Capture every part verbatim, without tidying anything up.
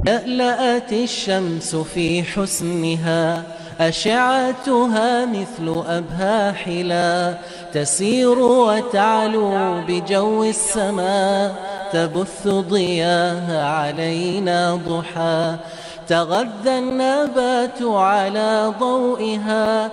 لألأت الشمس في حسنها، أشعتها مثل أبهى حلا، تسير وتعلو بجو السماء، تبث ضياها علينا ضحى. تغذى النبات على ضوئها،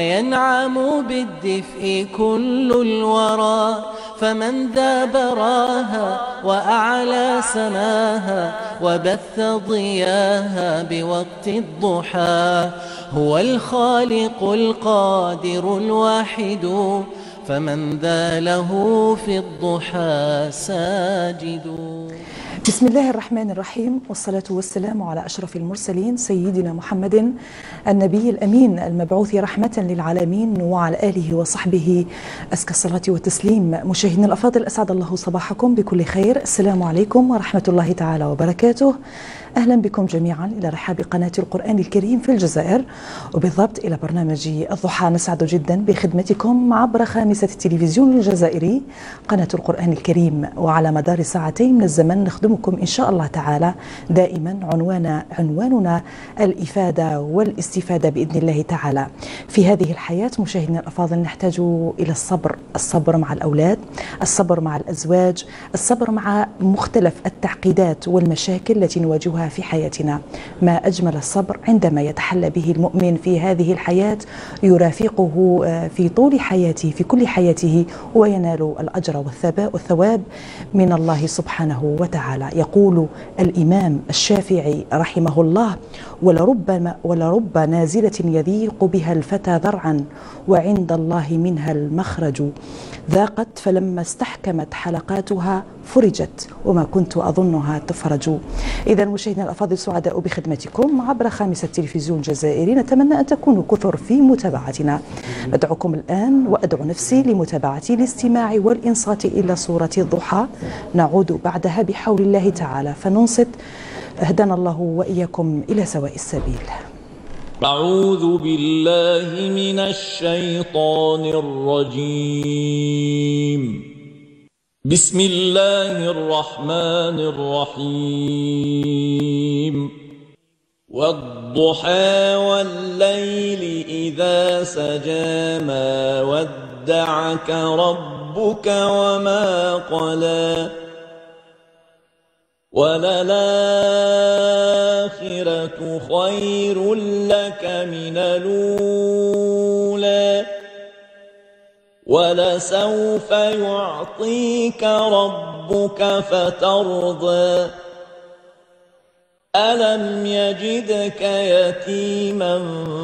وينعم بالدفء كل الورى. فمن ذا براها وأعلى سماها، وبث ضياها بوقت الضحى، هو الخالق القادر الواحد. فمن ذا له في الضحى ساجد. بسم الله الرحمن الرحيم، والصلاة والسلام على أشرف المرسلين سيدنا محمد النبي الأمين المبعوث رحمة للعالمين، وعلى آله وصحبه أزكى الصلاة والتسليم. مشاهدينا الأفاضل، أسعد الله صباحكم بكل خير. السلام عليكم ورحمة الله تعالى وبركاته. أهلا بكم جميعا إلى رحاب قناة القرآن الكريم في الجزائر، وبالضبط إلى برنامج الضحى. نسعد جدا بخدمتكم عبر خامسة التلفزيون الجزائري قناة القرآن الكريم، وعلى مدار ساعتين من الزمن نخدمكم إن شاء الله تعالى دائما عنوان عنواننا الإفادة والاستفادة بإذن الله تعالى. في هذه الحياة مشاهدينا الأفاضل نحتاج إلى الصبر، الصبر مع الأولاد، الصبر مع الأزواج، الصبر مع مختلف التعقيدات والمشاكل التي نواجهها في حياتنا. ما أجمل الصبر عندما يتحلى به المؤمن في هذه الحياة، يرافقه في طول حياته في كل حياته، وينال الأجر والثواب من الله سبحانه وتعالى. يقول الإمام الشافعي رحمه الله: ولرب, ولرب نازلة يذيق بها الفتى ذرعا، وعند الله منها المخرج. ذاقت فلما استحكمت حلقاتها فرجت، وما كنت أظنها تفرج. إذا مشاهدينا الأفاضل، سعداء بخدمتكم عبر خامسة التلفزيون الجزائري. نتمنى أن تكونوا كثر في متابعتنا. أدعوكم الآن وأدعو نفسي لمتابعة الاستماع والإنصات إلى سورة الضحى. نعود بعدها بحول الله تعالى فننصت. هدانا الله وإياكم إلى سواء السبيل. أعوذ بالله من الشيطان الرجيم. بسم الله الرحمن الرحيم. والضحى والليل إذا سجى، ما ودعك ربك وما قلى، وللآخرة خير لك من الأولى، ولسوف يعطيك ربك فترضى. ألم يجدك يتيما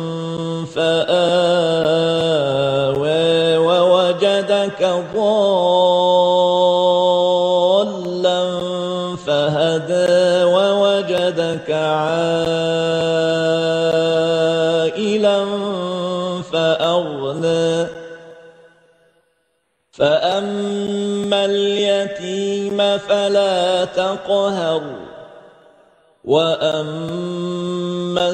فآوى، ووجدك ضالا فهدى، ووجدك عائلا فأغنى. فأما اليتيم فلا تقهر، وأما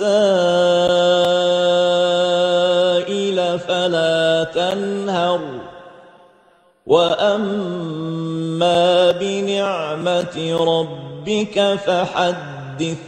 السائل فلا تنهر، وأما بنعمة ربك فحدث.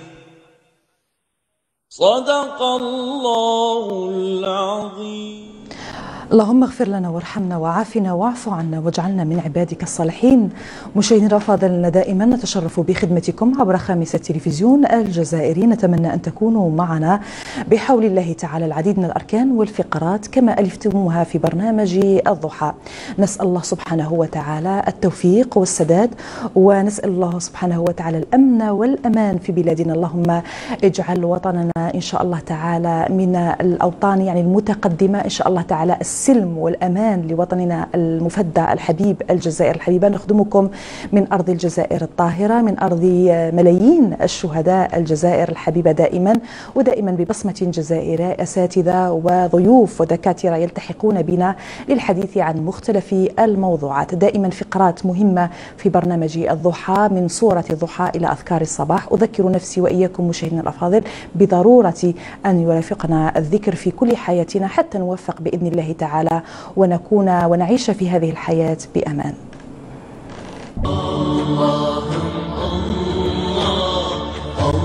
صدق الله العظيم. اللهم اغفر لنا وارحمنا وعافنا واعف عنا واجعلنا من عبادك الصالحين. مشاهدينا الأفاضل، دائما نتشرف بخدمتكم عبر خامسة التلفزيون الجزائري. نتمنى أن تكونوا معنا بحول الله تعالى. العديد من الأركان والفقرات كما ألفتموها في برنامج الضحى. نسأل الله سبحانه وتعالى التوفيق والسداد، ونسأل الله سبحانه وتعالى الأمن والأمان في بلادنا. اللهم اجعل وطننا إن شاء الله تعالى من الأوطان يعني المتقدمة إن شاء الله تعالى، السلم والأمان لوطننا المفدى الحبيب الجزائر الحبيبة. نخدمكم من أرض الجزائر الطاهرة، من أرض ملايين الشهداء الجزائر الحبيبة، دائما ودائما ببصمة جزائرية. أساتذة وضيوف ودكاترة يلتحقون بنا للحديث عن مختلف الموضوعات. دائما فقرات مهمة في برنامج الضحى، من سورة الضحى إلى أذكار الصباح. أذكر نفسي وإياكم مشاهدينا الأفاضل بضرورة أن يرافقنا الذكر في كل حياتنا، حتى نوفق بإذن الله تعالى ونكون ونعيش في هذه الحياة بأمان. الله الله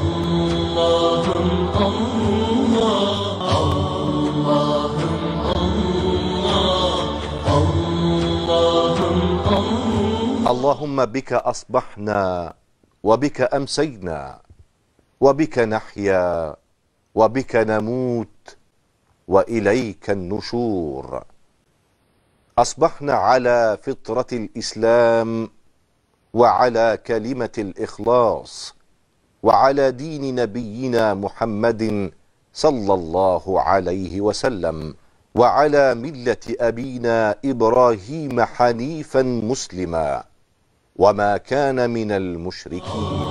اللهم بك أصبحنا وبك أمسينا وبك نحيا وبك نموت وإليك النشور. أصبحنا على فطرة الإسلام وعلى كلمة الإخلاص وعلى دين نبينا محمد صلى الله عليه وسلم وعلى ملة أبينا إبراهيم حنيفا مسلما وما كان من المشركين.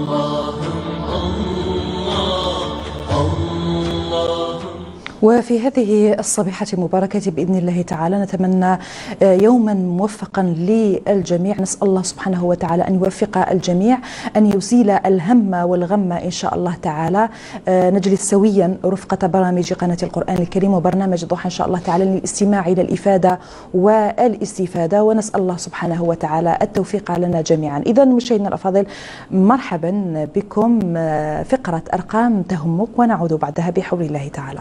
وفي هذه الصبيحة المباركة بإذن الله تعالى نتمنى يوما موفقا للجميع. نسأل الله سبحانه وتعالى أن يوفق الجميع، أن يزيل الهم والغم إن شاء الله تعالى. نجلس سويا رفقة برامج قناة القرآن الكريم وبرنامج ضحى إن شاء الله تعالى للاستماع إلى الإفادة والاستفادة، ونسأل الله سبحانه وتعالى التوفيق لنا جميعا. إذا مشاهدينا الأفاضل، مرحبا بكم. فقرة أرقام تهمك ونعود بعدها بحول الله تعالى.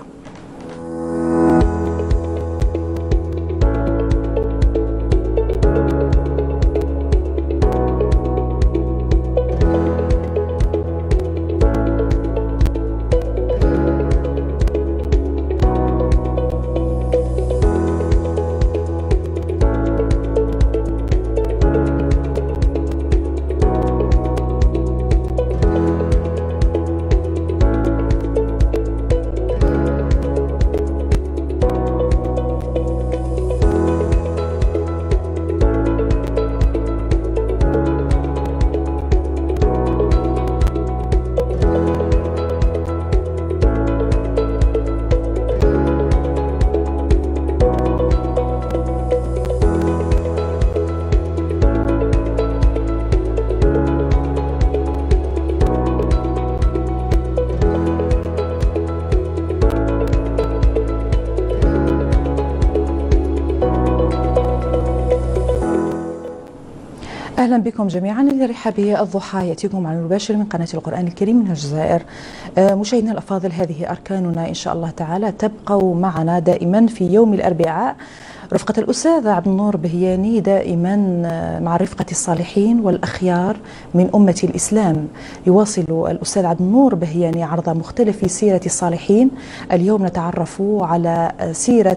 أهلا بكم جميعا لرحاب الضحى يأتيكم عن المباشر من قناة القرآن الكريم من الجزائر. مشاهدينا الأفاضل، هذه أركاننا إن شاء الله تعالى. تبقوا معنا دائما في يوم الأربعاء رفقة الأستاذ عبد النور بهياني، دائما مع رفقة الصالحين والأخيار من أمة الإسلام. يواصل الأستاذ عبد النور بهياني عرض مختلف سيرة الصالحين. اليوم نتعرف على سيرة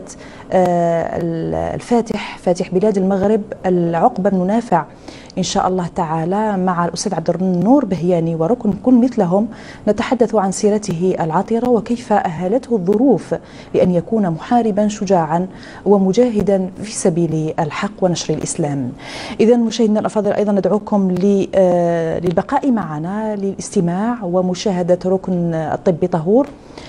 الفاتح فاتح بلاد المغرب العقبة بن نافع إن شاء الله تعالى مع الأستاذ عبد النور بهياني وركن كن مثلهم. نتحدث عن سيرته العطرة وكيف أهلته الظروف لأن يكون محاربا شجاعا ومجاهدا في سبيل الحق ونشر الإسلام. إذا مشاهدينا الأفاضل، أيضا ندعوكم للبقاء معنا للاستماع ومشاهدة ركن الطب طهور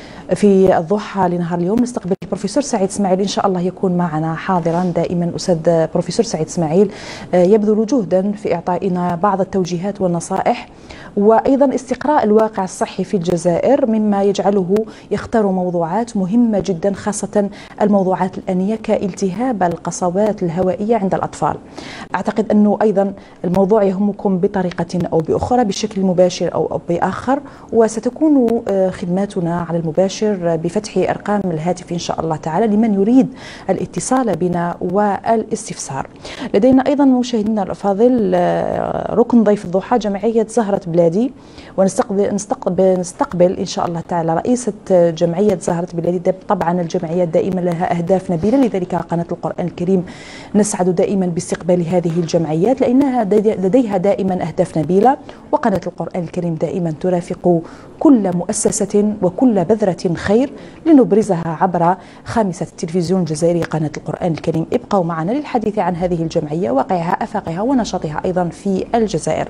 في الضحى لنهار اليوم. نستقبل البروفيسور سعيد اسماعيل إن شاء الله يكون معنا حاضرا دائما. أستاذ بروفيسور سعيد اسماعيل يبذل جهدا في إعطائنا بعض التوجيهات والنصائح وأيضا استقراء الواقع الصحي في الجزائر، مما يجعله يختار موضوعات مهمة جدا، خاصة الموضوعات الآنية كالتهاب القصبات الهوائية عند الأطفال. أعتقد أنه أيضا الموضوع يهمكم بطريقة أو بأخرى، بشكل مباشر أو بآخر، وستكون خدماتنا على المباشر بفتح أرقام الهاتف إن شاء الله تعالى لمن يريد الاتصال بنا والاستفسار. لدينا أيضا مشاهدينا الأفاضل ركن ضيف الضحى جمعية زهرة بلادي، ونستقبل نستقبل, نستقبل إن شاء الله تعالى رئيسة جمعية زهرة بلادي. طبعا الجمعية دائما لها أهداف نبيلة، لذلك قناة القرآن الكريم نسعد دائما باستقبال هذه الجمعيات لأنها لديها دائما أهداف نبيلة، وقناة القرآن الكريم دائما ترافق كل مؤسسة وكل بذرة خير لنبرزها عبر خامسة التلفزيون الجزائري قناة القرآن الكريم. ابقوا معنا للحديث عن هذه الجمعية، واقعها، أفاقها ونشاطها أيضا في الجزائر.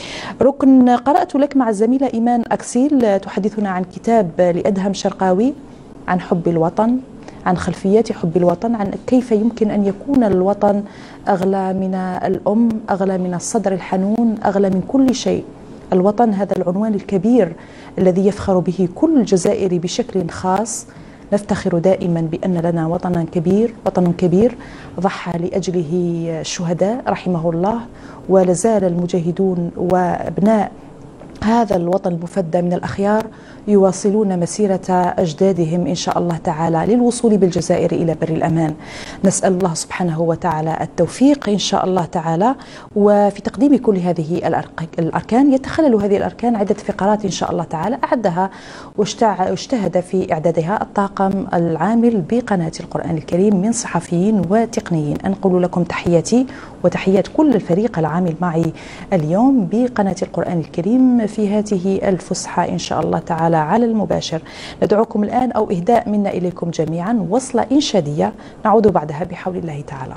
ركن قرأت لك مع الزميلة إيمان أكسيل تحدثنا عن كتاب لأدهم شرقاوي عن حب الوطن، عن خلفيات حب الوطن، عن كيف يمكن أن يكون الوطن أغلى من الأم، أغلى من الصدر الحنون، أغلى من كل شيء. الوطن هذا العنوان الكبير الذي يفخر به كل جزائري بشكل خاص. نفتخر دائما بأن لنا وطنا كبير، وطن كبير ضحى لأجله الشهداء رحمه الله، ولازال المجاهدون وأبناء هذا الوطن المفدى من الأخيار يواصلون مسيرة أجدادهم إن شاء الله تعالى للوصول بالجزائر إلى بر الأمان. نسأل الله سبحانه وتعالى التوفيق إن شاء الله تعالى. وفي تقديم كل هذه الأركان يتخلل هذه الأركان عدة فقرات إن شاء الله تعالى أعدها واجتهد في إعدادها الطاقم العامل بقناة القرآن الكريم من صحفيين وتقنيين. أنقل لكم تحياتي وتحيات كل الفريق العامل معي اليوم بقناة القرآن الكريم في هذه الفسحة إن شاء الله تعالى على المباشر. ندعوكم الآن أو إهداء منا إليكم جميعا وصلة إنشادية نعود بعدها بحول الله تعالى.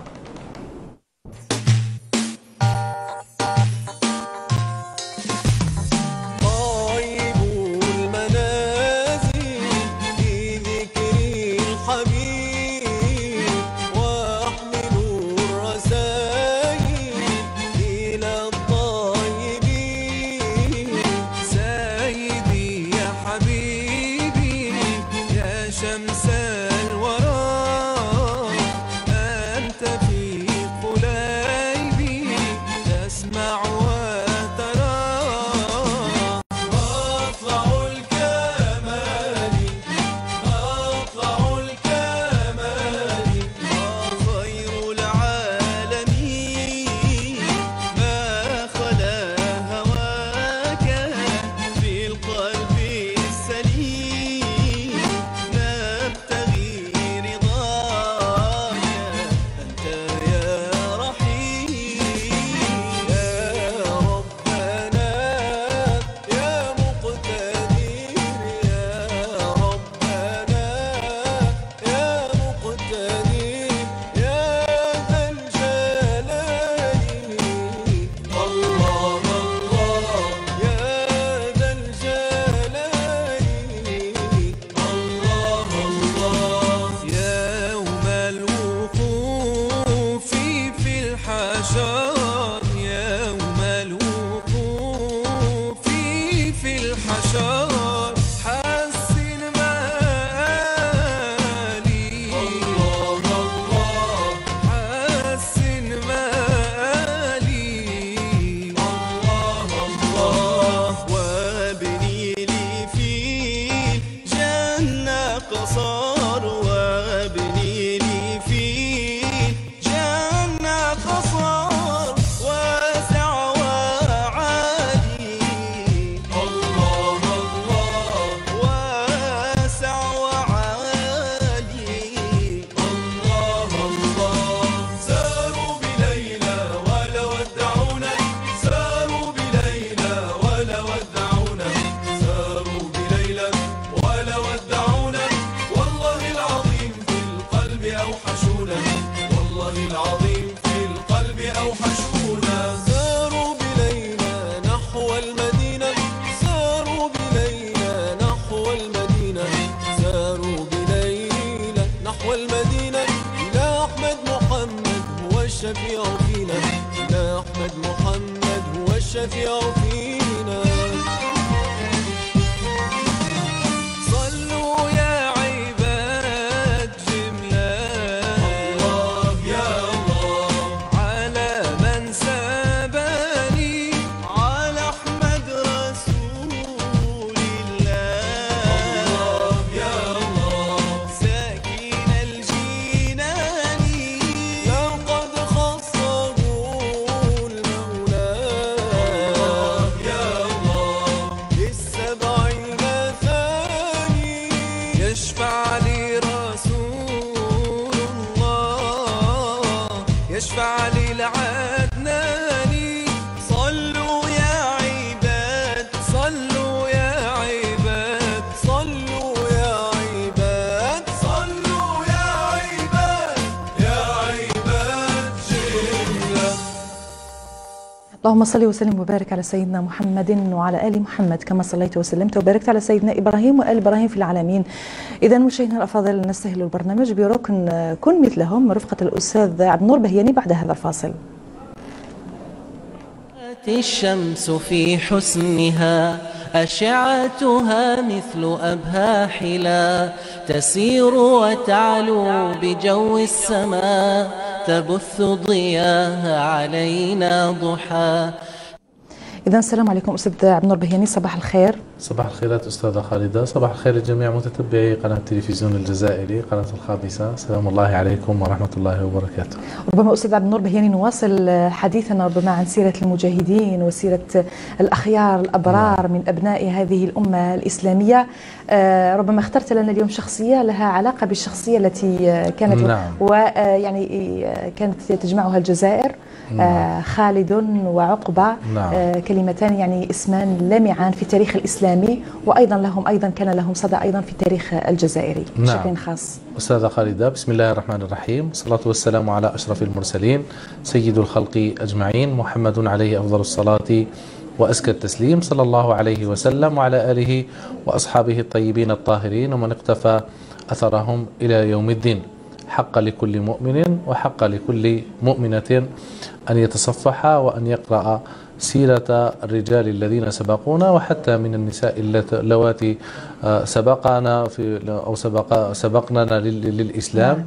الشفيع فينا، لا أحمد محمد هو الشفيع فينا. صلوا يا عباد جملة الله يا الله على من سباني على أحمد رسول الله يا الله ساكن الجنان لقد خصه المولى يا الله للسبعين ثاني يشفع لي رسول الله يشفع لي العدناني. صلوا يا عباد صلوا يا عباد صلوا يا عباد صلوا يا عباد يا عباد جملة. اللهم صل وسلم وبارك على سيدنا محمد وعلى آل محمد كما صليت وسلمت وباركت على سيدنا إبراهيم وآل إبراهيم في العالمين. إذا مشاهدينا الأفاضل نستهل البرنامج بركن كن مثلهم رفقة الأستاذ عبد النور بهياني بعد هذا الفاصل. الشمس في حسنها أشعتها مثل أبهى حلا تسير وتعلو بجو السماء تبث ضياها علينا ضحى. إذا السلام عليكم أستاذ عبد النور بهياني، صباح الخير. صباح الخيرات أستاذة خالدة، صباح الخير لجميع متتبعي قناة التلفزيون الجزائري قناة الخامسة. سلام الله عليكم ورحمة الله وبركاته. ربما أستاذ عبد النور بهياني نواصل حديثنا ربما عن سيرة المجاهدين وسيرة الأخيار الأبرار من أبناء هذه الأمة الإسلامية. ربما اخترت لنا اليوم شخصية لها علاقة بالشخصية التي كانت نعم. ويعني كانت تجمعها الجزائر. نعم. خالد وعقبة. نعم. كلمتان يعني اسمان لامعان في التاريخ الإسلامي، وأيضا لهم أيضا كان لهم صدى أيضا في التاريخ الجزائري. نعم. بشكل خاص. أستاذة خالدة، بسم الله الرحمن الرحيم، والصلاة والسلام على أشرف المرسلين سيد الخلق أجمعين، محمد عليه أفضل الصلاة وأزكى التسليم، صلى الله عليه وسلم وعلى آله وأصحابه الطيبين الطاهرين ومن اقتفى أثرهم إلى يوم الدين. حق لكل مؤمن وحق لكل مؤمنة أن يتصفح وأن يقرأ سيرة الرجال الذين سبقونا، وحتى من النساء اللواتي سبقنا في أو سبق سبقنا للإسلام،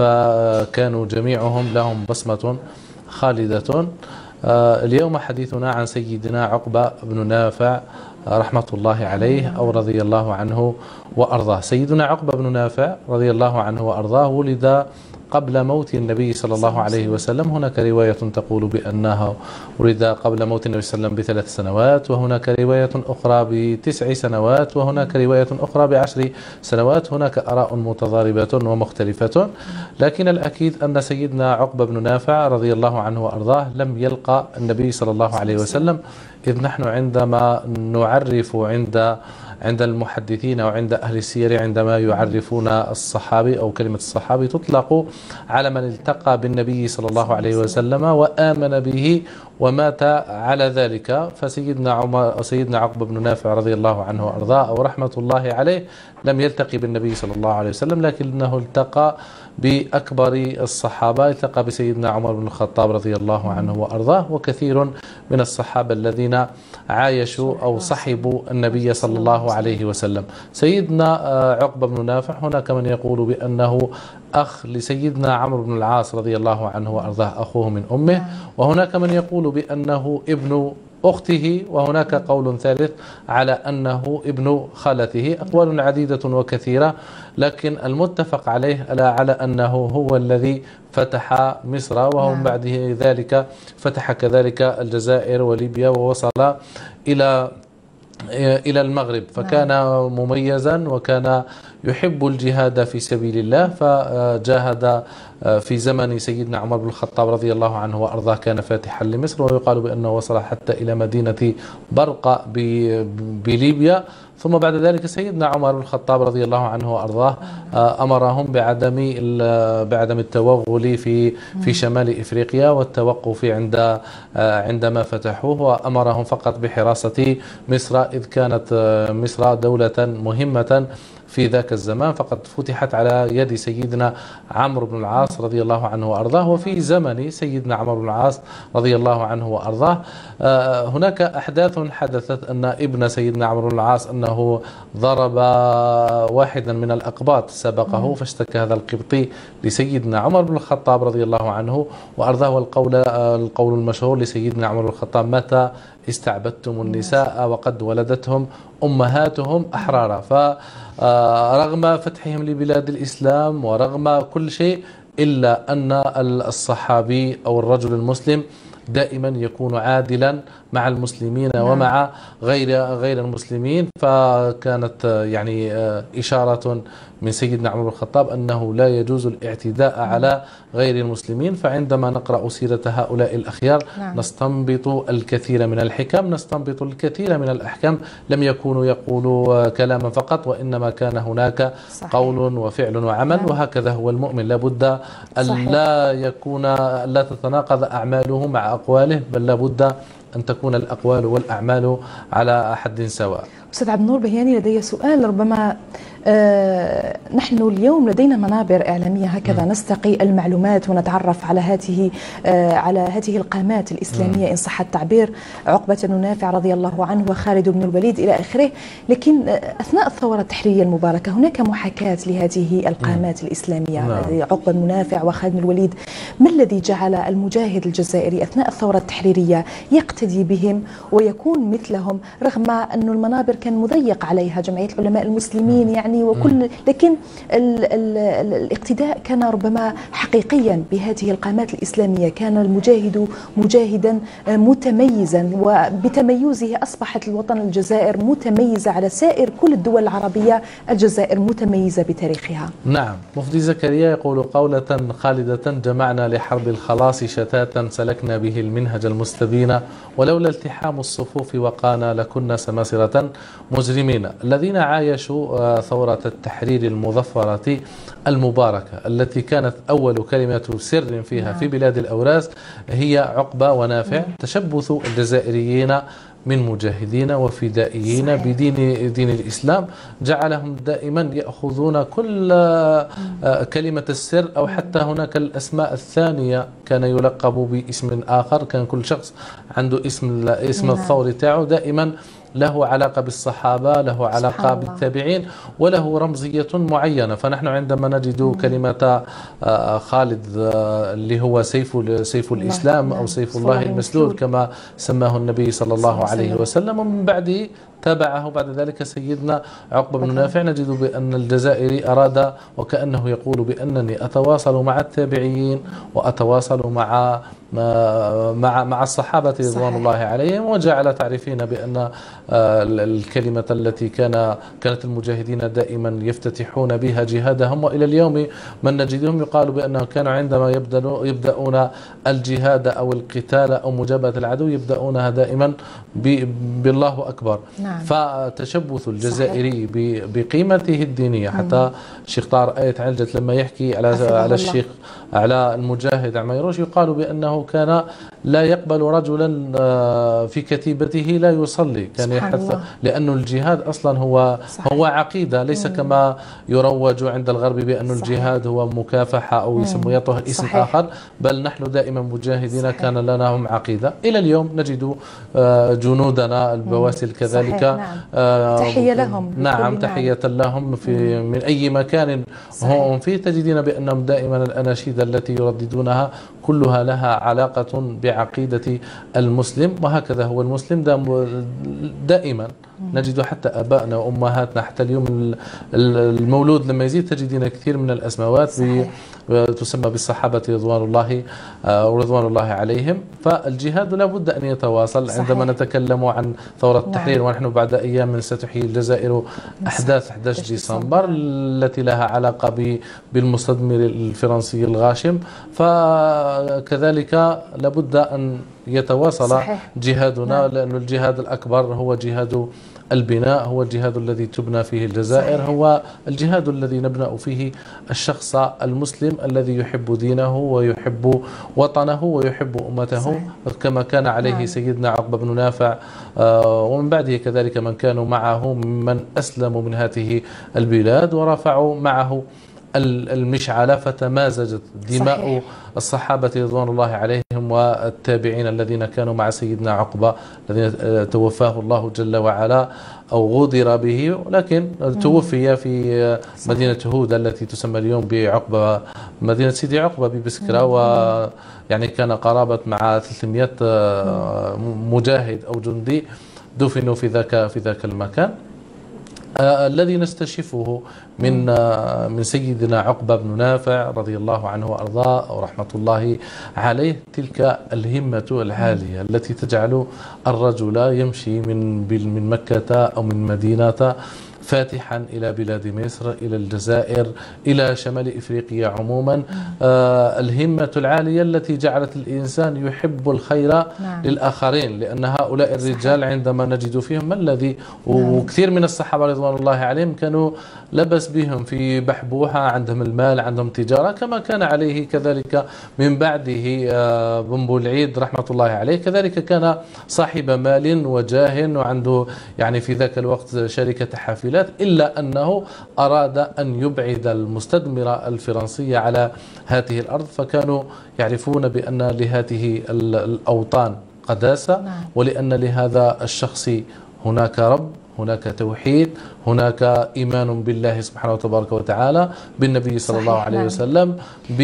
فكانوا جميعهم لهم بصمة خالدة. اليوم حديثنا عن سيدنا عقبة بن نافع رحمة الله عليه أو رضي الله عنه وأرضاه. سيدنا عقبة بن نافع رضي الله عنه وأرضاه ولد قبل موت النبي صلى الله عليه وسلم. هناك رواية تقول بأنه ولد قبل موت النبي صلى الله عليه وسلم بثلاث سنوات، وهناك رواية أخرى بتسع سنوات، وهناك رواية أخرى بعشر سنوات. هناك آراء متضاربة ومختلفة، لكن الأكيد أن سيدنا عقبة بن نافع رضي الله عنه وأرضاه لم يلقى النبي صلى الله عليه وسلم، إذ نحن عندما نعرف عند عند المحدثين وعند أهل السير عندما يعرفون الصحابي أو كلمة الصحابي تطلق على من التقى بالنبي صلى الله عليه وسلم وآمن به ومات على ذلك. فسيدنا عمر سيدنا عقبة بن نافع رضي الله عنه وأرضاه أو رحمة الله عليه لم يلتقي بالنبي صلى الله عليه وسلم، لكنه التقى بأكبر الصحابة، التقى بسيدنا عمر بن الخطاب رضي الله عنه وأرضاه، وكثير من الصحابة الذين عايشوا أو صحبوا النبي صلى الله عليه وسلم. سيدنا عقبة بن نافع هناك من يقول بأنه أخ لسيدنا عمرو بن العاص رضي الله عنه وأرضاه، أخوه من أمه، وهناك من يقول بأنه ابن أخته، وهناك قول ثالث على أنه ابن خالته. أقوال عديدة وكثيرة، لكن المتفق عليه على أنه هو الذي فتح مصر، وهو بعد ذلك فتح كذلك الجزائر وليبيا ووصل إلى إلى المغرب، فكان مميزا وكان يحب الجهاد في سبيل الله، فجاهد في زمن سيدنا عمر بن الخطاب رضي الله عنه وأرضاه، كان فاتحا لمصر، ويقال بأنه وصل حتى إلى مدينة برقة بليبيا. ثم بعد ذلك سيدنا عمر بن الخطاب رضي الله عنه وأرضاه أمرهم بعدم بعدم التوغل في في شمال إفريقيا والتوقف عند عندما فتحوه، وأمرهم فقط بحراسة مصر، إذ كانت مصر دولة مهمة في ذاك الزمان، فقد فتحت على يد سيدنا عمرو بن العاص رضي الله عنه وأرضاه. وفي زمن سيدنا عمرو بن العاص رضي الله عنه وأرضاه هناك أحداث حدثت، أن ابن سيدنا عمرو بن العاص أنه ضرب واحدا من الأقباط سبقه، فاشتكى هذا القبطي لسيدنا عمر بن الخطاب رضي الله عنه وأرضاه. والقول القول المشهور لسيدنا عمر بن الخطاب: متى استعبدتم النساء وقد ولدتهم أمهاتهم أحرارا. فرغم فتحهم لبلاد الإسلام ورغم كل شيء، إلا أن الصحابي أو الرجل المسلم دائما يكون عادلا مع المسلمين ومع غير غير المسلمين. فكانت يعني إشارة من سيدنا عمر بن الخطاب أنه لا يجوز الاعتداء على غير المسلمين. فعندما نقرأ سيرة هؤلاء الأخيار نعم. نستنبط الكثير من الحكم، نستنبط الكثير من الأحكام. لم يكونوا يقولوا كلاما فقط، وإنما كان هناك صحيح. قول وفعل وعمل نعم. وهكذا هو المؤمن، لابد أن لا يكون لا تتناقض أعماله مع أقواله، بل لابد أن تكون الأقوال والأعمال على حد سواء. أستاذ عبد النور بهياني، لدي سؤال ربما آه نحن اليوم لدينا منابر إعلامية هكذا نستقي المعلومات ونتعرف على هذه آه على هذه القامات الإسلامية إن صح التعبير، عقبة بن نافع رضي الله عنه وخالد بن الوليد إلى آخره. لكن أثناء الثورة التحريرية المباركة هناك محاكاة لهذه القامات الإسلامية، عقبة بن نافع وخالد بن الوليد. ما الذي جعل المجاهد الجزائري أثناء الثورة التحريرية يقتدي بهم ويكون مثلهم، رغم أن المنابر كان مضيق عليها، جمعية العلماء المسلمين يعني وكل، لكن ال ال ال الاقتداء كان ربما حقيقيا بهذه القامات الإسلامية. كان المجاهد مجاهدا متميزا، وبتميزه أصبحت الوطن الجزائر متميزة على سائر كل الدول العربية. الجزائر متميزة بتاريخها. نعم. مفدي زكريا يقول قولة خالدة: جمعنا لحرب الخلاص شتاتا سلكنا به المنهج المستبين، ولولا التحام الصفوف وقانا لكنا سماسرة مجرمين. الذين عايشوا ثورة التحرير المظفرة المباركة التي كانت أول كلمة سر فيها في بلاد الأوراس هي عقبة ونافع. تشبث الجزائريين من مجاهدين وفدائيين صحيح. بدين دين الإسلام جعلهم دائما يأخذون كل كلمة السر، أو حتى هناك الأسماء الثانية كان يلقب باسم آخر. كان كل شخص عنده اسم اسم الثور تاعو دائما له علاقة بالصحابة، له علاقة بالتابعين، وله رمزية معينة. فنحن عندما نجد كلمة خالد اللي هو سيف سيف الإسلام أو سيف الله المسلول كما سماه النبي صلى الله عليه وسلم، ومن بعده تابعه بعد ذلك سيدنا عقبة بن نافع، نجد بأن الجزائري أراد وكأنه يقول بأنني أتواصل مع التابعين وأتواصل مع مع مع الصحابة رضوان الله عليهم. وجعل تعرفين بأن الكلمة التي كان كانت المجاهدين دائما يفتتحون بها جهادهم، وإلى اليوم من نجدهم يقال بأنه كانوا عندما يبدأون الجهاد أو القتال أو مجابهة العدو يبدأونها دائما بالله أكبر. نعم. فتشبث الجزائري بقيمته الدينية، حتى الشيخ طارق آية علجت لما يحكي على على الشيخ على المجاهد عميروش يقال بأنه كان لا يقبل رجلا في كتيبته لا يصلي، كان يحث، لأن الجهاد أصلا هو صحيح. هو عقيدة، ليس مم. كما يروج عند الغرب بأن الجهاد هو مكافحة أو يسمى يعطوه اسم صحيح. آخر، بل نحن دائما مجاهدين صحيح. كان لنا هم عقيدة. إلى اليوم نجد جنودنا البواسل كذلك صحيح. نعم. تحية لهم. نعم تحية لهم في من أي مكان هم فيه، تجدين بأنهم دائما الأناشيد التي يرددونها كلها لها علاقة بعقيدة المسلم، وهكذا هو المسلم دائما. نجد حتى أبائنا وأمهاتنا حتى اليوم المولود لما يزيد تجدين كثير من الأسماوات تسمى بالصحابة رضوان الله ورضوان الله عليهم. فالجهاد لا بد أن يتواصل. صحيح. عندما نتكلم عن ثورة التحرير ونحن بعد أيام ستحيي الجزائر أحداث أحد عشر ديسمبر التي لها علاقة بالمستثمر الفرنسي الغاشم، فكذلك لابد أن يتواصل صحيح. جهادنا. نعم. لأن الجهاد الأكبر هو جهاد البناء، هو الجهاد الذي تبنى فيه الجزائر صحيح. هو الجهاد الذي نبنأ فيه الشخص المسلم الذي يحب دينه ويحب وطنه ويحب أمته صحيح. كما كان عليه نعم. سيدنا عقبة بن نافع ومن بعده كذلك من كانوا معه ممن أسلموا من هذه البلاد ورفعوا معه المشعلة، فتمازجت دماء صحيح. الصحابة رضوان الله عليهم والتابعين الذين كانوا مع سيدنا عقبة الذين توفاه الله جل وعلا أو غدر به، ولكن توفي في مدينة هودة التي تسمى اليوم بعقبة، مدينة سيدي عقبة ببسكرة، ويعني كان قرابة مع ثلاثمئة مجاهد أو جندي دفنوا في ذاك في ذاك المكان. آه الذي نستشفه من آه من سيدنا عقبة بن نافع رضي الله عنه وأرضاه ورحمة الله عليه تلك الهمة العالية التي تجعل الرجل يمشي من من مكة أو من مدينة فاتحا إلى بلاد مصر، إلى الجزائر، إلى شمال إفريقيا عموما. آه الهمة العالية التي جعلت الإنسان يحب الخير نعم. للآخرين، لأن هؤلاء الرجال عندما نجد فيهم ما الذي نعم. وكثير من الصحابة رضوان الله عليهم كانوا لبس بهم في بحبوحة، عندهم المال، عندهم تجارة، كما كان عليه كذلك من بعده آه بن بولعيد رحمة الله عليه، كذلك كان صاحب مال وجاه وعنده يعني في ذاك الوقت شركة حافلات. الشخصيات، إلا أنه أراد أن يبعد المستدمرة الفرنسية على هذه الأرض، فكانوا يعرفون بأن لهذه الأوطان قداسة، نعم. ولأن لهذا الشخص هناك رب، هناك توحيد، هناك إيمان بالله سبحانه وتبارك وتعالى، بالنبي صلى الله عليه نعم. وسلم،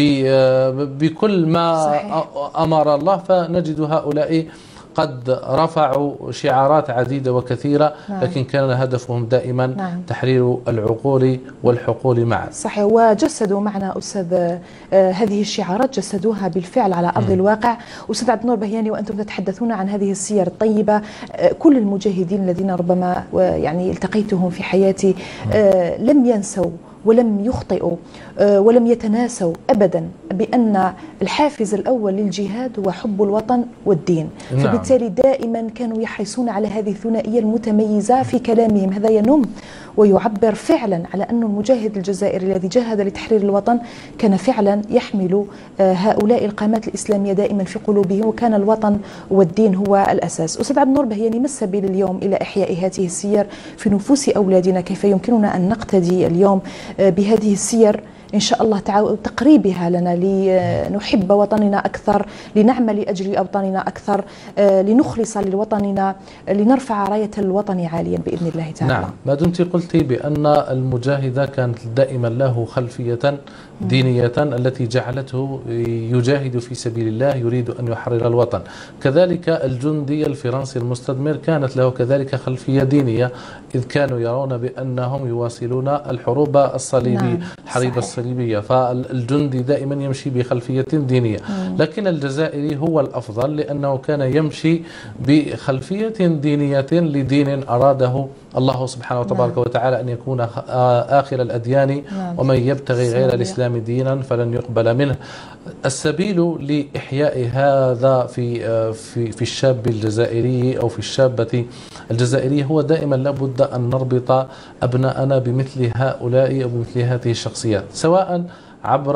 بكل ما صحيح. أمر الله. فنجد هؤلاء قد رفعوا شعارات عديدة وكثيرة، نعم. لكن كان هدفهم دائما نعم. تحرير العقول والحقول معا. صحيح. وجسدوا معنا أستاذ آه هذه الشعارات، جسدوها بالفعل على أرض م. الواقع. أستاذ عبد النور بهياني، وأنتم تتحدثون عن هذه السير الطيبة، آه كل المجاهدين الذين ربما يعني التقيتهم في حياتي آه لم ينسوا ولم يخطئوا ولم يتناسوا أبدا بأن الحافز الأول للجهاد هو حب الوطن والدين. نعم. فبالتالي دائما كانوا يحرصون على هذه الثنائية المتميزة في كلامهم. هذا ينم ويعبر فعلا على أن المجاهد الجزائري الذي جاهد لتحرير الوطن كان فعلا يحمل هؤلاء القامات الإسلامية دائما في قلوبهم، وكان الوطن والدين هو الأساس. أستاذ عبد النور بهياني، ما السبيل اليوم إلى إحياء هذه السير في نفوس أولادنا؟ كيف يمكننا أن نقتدي اليوم بهذه السير إن شاء الله تعالى، تقريبها لنا لنحب وطننا أكثر، لنعمل لأجل أوطاننا أكثر، لنخلص لوطننا، لنرفع راية الوطن عاليا بإذن الله تعالى. نعم، ما دمت قلت بأن المجاهد كانت دائما له خلفية دينية التي جعلته يجاهد في سبيل الله، يريد أن يحرر الوطن. كذلك الجندي الفرنسي المستدمر كانت له كذلك خلفية دينية، إذ كانوا يرون بأنهم يواصلون الحروب الصليبية. نعم. حرب الصليبية، فالجندي دائما يمشي بخلفية دينية. مم. لكن الجزائري هو الأفضل، لأنه كان يمشي بخلفية دينية لدين أراده الله سبحانه وتبارك نعم. وتعالى أن يكون آخر الأديان. نعم. ومن يبتغي غير الإسلام دينا فلن يقبل منه. السبيل لإحياء هذا في في في الشاب الجزائري أو في الشابة الجزائرية هو دائما لابد أن نربط أبناءنا بمثل هؤلاء أو بمثل هذه الشخصيات، سواء عبر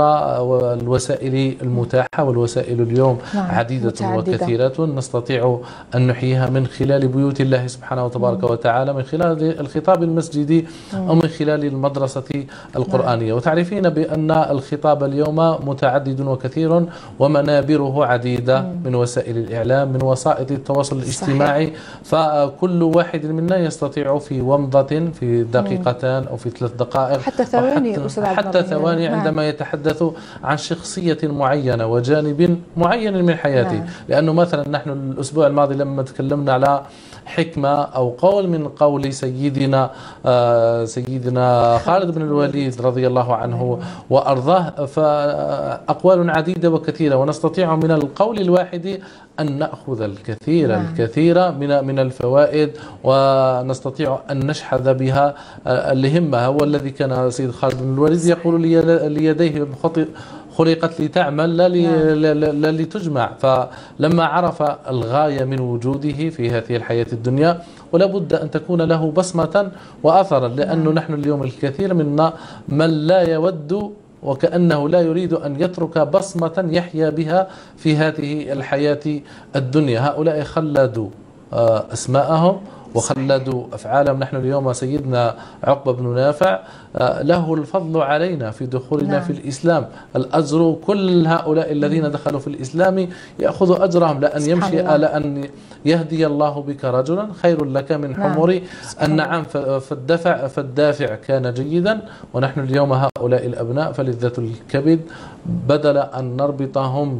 الوسائل المتاحة، والوسائل اليوم نعم. عديدة متعددة. وكثيرة نستطيع أن نحييها من خلال بيوت الله سبحانه وتبارك مم. وتعالى، من خلال الخطاب المسجدي مم. أو من خلال المدرسة القرآنية. نعم. وتعرفين بأن الخطاب اليوم متعدد وكثير، ومنابره عديدة مم. من وسائل الإعلام، من وسائل التواصل الاجتماعي. صحيح. فكل واحد منا يستطيع في ومضة، في دقيقتان أو في ثلاث دقائق، حتى ثواني حتى, حتى ثواني عندما نعم. يتحدث عن شخصية معينة وجانب معين من حياته. نعم. لأنه مثلا نحن الأسبوع الماضي لما تكلمنا على حكمة أو قول من قول سيدنا آه سيدنا خالد بن الوليد رضي الله عنه وأرضاه، فأقوال عديدة وكثيرة، ونستطيع من القول الواحد أن نأخذ الكثير نعم. الكثير من من الفوائد، ونستطيع أن نشحذ بها الهمة. هو الذي كان سيد خالد بن الوليد يقول ليديه خلقت لتعمل لا, لا لتجمع. فلما عرف الغاية من وجوده في هذه الحياة الدنيا، ولا بد أن تكون له بصمة وأثرا، لأنه نحن اليوم الكثير منا من لا يود وكأنه لا يريد أن يترك بصمة يحيا بها في هذه الحياة الدنيا. هؤلاء خلدوا أسماءهم وخلدوا أفعالهم. نحن اليوم سيدنا عقبة بن نافع له الفضل علينا في دخولنا نعم. في الإسلام. الأجر كل هؤلاء الذين دخلوا في الإسلام يأخذ أجرهم، لأن يمشي لأن يهدي الله بك رجلا خير لك من حمر النعم. فالدفع فالدافع كان جيدا. ونحن اليوم هؤلاء الأبناء فلذة الكبد، بدل أن نربطهم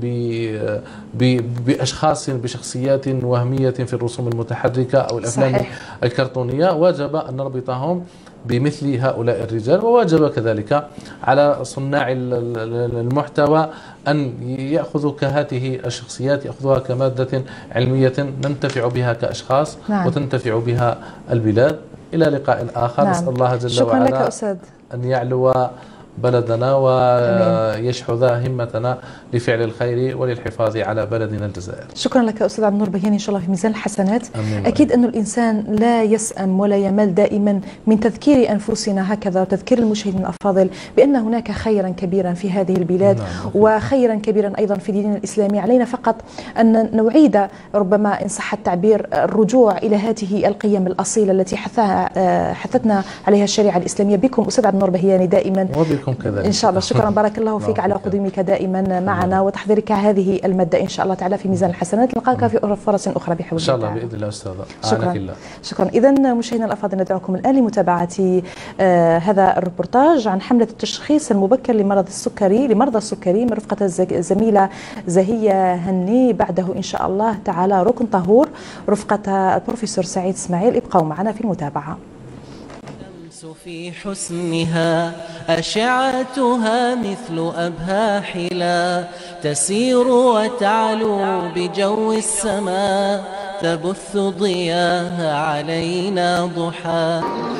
بأشخاص بشخصيات وهمية في الرسوم المتحركة أو الأفلام صحيح. الكرتونية، وجب أن نربطهم بمثل هؤلاء الرجال. وواجب كذلك على صناع المحتوى أن يأخذوا كهذه الشخصيات، يأخذوها كمادة علمية ننتفع بها كأشخاص نعم. وتنتفع بها البلاد. إلى لقاء آخر. نعم. نسأل الله جل شكرا وعلا لك أستاذ. أن يعلو بلدنا ويشحذ همتنا لفعل الخير وللحفاظ على بلدنا الجزائر. شكرا لك أستاذ عبد النور بهياني، إن شاء الله في ميزان الحسنات. أمين. أكيد أن الإنسان لا يسأم ولا يمل دائما من تذكير أنفسنا هكذا وتذكير المشاهدين الأفاضل بأن هناك خيرا كبيرا في هذه البلاد. نعم. وخيرا كبيرا أيضا في ديننا الإسلامي. علينا فقط أن نعيد ربما إن صح التعبير الرجوع إلى هذه القيم الأصيلة التي حثها حثتنا عليها الشريعة الإسلامية. بكم أستاذ عبد النور بهياني دائما وبكم كذلك إن شاء الله. شكرا بارك الله فيك على قدومك دائما معنا وتحضيرك هذه المادة إن شاء الله تعالى في ميزان الحسنات. نلقاك في فرص أخرى بحول الله إن شاء الله بإذن الله أستاذة. شكرا. شكرا. إذا مشاهدينا الأفاضل ندعوكم الآن لمتابعة آه هذا الريبورتاج عن حملة التشخيص المبكر لمرض السكري لمرضى السكري من رفقة الزميلة زهية هني. بعده إن شاء الله تعالى ركن طهور رفقة البروفيسور سعيد إسماعيل. ابقوا معنا في المتابعة. في حسنها أشعتها مثل أبهى حلا تسير وتعلو بجو السماء تبث ضياها علينا ضحى.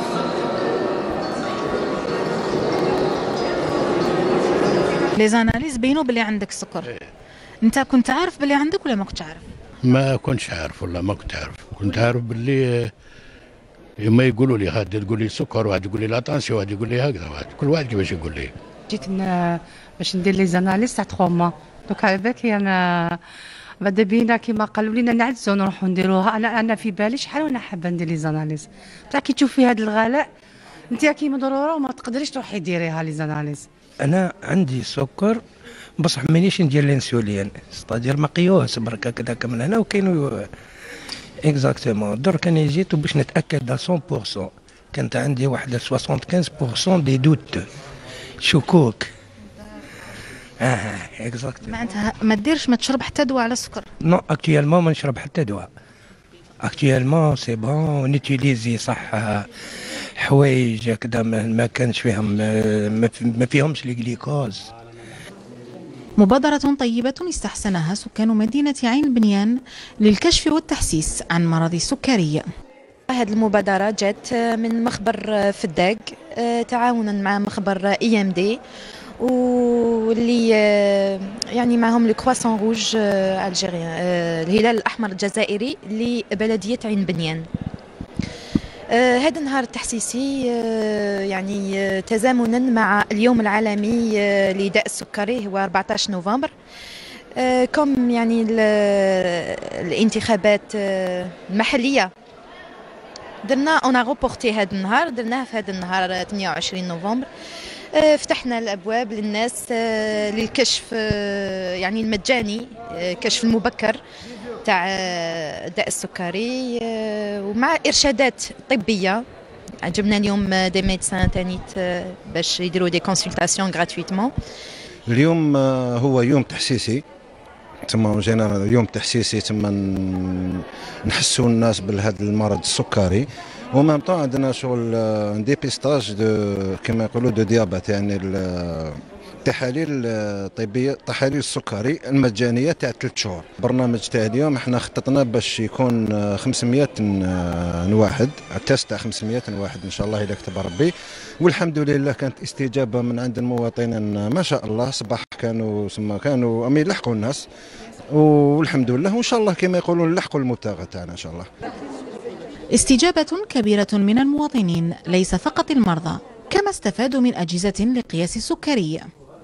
لي زاناليز بينوا بلي عندك سكر. انت كنت عارف بلي عندك ولا ما كنتش عارف؟ ما كنتش عارف والله، ما كنت عارف. كنت عارف باللي ما يقولوا لي هذا تقول لي سكر، واحد يقول لي لا طانسيون، واحد يقول لي هكذا، واحد كل واحد كيفاش يقول لي. جيت باش ندير لي زاناليز تاع ثلاث موا، دوك على بالي انا بدا بينا كيما قالوا لنا نعزوا نروحوا نديروها. انا انا في بالي شحال وانا حابه ندير لي زاناليز، بصح كي تشوفي هذا الغلاء انت كي مضروره وما تقدريش تروحي ديريها لي زاناليز. انا عندي سكر بصح مانيش ندير الانسولين، ستادير مقيوس برك هكذاك من هنا وكاين اكزاكتومون. درك انا جيت باش نتاكد مية بالمية، كانت عندي واحد خمسة وستين بالمية دي دوت شكوك. اه اكزاكتومون. معناتها ما ديرش ما تشرب حتى دواء على السكر؟ نو اكتويلمون ما نشرب حتى دواء. اكتويلمون سي بون نيتيليزي صح حوايج هكذا ما كانش فيهم ما فيهمش لي جليكوز. مبادرة طيبة استحسنها سكان مدينة عين بنيان للكشف والتحسيس عن مرض السكري. هذه المبادرة جات من مخبر فداق تعاونا مع مخبر اي ام دي واللي يعني معهم لو كرواسون روج الجيريان الهلال الاحمر الجزائري لبلدية عين بنيان. هذا النهار التحسيسي يعني تزامنا مع اليوم العالمي لداء السكري هو أربعة عشر نوفمبر. كم يعني الانتخابات المحلية درنا اون روبورتي هذا النهار، درناه في هذا النهار ثمانية وعشرين نوفمبر. فتحنا الابواب للناس للكشف يعني المجاني، كشف المبكر تاع داء السكري ومع ارشادات طبيه. جبنا اليوم دي ميدسان تانيت باش يديروا دي كونسلطاسيون غراتويتمون. اليوم هو يوم تحسيسي، تما جينا يوم تحسيسي تما نحسوا الناس بهذا المرض السكري، ومام طون عندنا شغل ديبيستاج دو كما يقولوا دو ديابات، يعني التحاليل الطبيه التحاليل السكري المجانيه تاع ثلاث شهور. برنامج تاع اليوم احنا خططنا باش يكون خمسمية واحد، التست تاع خمسمية واحد ان شاء الله اذا كتب ربي. والحمد لله كانت استجابه من عند المواطنين ما شاء الله. صباح كانوا ثم كانوا امي يلحقوا الناس والحمد لله، وان شاء الله كما يقولون نلحقوا المبتغى تاعنا ان شاء الله. استجابة كبيرة من المواطنين، ليس فقط المرضى، كما استفادوا من أجهزة لقياس السكري.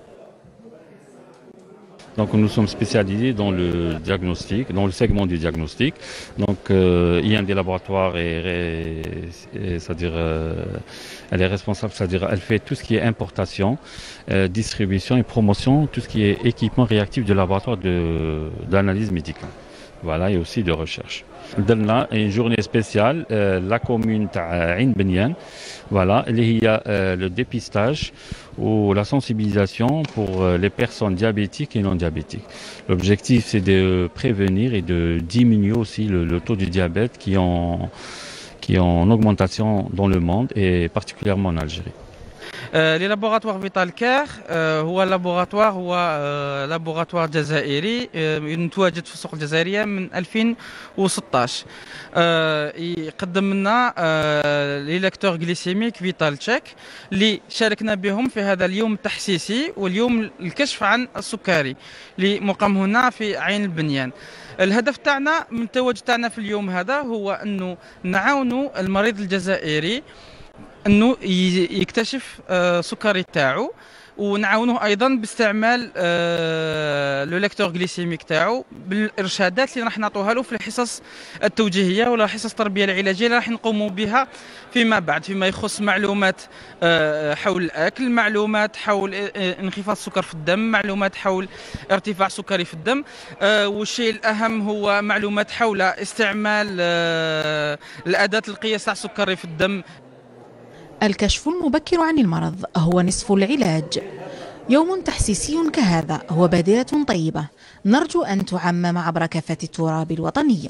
Donc nous sommes spécialisés dans le diagnostic, dans le segment du diagnostic. Donc euh, I M D Laboratoire est, est, c'est-à-dire, euh, elle est responsable, c'est-à-dire elle fait tout ce qui est importation, euh, distribution et promotion, tout ce qui est équipement réactif de laboratoire de d'analyse médicale. Voilà, et aussi de recherche. Dans une journée spéciale, euh, la commune d'Ain Benian, voilà, il y a euh, le dépistage ou la sensibilisation pour euh, les personnes diabétiques et non diabétiques. L'objectif, c'est de prévenir et de diminuer aussi le, le taux du diabète qui est, en, qui est en augmentation dans le monde et particulièrement en Algérie. لي لابوغاتوار فيتال كير هو لابوغاتوار هو لابوغاتوار جزائري متواجد في السوق الجزائريه من ألفين وستطاش. يقدم لنا لي لاكتور غليسيميك فيتال تشيك اللي شاركنا بهم في هذا اليوم التحسيسي واليوم الكشف عن السكري اللي مقام هنا في عين البنيان. الهدف تاعنا من التواجد تاعنا في اليوم هذا هو انه نعاونوا المريض الجزائري انه يكتشف سكري تاعو، ونعاونوه ايضا باستعمال لو ليكتور غليسيميك تاعو بالارشادات اللي راح نعطوها له في الحصص التوجيهيه ولا حصص التربيه العلاجيه اللي راح نقوموا بها فيما بعد، فيما يخص معلومات حول الاكل، معلومات حول انخفاض السكر في الدم، معلومات حول ارتفاع سكري في الدم، والشيء الاهم هو معلومات حول استعمال الاداه القياس تاع السكري في الدم. الكشف المبكر عن المرض هو نصف العلاج. يوم تحسيسي كهذا هو بادرة طيبة نرجو أن تعمم عبر كافة التراب الوطنية.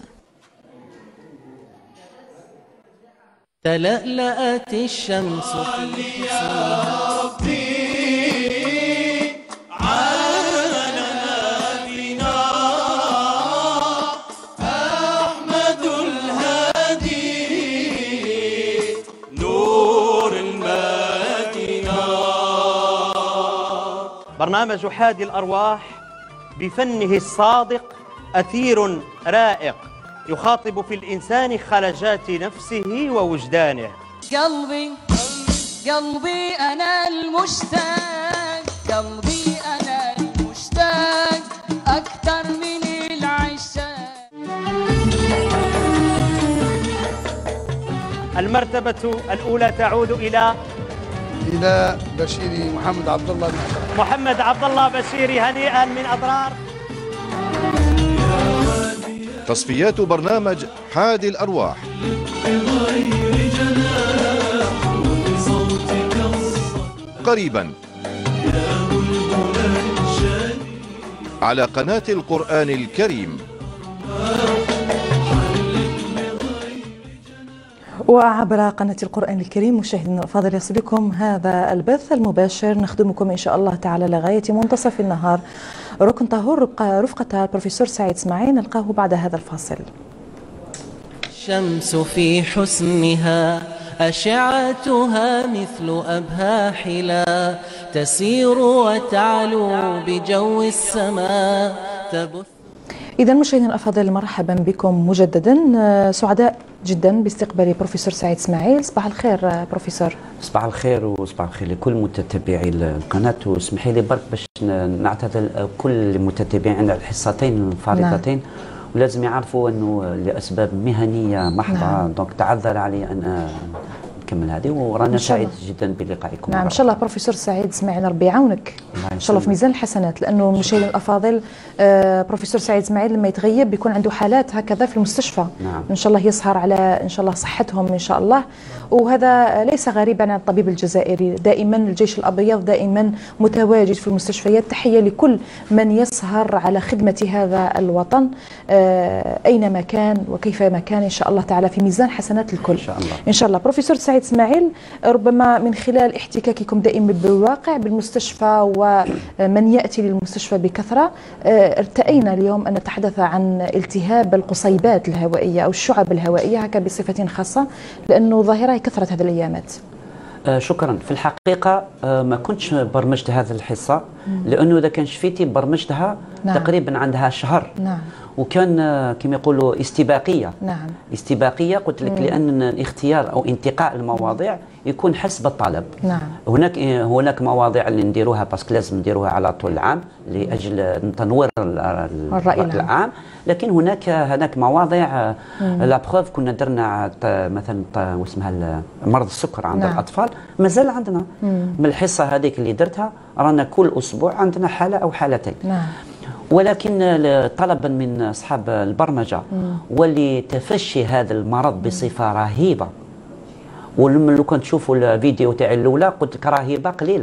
تلألأت الشمس في حسنها برنامج حادي الأرواح بفنه الصادق أثير رائق يخاطب في الإنسان خلجات نفسه ووجدانه. قلبي قلبي أنا المشتاق، قلبي أنا المشتاق أكثر من العشاق. المرتبة الأولى تعود إلى إلى بشيري محمد عبد الله بن محمد عبد الله بشيري، هنيئا من أضرار. تصفيات برنامج حادي الأرواح قريبا على قناة القرآن الكريم. وعبر قناة القرآن الكريم مشاهدينا الأفاضل يصل بكم هذا البث المباشر، نخدمكم إن شاء الله تعالى لغاية منتصف النهار. ركن طهور رفقة البروفيسور سعيد اسماعيل نلقاه بعد هذا الفاصل. الشمس في حسنها أشعتها مثل أبهى حلا تسير وتعلو بجو السماء تبث. إذا مشاهدينا الأفاضل مرحبا بكم مجددا، سعداء جدا باستقبال بروفيسور سعيد اسماعيل. صباح الخير بروفيسور. صباح الخير وصباح الخير لكل متتبعي القناة، واسمحي لي برك باش نعتذر كل متتبعين الحصتين الفارطتين. نعم. ولازم يعرفوا انه لاسباب مهنيه محضه. نعم. دونك تعذر علي ان نكمل هذه، ورانا سعيد جدا بلقائكم. نعم ان شاء الله بروفيسور سعيد اسماعيل ربي يعاونك ان شاء الله في ميزان الحسنات، لانه المشاهدين الافاضل آه بروفيسور سعيد اسماعيل لما يتغيب بيكون عنده حالات هكذا في المستشفى. نعم. ان شاء الله يسهر على ان شاء الله صحتهم ان شاء الله، وهذا ليس غريبا عن الطبيب الجزائري، دائما الجيش الابيض دائما متواجد في المستشفيات. تحيه لكل من يسهر على خدمه هذا الوطن آه اينما كان وكيفما كان، ان شاء الله تعالى في ميزان حسنات الكل ان شاء الله. ان شاء الله بروفيسور سعيد اسماعيل، ربما من خلال احتكاككم دائما بالواقع بالمستشفى ومن ياتي للمستشفى بكثره، ارتأينا اليوم ان نتحدث عن التهاب القصيبات الهوائيه او الشعب الهوائيه هكا بصفه خاصه، لانه ظاهره كثرت هذه الايامات. آه شكرا. في الحقيقه آه ما كنتش برمجت هذه الحصه، لانه اذا كان شفيتي برمجتها. نعم. تقريبا عندها شهر. نعم. وكان كما يقولوا استباقيه. نعم. استباقيه قلت لك، لان الاختيار او انتقاء المواضيع يكون حسب الطلب. نعم. هناك هناك مواضيع اللي نديروها باسكو لازم نديروها على طول العام لاجل تنوير الراي العام، لكن هناك هناك مواضيع لا بروف كنا درنا مثلا واسمها مرض السكر عند. نعم. الاطفال مازال عندنا. مم. من الحصه هذيك اللي درتها رانا كل اسبوع عندنا حاله او حالتين. نعم. ولكن طلبا من اصحاب البرمجه واللي تفشي هذا المرض بصفه رهيبه، ولما لو كنت تشوفوا الفيديو تاعي الاولى قلت لك رهيبه قليله.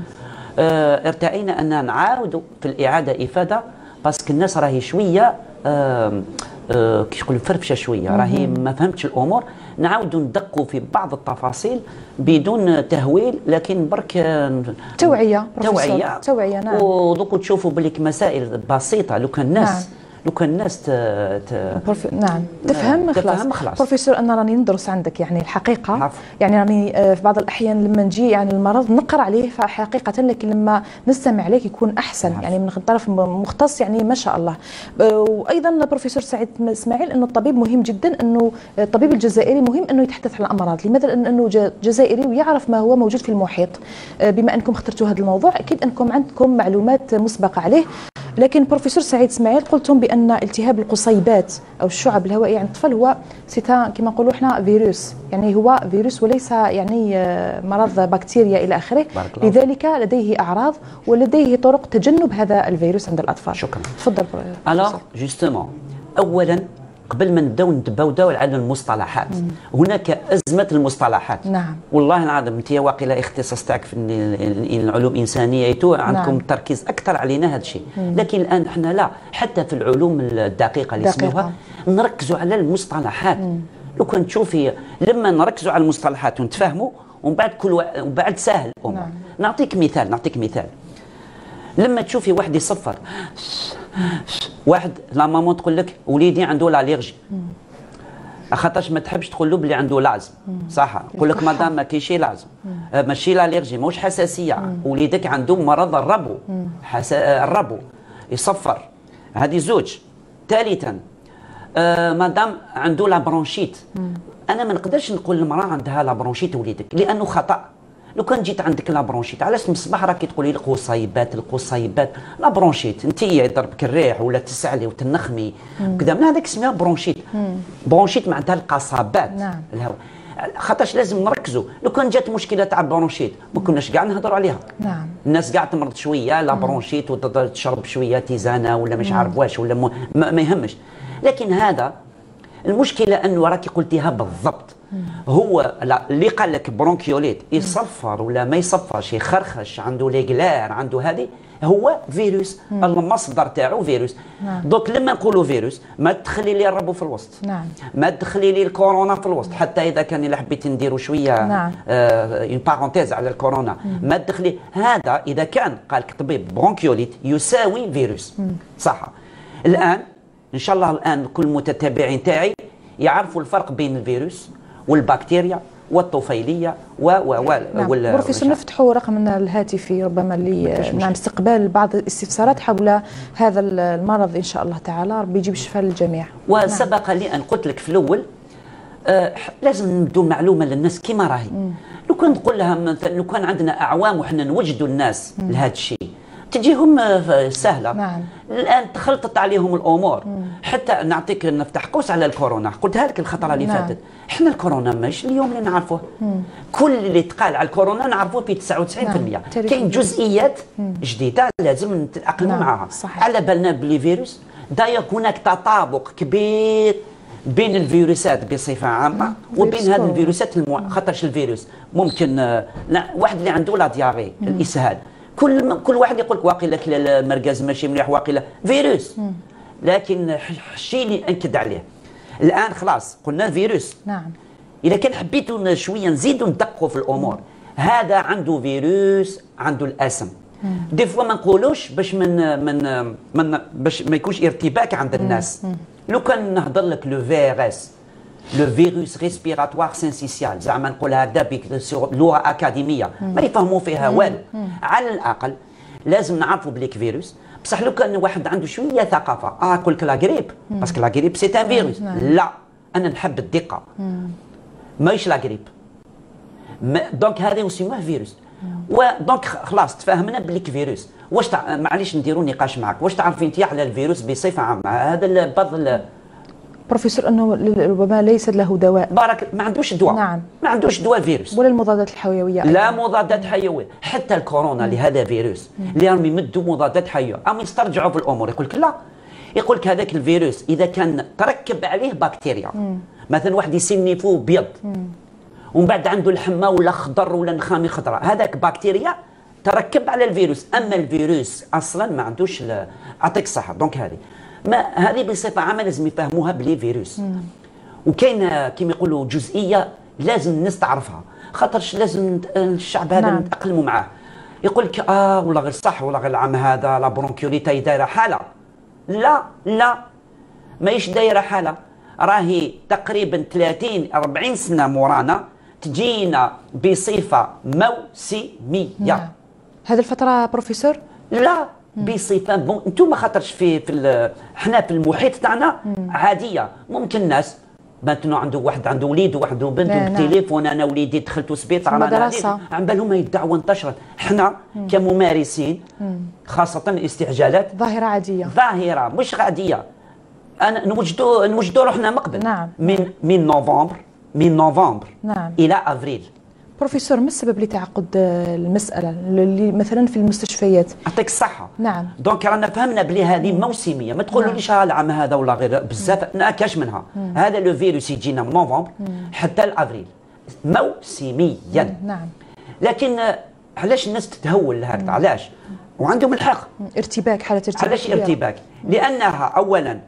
آه ارتئينا ان نعاودوا في الاعاده افاده، باسكو الناس راهي شويه آه آه كيش يقولوا فرفشه شويه، راهي ما فهمتش الامور، نعاودوا ندقوا في بعض التفاصيل بدون تهويل، لكن برك توعيه توعيه توعيه نعم. ودوك تشوفوا بليك مسائل بسيطه لو كان الناس نعم. لو كان الناس ت... ت... بروف... نعم تفهم خلاص. تفهم خلاص. بروفيسور انا راني ندرس عندك يعني الحقيقه عفو. يعني راني في بعض الاحيان لما نجي يعني المرض نقرا عليه فحقيقه، لكن لما نستمع عليك يكون احسن عفو. يعني من طرف مختص يعني ما شاء الله. وايضا بروفيسور سعيد اسماعيل انه الطبيب مهم جدا، انه الطبيب الجزائري مهم انه يتحدث عن الامراض. لماذا؟ لانه جزائري ويعرف ما هو موجود في المحيط. بما انكم اخترتوا هذا الموضوع اكيد انكم عندكم معلومات مسبقه عليه. لكن بروفيسور سعيد اسماعيل قلتم بان التهاب القصيبات او الشعب الهوائيه عند الطفل هو سيتا كما نقولوا احنا فيروس، يعني هو فيروس وليس يعني مرض بكتيريا الى اخره، لذلك لديه اعراض ولديه طرق تجنب هذا الفيروس عند الاطفال. شكرا. تفضل. الوغ جوستومون اولا قبل ما نبداو نتباوداو على المصطلحات، مم. هناك ازمه المصطلحات. نعم. والله العظيم انت واقيلا اختصاص تاعك في العلوم الانسانيه تو عندكم نعم. تركيز اكثر علينا هذا الشيء، لكن الان احنا لا، حتى في العلوم الدقيقه اللي يسموها نركزوا على المصطلحات. مم. لو كنت تشوفي لما نركزوا على المصطلحات ونتفاهموا ومن بعد كل ومن بعد سهل الامور. نعم. نعطيك مثال نعطيك مثال لما تشوفي واحد يصفر، واحد لا مامون تقول لك وليدي عنده لاليرجي، خاطرش ما تحبش تقول له بلي عنده لازم، صح؟ يقول لك مدام ما كاينش لازم، ماشي لاليرجي ماهوش حساسيه، وليدك عنده مرض الربو، حس... الربو يصفر، هذه زوج. ثالثا آه مدام عنده لا برونشيت، انا ما نقدرش نقول للمراه عندها لا برونشيت وليدك لانه خطا. لو كان جيت عندك لا برونشيت علاش مصباح راكي تقولي القصيبات القصيبات لا برونشيت انت يضربك الريح ولا تسعلي وتنخمي كذا، من هذاك اسمها برونشيت. برونشيت معناتها القصبات. نعم. الهواء. خاطرش لازم نركزوا، لو كان جات مشكله تاع برونشيت ما كناش كاع نهضروا عليها. نعم. الناس كاع تمرض شويه لا برونشيت وتشرب شويه تيزانه ولا مش عارف واش ولا ما, ما يهمش، لكن هذا المشكله انه راكي قلتيها بالضبط. هو اللي قال لك برونكيوليت يصفر ولا ما يصفرش، يخرخش، عنده ليغلار، عنده هذه، هو فيروس. مم. المصدر تاعو فيروس. نعم. دوك لما نقولوا فيروس ما تدخلي لي الربو في الوسط. نعم. ما تدخلي لي الكورونا في الوسط، حتى اذا كان الا حبيتي نديروا شويه نعم. آه بارونتيز على الكورونا. مم. ما تدخلي هذا اذا كان قال لك طبيب برونكيوليت يساوي فيروس. مم. صح. الان ان شاء الله الان كل المتتبعين تاعي يعرفوا الفرق بين الفيروس والبكتيريا والطفيليه و و و نعم. بروفيسور نفتحوا رقمنا الهاتفي ربما نعم استقبال بعض الاستفسارات حول هذا المرض ان شاء الله تعالى، ربي يجيب الشفاء للجميع. وسبق نعم. لي ان قلت لك في الاول آه لازم نبدو معلومه للناس كما راهي. لو كان نقول لها مثلا لو كان عندنا اعوام وحنا نوجدوا الناس لهذا الشيء تجيهم سهله. نعم. الان تخلطت عليهم الامور. مم. حتى نعطيك نفتح قوس على الكورونا، قلتها لك الخطره اللي نعم. فاتت، احنا الكورونا ماشي اليوم اللي نعرفوه. مم. كل اللي تقال على الكورونا نعرفوه ب تسعة وتسعين بالمئة. نعم. كاين جزئيات مم. جديده لازم نتاقلموا نعم. معها. صحيح. على بالنا بلي فيروس داير هناك تطابق كبير بين الفيروسات بصفه عامه وبين هذه الفيروسات المو... خاطرش الفيروس ممكن لا واحد اللي عنده لا دياري الاسهال كل كل واحد يقول لك واقيلا كلا المركز ماشي مليح واقيلا فيروس. مم. لكن الشيء اللي انكد عليه الان خلاص قلنا فيروس. نعم. اذا كان حبيتوا شويه نزيدوا ندققوا في الامور. مم. هذا عنده فيروس عنده الاسم. دي فوا ما نقولوش باش من من من باش ما يكونش ارتباك عند الناس. مم. لو كان نهضر لك لو فيروس لو فيروس ريسبيراتوار سينسيسيال زعما نقولها هكذا بلغه اكاديميه ما يفهموا فيها والو، على الاقل لازم نعرفوا بليك فيروس. بصح لو كان واحد عنده شويه ثقافه اه يقول لك لا غريب باسكو لا غريب سي ان فيروس، لا انا نحب الدقه ماهيش لا غريب دونك هذا يسموه فيروس. ودونك خلاص تفاهمنا بليك فيروس. واش تع... معليش نديروا نقاش معك، واش تعرفي انت على الفيروس بصفه عامه؟ هذا بعض بروفيسور انه ربما ليس له دواء. بارك ما عندوش دواء. نعم. ما عندوش دواء فيروس ولا المضادات الحيويه. لا مضادات حيويه، حتى الكورونا اللي هذا فيروس اللي راهم يمدوا مضادات حيويه، راهم يسترجعوا في الامور يقول لك لا، يقول لك هذاك الفيروس اذا كان تركب عليه بكتيريا مم. مثلا واحد يسنفوه بيض ومن بعد عنده الحمى ولا خضر ولا نخامي خضراء، هذاك بكتيريا تركب على الفيروس، اما الفيروس اصلا ما عندوش اعطيك الصحه. دونك هذه ما هذه بصفه عامه لازم يفهموها بلي فيروس. وكاين كيما يقولوا جزئيه لازم الناس تعرفها، خاطرش لازم الشعب هذا نعم. نتاقلموا معاه. يقول لك اه والله غير صح، والله غير العام هذا لا برونكيوليتاي دايره حاله. لا لا ماهيش دايره حاله، راهي تقريبا ثلاثين أربعين سنه مورانا تجينا بصفه موسميه. نعم. هذه الفتره بروفيسور؟ لا بصفه بون انتم خاطرش في في احنا في المحيط تاعنا عاديه. ممكن ناس مثلا عنده واحد عنده وليد وواحد عنده بنت بالتليفون، انا وليدي دخلت سبيطار انا عن بالهم الدعوه انتشرت. احنا كممارسين خاصه الاستعجالات ظاهره عاديه، ظاهره مش عاديه. انا نوجدوا نوجدوا روحنا مقبل. نعم. من من نوفمبر من نوفمبر نعم. الى افريل. بروفيسور، ما السبب لتعقد المساله اللي مثلا في المستشفيات؟ يعطيك الصحه. نعم. دونك رانا فهمنا بلي هذه موسميه، ما تقولوليش ها العام هذا ولا غير بزاف ما كاش منها. مم. هذا لو فيروس يجينا من نوفمبر حتى لافريل موسميا. نعم. لكن علاش الناس تتهول هكذا؟ علاش؟ وعندهم الحق. ارتباك، حاله ارتباك. علاش ارتباك؟ لانها اولا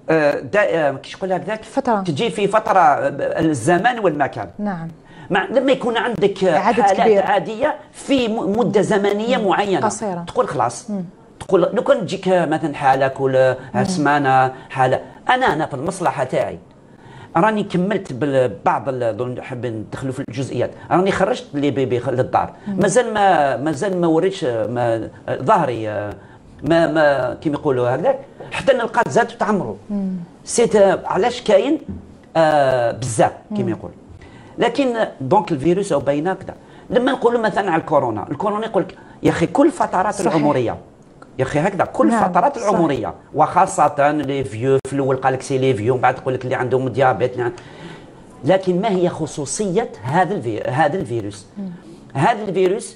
كيش نقول هكذاك فتره تجي في فتره الزمان والمكان. نعم. مع لما يكون عندك عدد حالات كبير. عاديه في مده زمنيه مم. معينه قصيره، تقول خلاص. مم. تقول لو كان تجيك مثلا حاله كل سمانه حاله. انا انا في المصلحه تاعي راني كملت ببعض نحب ندخلوا في الجزئيات، راني خرجت لي بيبي للدار، مازال ما مازال ما وريتش ما ظهري ما ما كيما يقولوا هكذاك حتى نلقى زاد تعمروا. سيت علاش كاين آه بزاف كيما يقول. لكن دونك الفيروس او باينه كذا. لما نقولوا مثلا على الكورونا، الكورونا يقول لك يا اخي كل فترات صحيح. العمريه يا اخي هكذا كل نعم. فترات العمريه صح. وخاصه لي فيو في الاول قال لك سي لي فيو، بعد تقول لك اللي عندهم ديابيت يعني. لكن ما هي خصوصيه هذا الفي... هذا الفيروس؟ مم. هذا الفيروس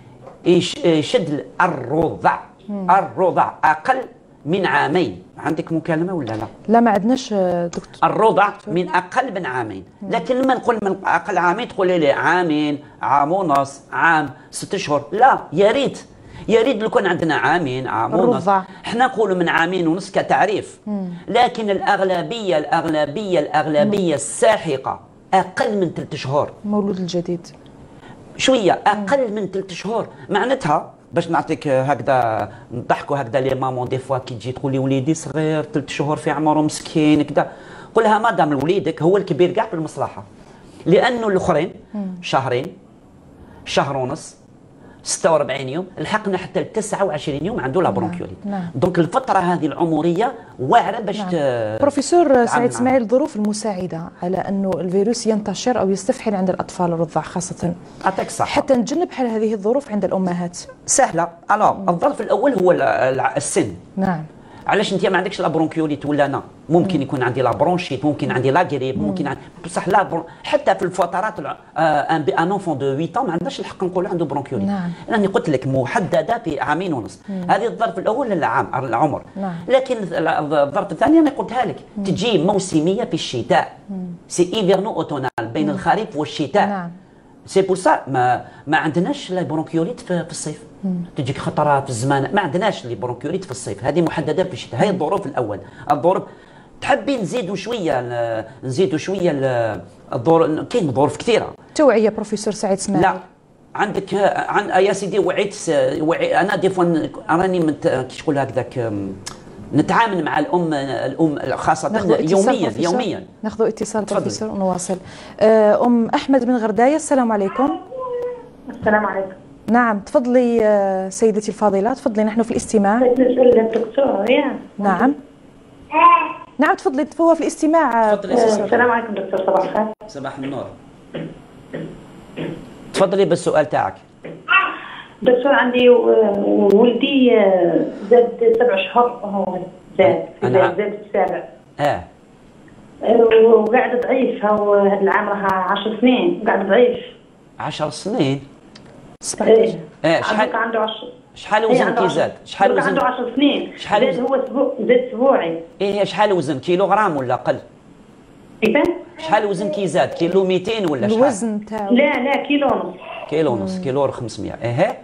يشد الرضع. مم. الرضع اقل من عامين. عندك مكالمه ولا لا؟ لا ما عندناش دكتور. الرضع من اقل من عامين، لكن لما نقول من اقل عامين تقول لي عامين، عام ونص، عام، ست اشهر. لا يا ريت يا ريت لو كان عندنا عامين، عام ونص. احنا نقولوا من عامين ونص كتعريف، مم. لكن الاغلبيه الاغلبيه الاغلبيه مم. الساحقه اقل من ثلاث شهور. مولود الجديد شويه اقل مم. من ثلاث شهور. معناتها باش نعطيك هكذا نضحكوا هكذا لي مامون دي فوا كي تجي تقول لي وليدي صغير ثلاث شهور في عمره مسكين كذا، قول لها مادام وليدك هو الكبير كاع في المصلحه، لانه الاخرين شهرين، شهر ونص، ستة وأربعين يوم، لحقنا حتى ل تسعة وعشرين يوم عنده لا برونكيوليت. نعم. دونك الفتره هذه العمريه واعره باش نعم. بروفيسور سعيد اسماعيل، الظروف المساعده على انه الفيروس ينتشر او يستفحل عند الاطفال الرضع خاصه، يعطيك الصحه، حتى نتجنب حال هذه الظروف عند الامهات؟ سهله. الو الظرف الاول هو السن. نعم. علاش انت ما عندكش لا برونكيوليت ولا انا؟ ممكن يكون عندي لا برونشيت، ممكن عندي لا غريب، ممكن عندي بصح لا برون... حتى في الفترات ان ان انفون دو ثمانية ما عندناش الحق نقول عنده برونكيوليت. نعم. لاني قلت لك محدده في عامين ونص. هذه الظرف الاول للعام العمر. نعم. لكن الظرف الثاني انا قلتها لك مم. تجي موسميه في الشتاء. سي ايفيرنو اوتونال بين مم. الخريف والشتاء. نعم. سي بور سا ما ما عندناش لا برونكيوليت في, في الصيف. مم. تجيك خطره في الزمان، ما عندناش لي برونكيوليت في الصيف، هذه محدده في الشتاء. هاي الظروف الاول. الظروف تحبي نزيدوا شويه نزيدوا شويه الظروف، كاين ظروف كثيره. توعيه بروفيسور سعيد اسماعيل. لا عندك عن يا سيدي وعيت وعي انا دي فوا راني كيش نقول هكذاك نتعامل مع الام الام خاصه يوميا يوميا. ناخذ اتصال بروفيسور ونواصل. ام احمد من غردايه، السلام عليكم. السلام عليكم. نعم تفضلي سيدتي الفاضله، تفضلي نحن في الاستماع. نسال الدكتور يا نعم نعم تفضلي هو في الاستماع. السلام عليكم دكتور، صباح الخير. صباح النور. تفضلي بالسؤال تاعك. دكتور عندي ولدي زاد سبع شهور وهو زاد زاد زاد السابع. اه وقاعد ضعيف، هو هذا العام راه عشر سنين وقاعد ضعيف. عشر سنين؟ ايه ايه شحال عنده عشر شحال وزن كي زاد؟ شحال وزن؟ عنده عشر سنين. شحال زاد هو اسبوع زاد اسبوعي. ايه شحال وزن؟ كيلوغرام ولا قل؟ كيفاش؟ شحال وزن كي زاد؟ كيلو مئتين ولا شحال؟ الوزن تاعو؟ لا لا كيلو ونص. كيلو ونص، كيلو خمسمية. ايه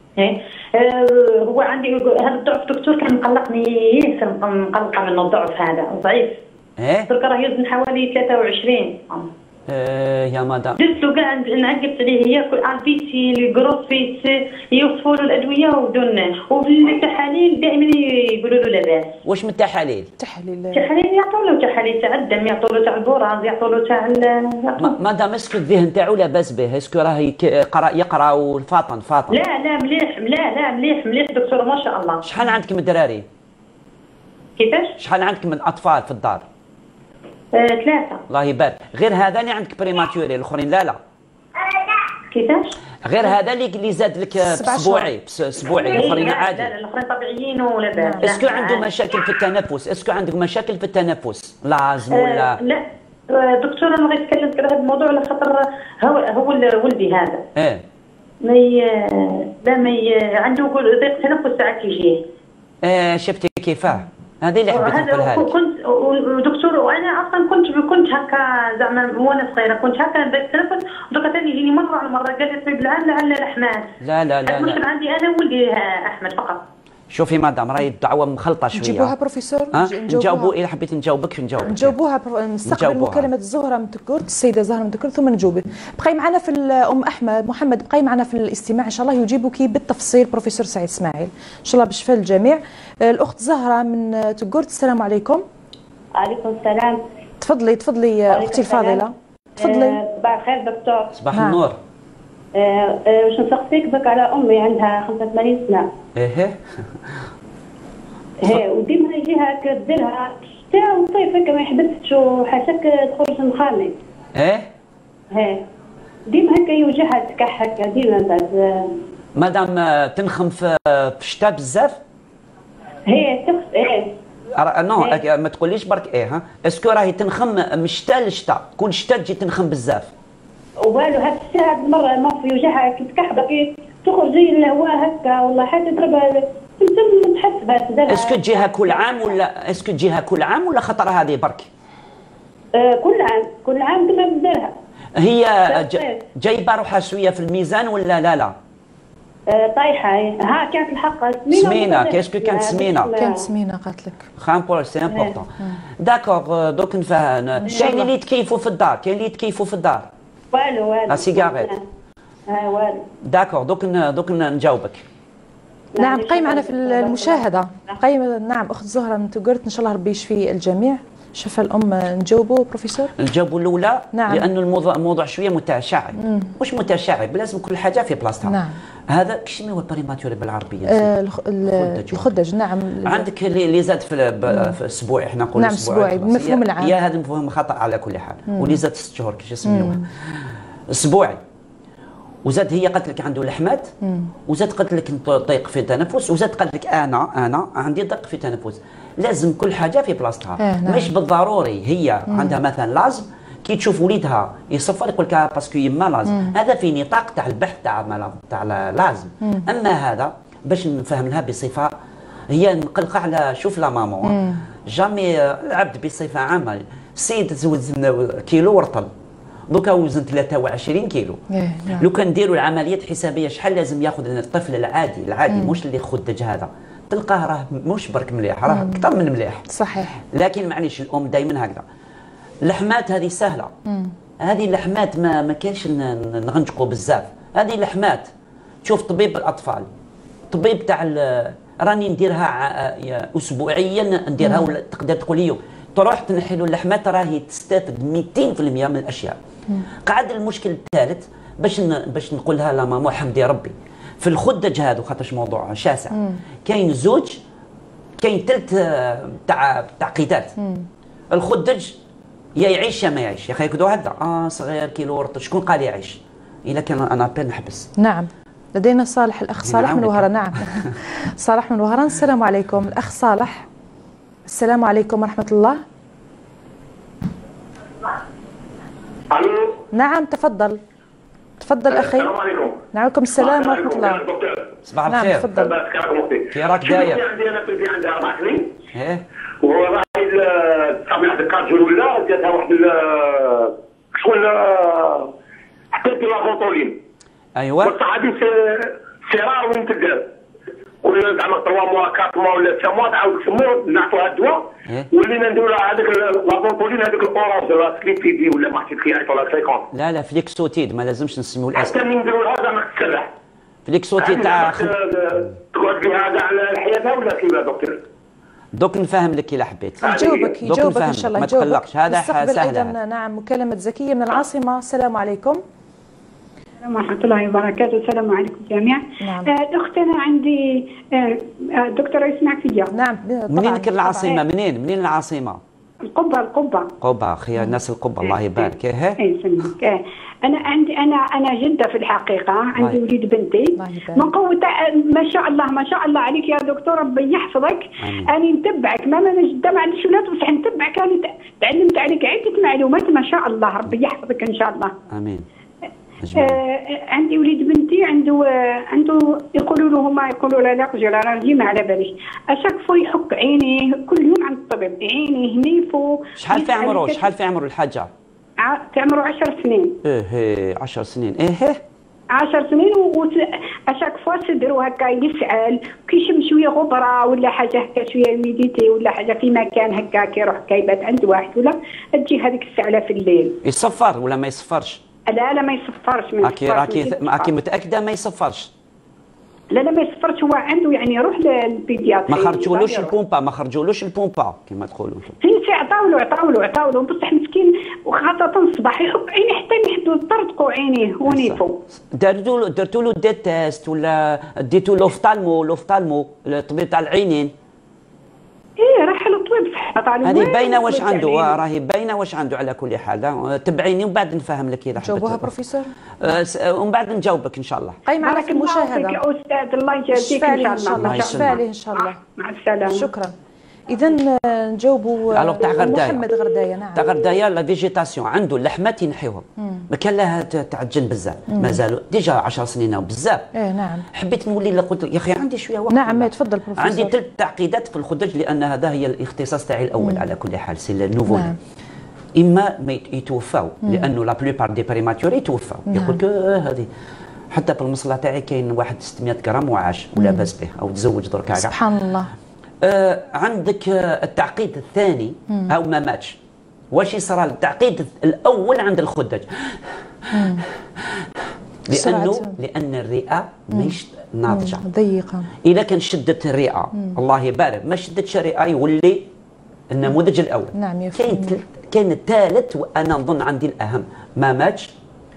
ايه آه، هو عندي هذا الضعف دكتور كان مقلقني ياسر، مقلقه منه الضعف هذا ضعيف. ايه درك راه يوزن حوالي ثلاثة وعشرين. آه يا مدام جبت له كاع نعقبت عليه ياكل البيتي الكروسفيت يوصفوا له الادويه ودون، وفي التحاليل دائما يقولوا له لاباس. واش من التحاليل؟ تحاليل تحاليل يعطوا له تحاليل تاع الدم، يعطوا له تاع البراز، يعطوا له تاع مدام اسكو الذهن تاعو لاباس به؟ اسكو راه يقرا يقرا والفاطن فاطن؟ لا لا مليح لا لا مليح مليح دكتور ما شاء الله. شحال عندك من دراري؟ كيفاش؟ شحال عندك من اطفال في الدار؟ آه، ثلاثة. الله يبارك. غير هذا اللي عندك بريماتوري، الاخرين لا لا. كيفاش؟ غير هذا اللي اللي زاد لك اسبوعي اسبوعي، الاخرين عادي. لا لا الاخرين طبيعيين ولاباس. اسكو عنده مشاكل في التنفس؟ اسكو عندك مشاكل في التنفس؟ لازم ولا؟ آه لا آه دكتور انا بغيت نتكلم في هذا الموضوع على خاطر هو هو ولدي هذا. ايه. ما ي... لا ما ي... عنده ضيق تنفس ساعات يجيه. ايه شفتي كيفاه؟ هذه اللي حبيت نقولها لك. كنت ودكتور وانا اصلا كنت كنت هكا زعما وانا صغيره كنت هكا ضيق تنفس، ودرك ثاني يجيني مره على مره قال لي الطبيب العام لعل الاحمال. لا لا لا المشكل لا. عندي انا وولدي احمد فقط. شوفي مدام راهي الدعوه مخلطه شويه. نجيبوها بروفيسور؟ نجاوبوا اذا حبيت نجاوبك نجاوبك. نجاوبوها نستقبل مكالمه الزهره من تكورت، السيده زهره من تكورت ثم نجاوبك. بقي معنا في ام احمد محمد، بقي معنا في الاستماع ان شاء الله يجيبك بالتفصيل بروفيسور سعيد اسماعيل ان شاء الله بشفاء الجميع. الاخت زهره من تكورت، السلام عليكم. عليكم السلام. تفضلي تفضلي اختي الفاضله. تفضلي. صباح الخير دكتور. صباح النور. باش نسقسيك بك على امي عندها خمسة وثمانين سنه. ايه ايه وديما يجيها كديرها الشتاء والصيف هكا ما يحبسش وحاشاك تخرج نخامي. ايه ايه ديما هكا يوجعها تكح هكا ديما بعد. مادام تنخم في الشتاء بزاف؟ هي تخس ايه نو ما تقوليش برك ايه ها، اسكو راهي تنخم من الشتاء للشتاء، كل شتاء تجي تنخم بزاف؟ والو هاد الشتاء هاد المره ما في يوجعها كي تكحبه كي تخرج زي الهواء هكا والله حتى تضربها تم تحس بها. اسكو تجيها كل عام ولا اسكو تجيها كل عام ولا خطره هذه برك؟ آه كل عام كل عام كما بديرها. هي جايبه روحها شويه في الميزان ولا لا لا؟ آه طايحه ها كانت الحق سمينه. سمينه كيسكو كانت سمينه؟ كانت سمينه قالت لك. خمسة سي امبورطون. داكوغ دوك نفهم. كاين اللي يتكيفوا في الدار، كاين اللي يتكيفوا في الدار. والو والو. لا سيجاريت. اه والو. داكوغ دوك دوك نجاوبك. نعم بقي معنا في المشاهده. بقي نعم اخت زهره من تقرت ان شاء الله ربي يشفي الجميع. شفى الام نجاوبوا بروفيسور؟ نجاوبوا الاولى. نعم. لانه الموضوع موضوع شويه متشعب. مم. مش متشعب، لازم كل حاجه في بلاصتها. نعم. هذا شنو هو البريماتوري بالعربيه؟ آه الخدج. نعم. عندك اللي زاد في, في اسبوعي، احنا نقول نعم اسبوعي بالمفهوم العام. يا هذا المفهوم خطا على كل حال، واللي زاد ست شهور كيفاش يسميوها؟ اسبوعي. وزاد هي قالت لك عنده لحمات، وزاد قالت لك ضيق في التنفس، وزاد قالت لك انا انا عندي ضيق في التنفس. لازم كل حاجه في بلاصتها. آه نعم. مش بالضروري هي مم. عندها مثلا لازم كي تشوف وليدها يصفر يقول لك باسكو يما لازم، هذا في نطاق تاع البحث تاع تاع لازم. مم. اما هذا باش نفهم لها بصفه هي نقلق على شوف لا مامون جامي العبد بصفه عامه. السيد وزن كيلو ورطل دوكا وزن ثلاثة وعشرين كيلو. إيه نعم. لو كان نديروا العمليات الحسابيه شحال لازم ياخذ الطفل العادي العادي مم. مش اللي خدج هذا، تلقاه راه مش برك مليح، راه اكثر من مليح. صحيح. لكن معليش الام دائما هكذا. اللحمات هذه سهله. مم. هذه اللحمات ما ما كانش نغنجقوا بزاف. هذه اللحمات تشوف طبيب الاطفال، طبيب تاع راني نديرها اسبوعيا نديرها، ولا تقدر تقول لي تروح تنحي له اللحمات راهي تستفد مئتين بالمئة من الاشياء. مم. قعد المشكل الثالث باش باش نقول لها لا ماما حمدي ربي في الخدج هذا خاطرش موضوع شاسع. مم. كاين زوج كاين ثلاث تاع تعقيدات. الخدج يا يعيش يا ما يعيش، يا اخي ياخذوا هذا اه صغير كيلو ورطه، شكون قال يعيش؟ الا كان انا بين نحبس. نعم لدينا صالح الاخ صالح من وهران. نعم صالح من وهران. السلام عليكم الاخ صالح. السلام عليكم ورحمه الله. الو. نعم تفضل تفضل اخي. السلام عليكم. وعليكم السلام ورحمه الله. صباح الخير. نعم تفضل. كي راك داير؟ عندي انا بنتي عندها اربع سنين. ايه. وهو راهي تصاب واحد الكارجول ولا جاتها واحد شغل حتى في لافونتولين. ايوه. والصحابي سيرار وين تدار ولا زعما ثلاثة موا أربعة موا ولا تسعة موا تعاود تسموه نعطوها الدواء ولينا نديروا هذيك لافونتولين هذيك الاورانج ولا سليبيدي ولا ما عرفتش كيعيطوا لها خمسين. لا لا فليكسوتيد ما لازمش نسميو الاسم. حتى ملي نديروا لها زعما تسرح. فليكسوتيد تاع تقعد بها كاع على حياتها ولا كيف دكتور؟ دوك نفهم لك إلا حبيت. يجاوبك يجاوبك إن شاء الله ما تقلقش هذا سهل. أيضا هذا. نعم مكالمة زكية من العاصمة. السلام عليكم. السلام ورحمة الله وبركاته. السلام عليكم جميعا. نعم. أخت أنا عندي دكتورة يسمع فيا. نعم منين كل العاصمة؟ منين منين العاصمة؟ القبة القبة. قبة أخي الناس القبة الله يبارك. إيه إيه يسلمك. أنا عندي أنا أنا جدة في الحقيقة عندي الله. وليد بنتي من قوة ما شاء الله ما شاء الله عليك يا دكتور ربي يحفظك. أنا نتبعك ما أنا جدة ما عنديش ولاد بصح نتبعك أنا تعلمت عليك عدة معلومات ما شاء الله ربي يحفظك إن شاء الله. آمين. آه عندي وليد بنتي عنده آه عنده يقولوا له هما يقولوا له لا قجر راجي ما على باليش اشاك فو يحك عينيه كل يوم عند الطبيب عينيه هنيفو. شحال في عمره شحال في عمره الحاجة؟ في عمره عشر سنين. ايه ايه عشر سنين ايه عشر سنين واشاك فوا صدرو هكا يسعل كيشم شويه غبره ولا حاجه هكا شويه ميديتي ولا حاجه في مكان هكا كيروح كيبات عند واحد ولا تجي هذيك السعله في الليل. يصفر ولا ما يصفرش؟ لا لا ما يصفرش ما يصفرش. راكي راكي متاكده ما يصفرش؟ لا لا ما يصفرش هو عنده يعني يروح للبيدياتري. ما خرجولوش البومبا ما خرجولوش البومبا كما تقولوا انتم. في عطاو له عطاو له عطاو له بصح مسكين وخاصه الصباح يحك عينيه حتى يحدوا يطرطقوا عينيه ونيفو. درتوا له درتوا له دي تيست ولا ديتوا له اوفتالمو الاوفتالمو الطبيب تاع العينين؟ ايه راح للطبيب صح هذه باينه واش عنده راهي باينه واش عنده على كل حال. تبعيني ومن بعد نفهم لك اذا حبيت. جاوبوها بروفيسور؟ ومن بعد نجاوبك ان شاء الله. قيم على المشاهده. يا استاذ الله يجازيك ان شاء الله. شفاء عليه ان شاء الله. مع السلامه. شكرا. اذا نجاوبوا تاع غردايه. محمد غردايه. نعم تاع غردايه لا فيجيتاسيون عنده اللحمات ينحيوهم ما كان لها تعجن بزاف مازالوا ديجا عشر سنين بزاف. ايه نعم. حبيت نولي قلت يا اخي عندي شويه وقت. نعم تفضل بروفيسور. عندي ثلاث تعقيدات في الخدج لان هذا هي الاختصاص تاعي الاول. مم. على كل حال سي النوفو. نعم. اما ما يتوفاو لانه لا بلوبار دي بريماتور يتوفاو. نعم. يقول لك هذه حتى في المصلى تاعي كاين واحد ستمائة غرام وعاش ولا باس به او تزوج درك. سبحان الله. آه عندك آه التعقيد الثاني مم. او ما ماتش. واش يصرى التعقيد الاول عند الخدج؟ مم. لانه لان الرئه ماهيش ناضجه ضيقه. اذا كان شدت الرئه مم. الله يبارك ما شدتش الرئه يولي النموذج الاول. نعم كاين كاين الثالث وانا نظن عندي الاهم ما ماتش.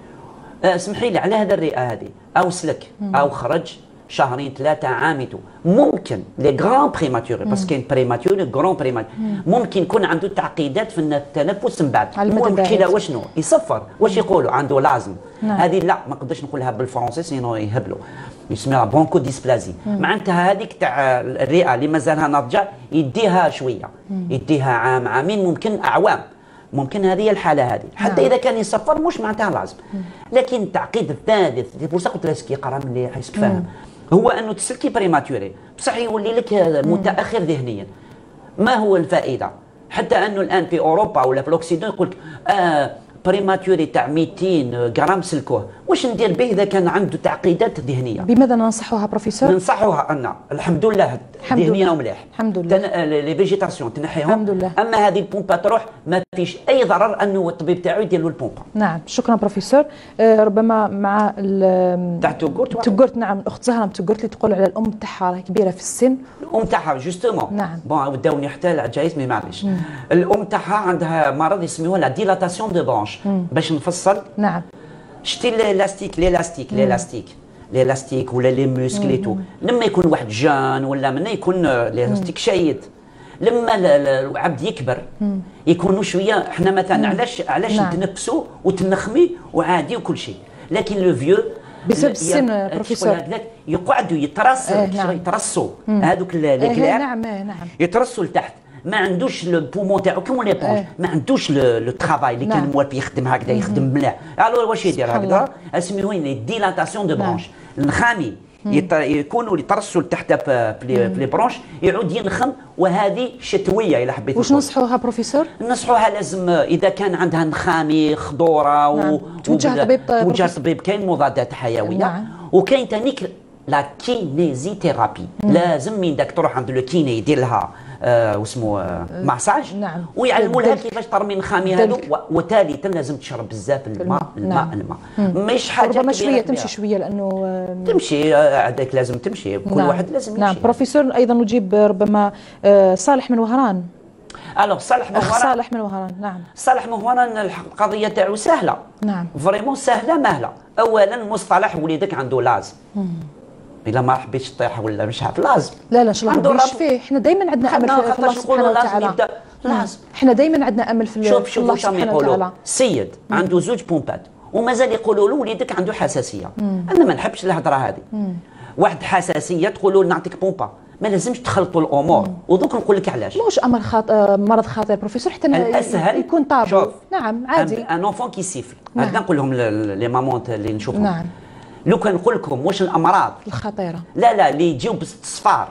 آه اسمحي لي على هذا الرئه هذه او سلك مم. او خرج شهرين ثلاثة عامته ممكن لي غران بريماتوري باسكو كاين بريماتوري غران بريماتوري ممكن يكون عنده تعقيدات في التنفس من بعد. المشكلة واش شنو؟ يصفر واش يقولوا عنده لازم. نعم. هذه لا ما نقدرش نقولها بالفرنسي سينو يهبلوا يسميها برونكو ديسبلازي. معناتها هذيك تاع الرئة اللي مازالها ناضجة يديها شوية يديها عام عامين ممكن أعوام ممكن هذه الحالة هذه حتى نعم. إذا كان يصفر مش معناتها لازم. لكن التعقيد الثالث بورصة قلت لك يقرا من اللي حيسك فاهم هو انه تسلكي بريماتوري بصح يولي لك متاخر ذهنيا. ما هو الفائده؟ حتى انه الان في اوروبا ولا في الاوكسيدون يقول لك آه بريماتوري تاع مئتين غرام سلكوه. واش ندير به اذا كان عنده تعقيدات ذهنيه؟ بماذا ننصحها بروفيسور؟ ننصحها ان الحمد لله ذهنيا مليح الحمد لله لي فيجيتاسيون تنحيهم الحمد لله. اما هذه البومبا تروح ما فيش اي ضرر انه الطبيب تاعو يدير له البومبا. نعم شكرا بروفيسور. آه ربما مع تاع توغورت توغورت نعم الاخت زهره توغورت اللي تقول على الام تاعها كبيره في السن. الام تاعها جوستومون نعم بون وداوني حتى العجايز ما معليش. الام تاعها عندها مرض يسميوه لا ديلاتاسيون دو برانش. باش نفصل نعم شتي الالاستيك الالاستيك الالاستيك الالاستيك ولا لي موسكليتو لما يكون واحد جان ولا منا يكون الالاستيك شايد لما العبد يكبر يكونوا شويه احنا مثلا علاش علاش نعم. نتنفسوا وتنخمي وعادي وكل شيء لكن لو فيو بسبب السن بروفيسور يقعدوا يترسوا اه نعم. يترسوا هذوك الكلاع اه نعم نعم يترسوا لتحت ما عندوش البومون تاعو كيما لي بونج ما عندوش لو ترافاي اللي كان موالف يخدم هكذا يخدم مليح. الو واش يدير هكذا اسميوه لي ديلاتاسيون دو برانش. النخامي يكونوا يترسوا لتحت في لي برونش يعود ينخم وهذه شتويه الى حبيت. واش نصحوها بروفيسور؟ نصحوها لازم اذا كان عندها نخامي خضوره نعم. توجه طبيب توجه طبيب كاين مضادات حيويه. نعم. وكاين ثاني لا كينيزيثيرابي. لازم من داك تروح عند لو كيني يدير لها آه واسمه آه مساج. نعم. ويعلموا لها كيفاش ترمي الخامي هذو، وثالثا لازم تشرب بزاف الماء الماء نعم. الماء مش حاجه ربما شويه تمشي شويه لانه تمشي هذاك لازم تمشي كل نعم. واحد لازم يمشي. نعم بروفيسور ايضا نجيب ربما صالح من وهران. الوغ صالح من وهران. صالح من وهران نعم. صالح من وهران القضيه تاعو سهله. نعم فريمون سهله ماهله. اولا مصطلح وليدك عنده لاز. الا ما حبيتش تطيح ولا مش عارف لازم. لا لا ان شاء الله ربي يشفيه، احنا دائما عندنا امل في الله سبحانه وتعالى. لازم احنا دائما عندنا امل في شوف شوف الله واش سبحانه يقولوا. وتعالى. سيد عنده زوج بومبات ومازال يقولوا له وليدك عنده حساسيه. مم. انا ما نحبش الهضره هذه. مم. واحد حساسيه تقولوا نعطيك بومبا، ما لازمش تخلطوا الامور. ودوك نقول لك علاش. مش امر خاط... مرض خطير بروفيسور حتى الاسهل يكون طابو. نعم عادي. ان اونفون كي سيفل هكذا نقول لهم لي مامون اللي نشوفهم. نعم. لو كان نقول لكم واش الامراض الخطيره لا لا اللي يجيو بالصفار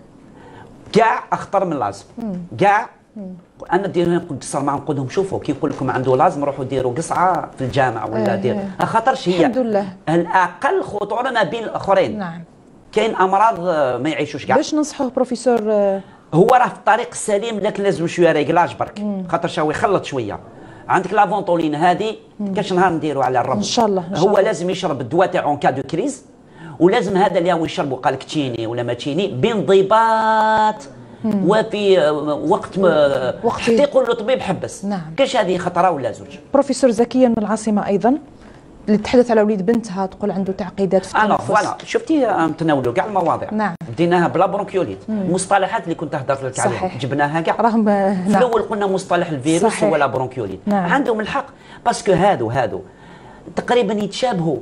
كاع اخطر من لازم كاع. انا دير نتصل معهم نقول لهم شوفوا كي يقول لكم عنده لازم روحوا ديروا قصعه في الجامع ولا دير خاطرش هي الحمد لله الاقل خطوره ما بين الاخرين. نعم. كاين امراض ما يعيشوش كاع. باش ننصحوه بروفيسور؟ هو راه في الطريق السليم لكن لازم شويه ريغلاج برك خاطر هو يخلط شويه. عندك لافونتولين هذه كاش نهار نديروا على الرب ان شاء الله. إن شاء هو الله. لازم يشرب الدواء تاعو اون كا دو كريز، ولازم هذا اللي هو يشربه قال لك تشيني ولا ما تشيني بانضباط وفي وقت ما وقت حتى يقول له طبيب حبس. نعم. كاش هذه خطره ولا زوج. بروفيسور زكيه من العاصمه ايضا اللي تحدث على وليد بنتها تقول عنده تعقيدات في الوغ التنفس. فوالا شفتي نتناولوا كاع المواضيع. نعم. بديناها بلا برونكيوليت. المصطلحات اللي كنت هضرت لك عليها جبناها كاع. راهم في الاول قلنا مصطلح الفيروس هو لا برونكيوليت. نعم. عندهم الحق باسكو هادو هادو تقريبا يتشابهوا،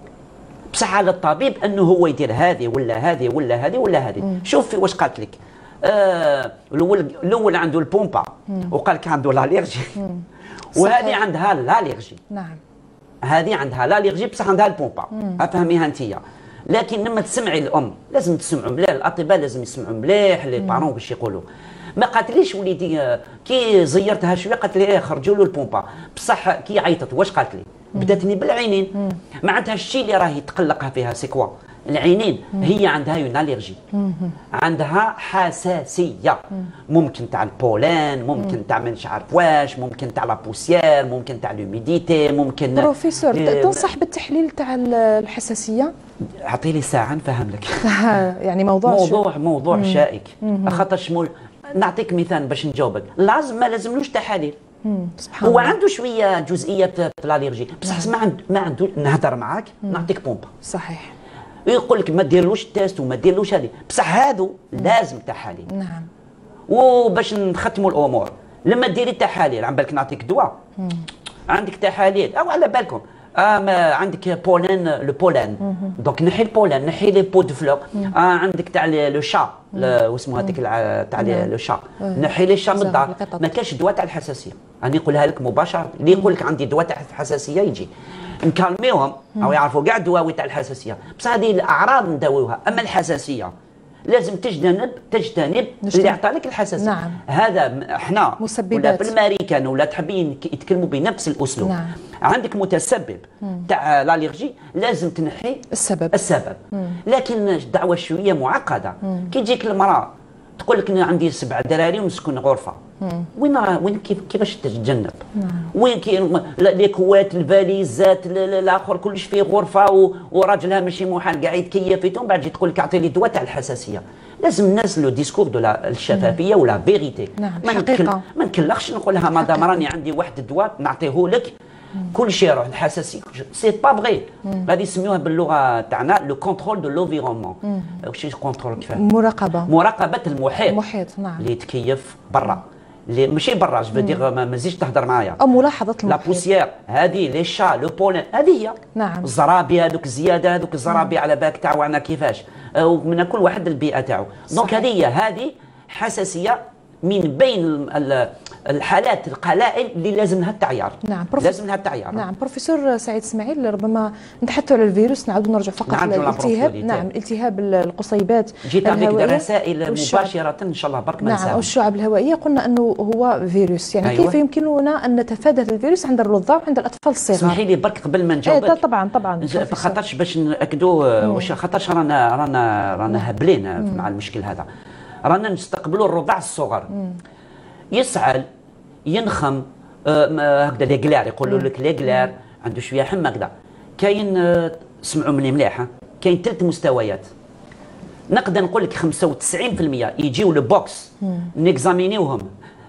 بصح على الطبيب انه هو يدير هذه ولا هذه ولا هذه ولا هذه. شوفي واش قالت لك. آه الاول الاول عنده البومبا وقال لك عنده لاليرجي وهذه عندها لاليرجي. نعم. هذه عندها لاليرجي بصح عندها البومبا. افهميها انت. لكن لما تسمعي الام لازم تسمعوا مليح، الاطباء لازم يسمعوا مليح لي بارون باش يقولوا. ما قالتليش وليدي كي زيرتها شويه قالت لي ايه خرجوا له البومبا، بصح كي عيطت واش قالت لي؟ بداتني بالعينين. معناتها الشيء اللي راهي تقلقها فيها سيكوا العينين. هي عندها اون اليرجي، عندها حساسيه. ممكن تاع البولان، ممكن تاع مش عارف واش، ممكن تاع لا بوسيير، ممكن تاع لوميديتي، ممكن. بروفيسور تنصح بالتحليل تاع الحساسيه؟ اعطي لي ساعه نفهم لك. يعني موضوع موضوع شو؟ موضوع مم. شائك. خاطر شمول نعطيك مثال باش نجاوبك. لازم ما لازملوش تحاليل. سبحان هو الله. عنده شويه جزئيه في الاليرجي بصح ما عنده ما عنده نهضر معاك نعطيك بومبا. صحيح. يقول لك ما ديرلوش التيست وما ديرلوش هذه، بصح هادو لازم تحاليل. نعم. وباش نختموا الامور لما ديري التحاليل عم بالك نعطيك دواء عندك تحاليل او على بالكم آه ما عندك بولين لو بولين دونك نحي البولين نحي لي بو دو فلور. آه عندك تاع لو شا واسمه هذيك تاع لو شا نحي لي شا من الدار. ما كاش دواء تاع الحساسيه، انا نقولها لك مباشره. اللي يقول لك عندي دواء تاع الحساسيه يجي نكالميوهم او يعرفوا كاع الدواوي تاع الحساسيه، بصح هذه الاعراض نداويوها. اما الحساسيه لازم تجتنب تجتنب اللي عطى لك الحساسيه. نعم. هذا احنا مسببات. ولا بالامريكان ولا تحبين يتكلموا بنفس الاسلوب. نعم. عندك متسبب تاع الالرجي لازم تنحي السبب السبب. مم. لكن الدعوه شويه معقده. كي تجيك المراه تقول لك انا عندي سبع دراري ونسكن غرفه. مم. وين وين كيف كيفاش تتجنب؟ نعم. وين كي لي كوات الفاليزات الاخر كلش فيه غرفه وراجلها ماشي محال قاعد يتكيف فيهم، بعد تجي تقول لك اعطي لي دواء تاع الحساسيه. لازم الناس لو ديسكور دو الشفافيه ولا فيريتي. نعم. ما نكل ما نكلخش نقول لها مدام راني عندي واحد الدواء نعطيه لك كل شيء يروح الحساسيه. سي با فغي. غادي يسميوها باللغه تاعنا لو كونترول دو لوفيرونمون. واش كونترول كيفاش؟ مراقبه. مراقبه المحيط. المحيط نعم. اللي يتكيف برا. اللي ماشي برا جو دير ما تزيدش تهضر معايا. او ملاحظه المحيط. لا بوسيير هذه لي شا لو بولين هذه هي. نعم. الزرابي هذوك الزياده هذوك الزرابي على بالك تاعنا كيفاش. ومن كل واحد البيئه تاعو. دونك هذه هذه حساسيه من بين الحالات القلائل اللي لازم لها التعيار. نعم لازم لها التعيار. نعم بروفيسور سعيد اسماعيل، ربما نتحدثوا على الفيروس، نعاودوا نرجع فقط للالتهاب. نعم التهاب القصيبات جيت الهوائيه، رسائل مباشره ان شاء الله برك ما نعم والشعب الهوائيه. قلنا انه هو فيروس، يعني أيوة. كيف يمكننا ان نتفادى هذا الفيروس عند الرضع وعند الاطفال الصغار؟ اسمحي لي برك قبل ما نجاوبك. ايه طبعا طبعا خاطرش باش ناكدوا واش خاطرش رانا رانا رانا هبلين مع المشكل هذا. رانا نستقبلوا الرضع الصغر يسعل ينخم هكذا لي كلار، يقولوا لك لي كلار عنده شويه حمى هكذا. كاين سمعوا مني مليح، كاين ثلاث مستويات. نقدر نقول لك خمسة وتسعين بالمئة يجيو لبوكس نيكزامينيوهم